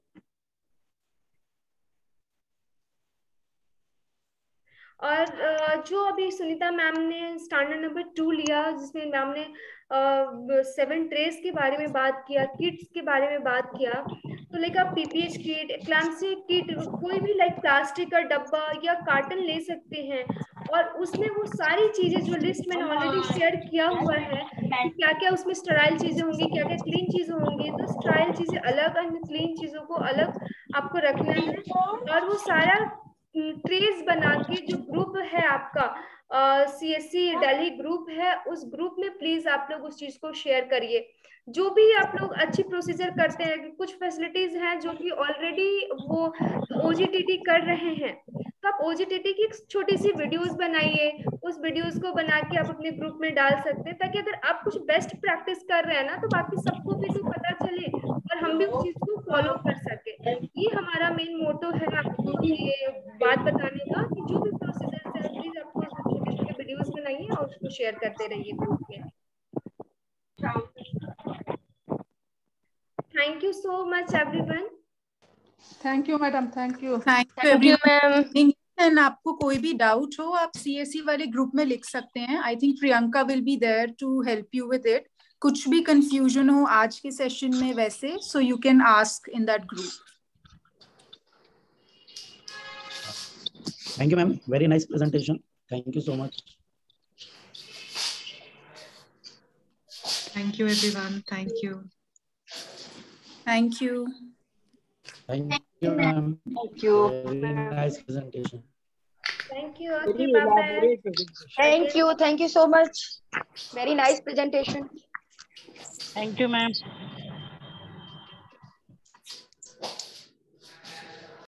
और जो अभी सुनीता मैम ने स्टैंडर्ड नंबर 2 लिया, जिसमें मैम ने 7 ट्रेस के बारे में बात किया, किट्स के बारे में बात किया, तो लाइक आप पीपीएच किट, एक्लैम्सिया किट, कोई भी लाइक प्लास्टिक का डब्बा या कार्टन ले सकते हैं। और उसमें वो सारी चीजें जो लिस्ट मैंने ऑलरेडी शेयर किया हुआ है, क्या क्या उसमें स्टराइल चीजें होंगी, क्या क्या क्लीन चीजें होंगी, तो स्टराइल चीजें अलग और क्लीन चीजों को अलग आपको रखना है। और वो सारा ट्रेस बना के जो ग्रुप है आपका CSC दिल्ली ग्रुप है, उस ग्रुप में प्लीज आप लोग उस चीज को शेयर करिए। जो भी आप लोग अच्छी प्रोसीजर करते हैं, कुछ फैसिलिटीज हैं जो कि ऑलरेडी वो OGTT कर रहे हैं, तो आप OGTT की छोटी सी वीडियोस बनाइए, उस वीडियोस को बना के आप अपने ग्रुप में डाल सकते हैं, ताकि अगर आप कुछ बेस्ट प्रैक्टिस कर रहे हैं ना, तो बाकी सबको भी तो पता चले और हम भी उस चीज को फॉलो कर सके। ये हमारा मेन मोटो है आपको ये बात बताने का, कि जो भी प्रोसीजर है प्लीज आपको छोटे छोटे वीडियोस बनाइए और उसको शेयर करते रहिए ग्रुप में। Thank you so much everyone. Thank you madam, thank you. Thank you ma'am. And आपको कोई भी डाउट हो, आप CSE वाले ग्रुप में लिख सकते हैं। I think Priyanka will be there to help you with it. कुछ भी कंफ्यूजन हो आज के सेशन में वैसे, so you can ask in that group. Thank you, ma'am. Very nice presentation. Thank you so much. Thank you, everyone. Thank you. Thank you. Thank you, ma'am. Thank you. Very nice presentation. Thank you. Okay, bye-bye. Thank you so much. Very nice presentation. Thank you, ma'am.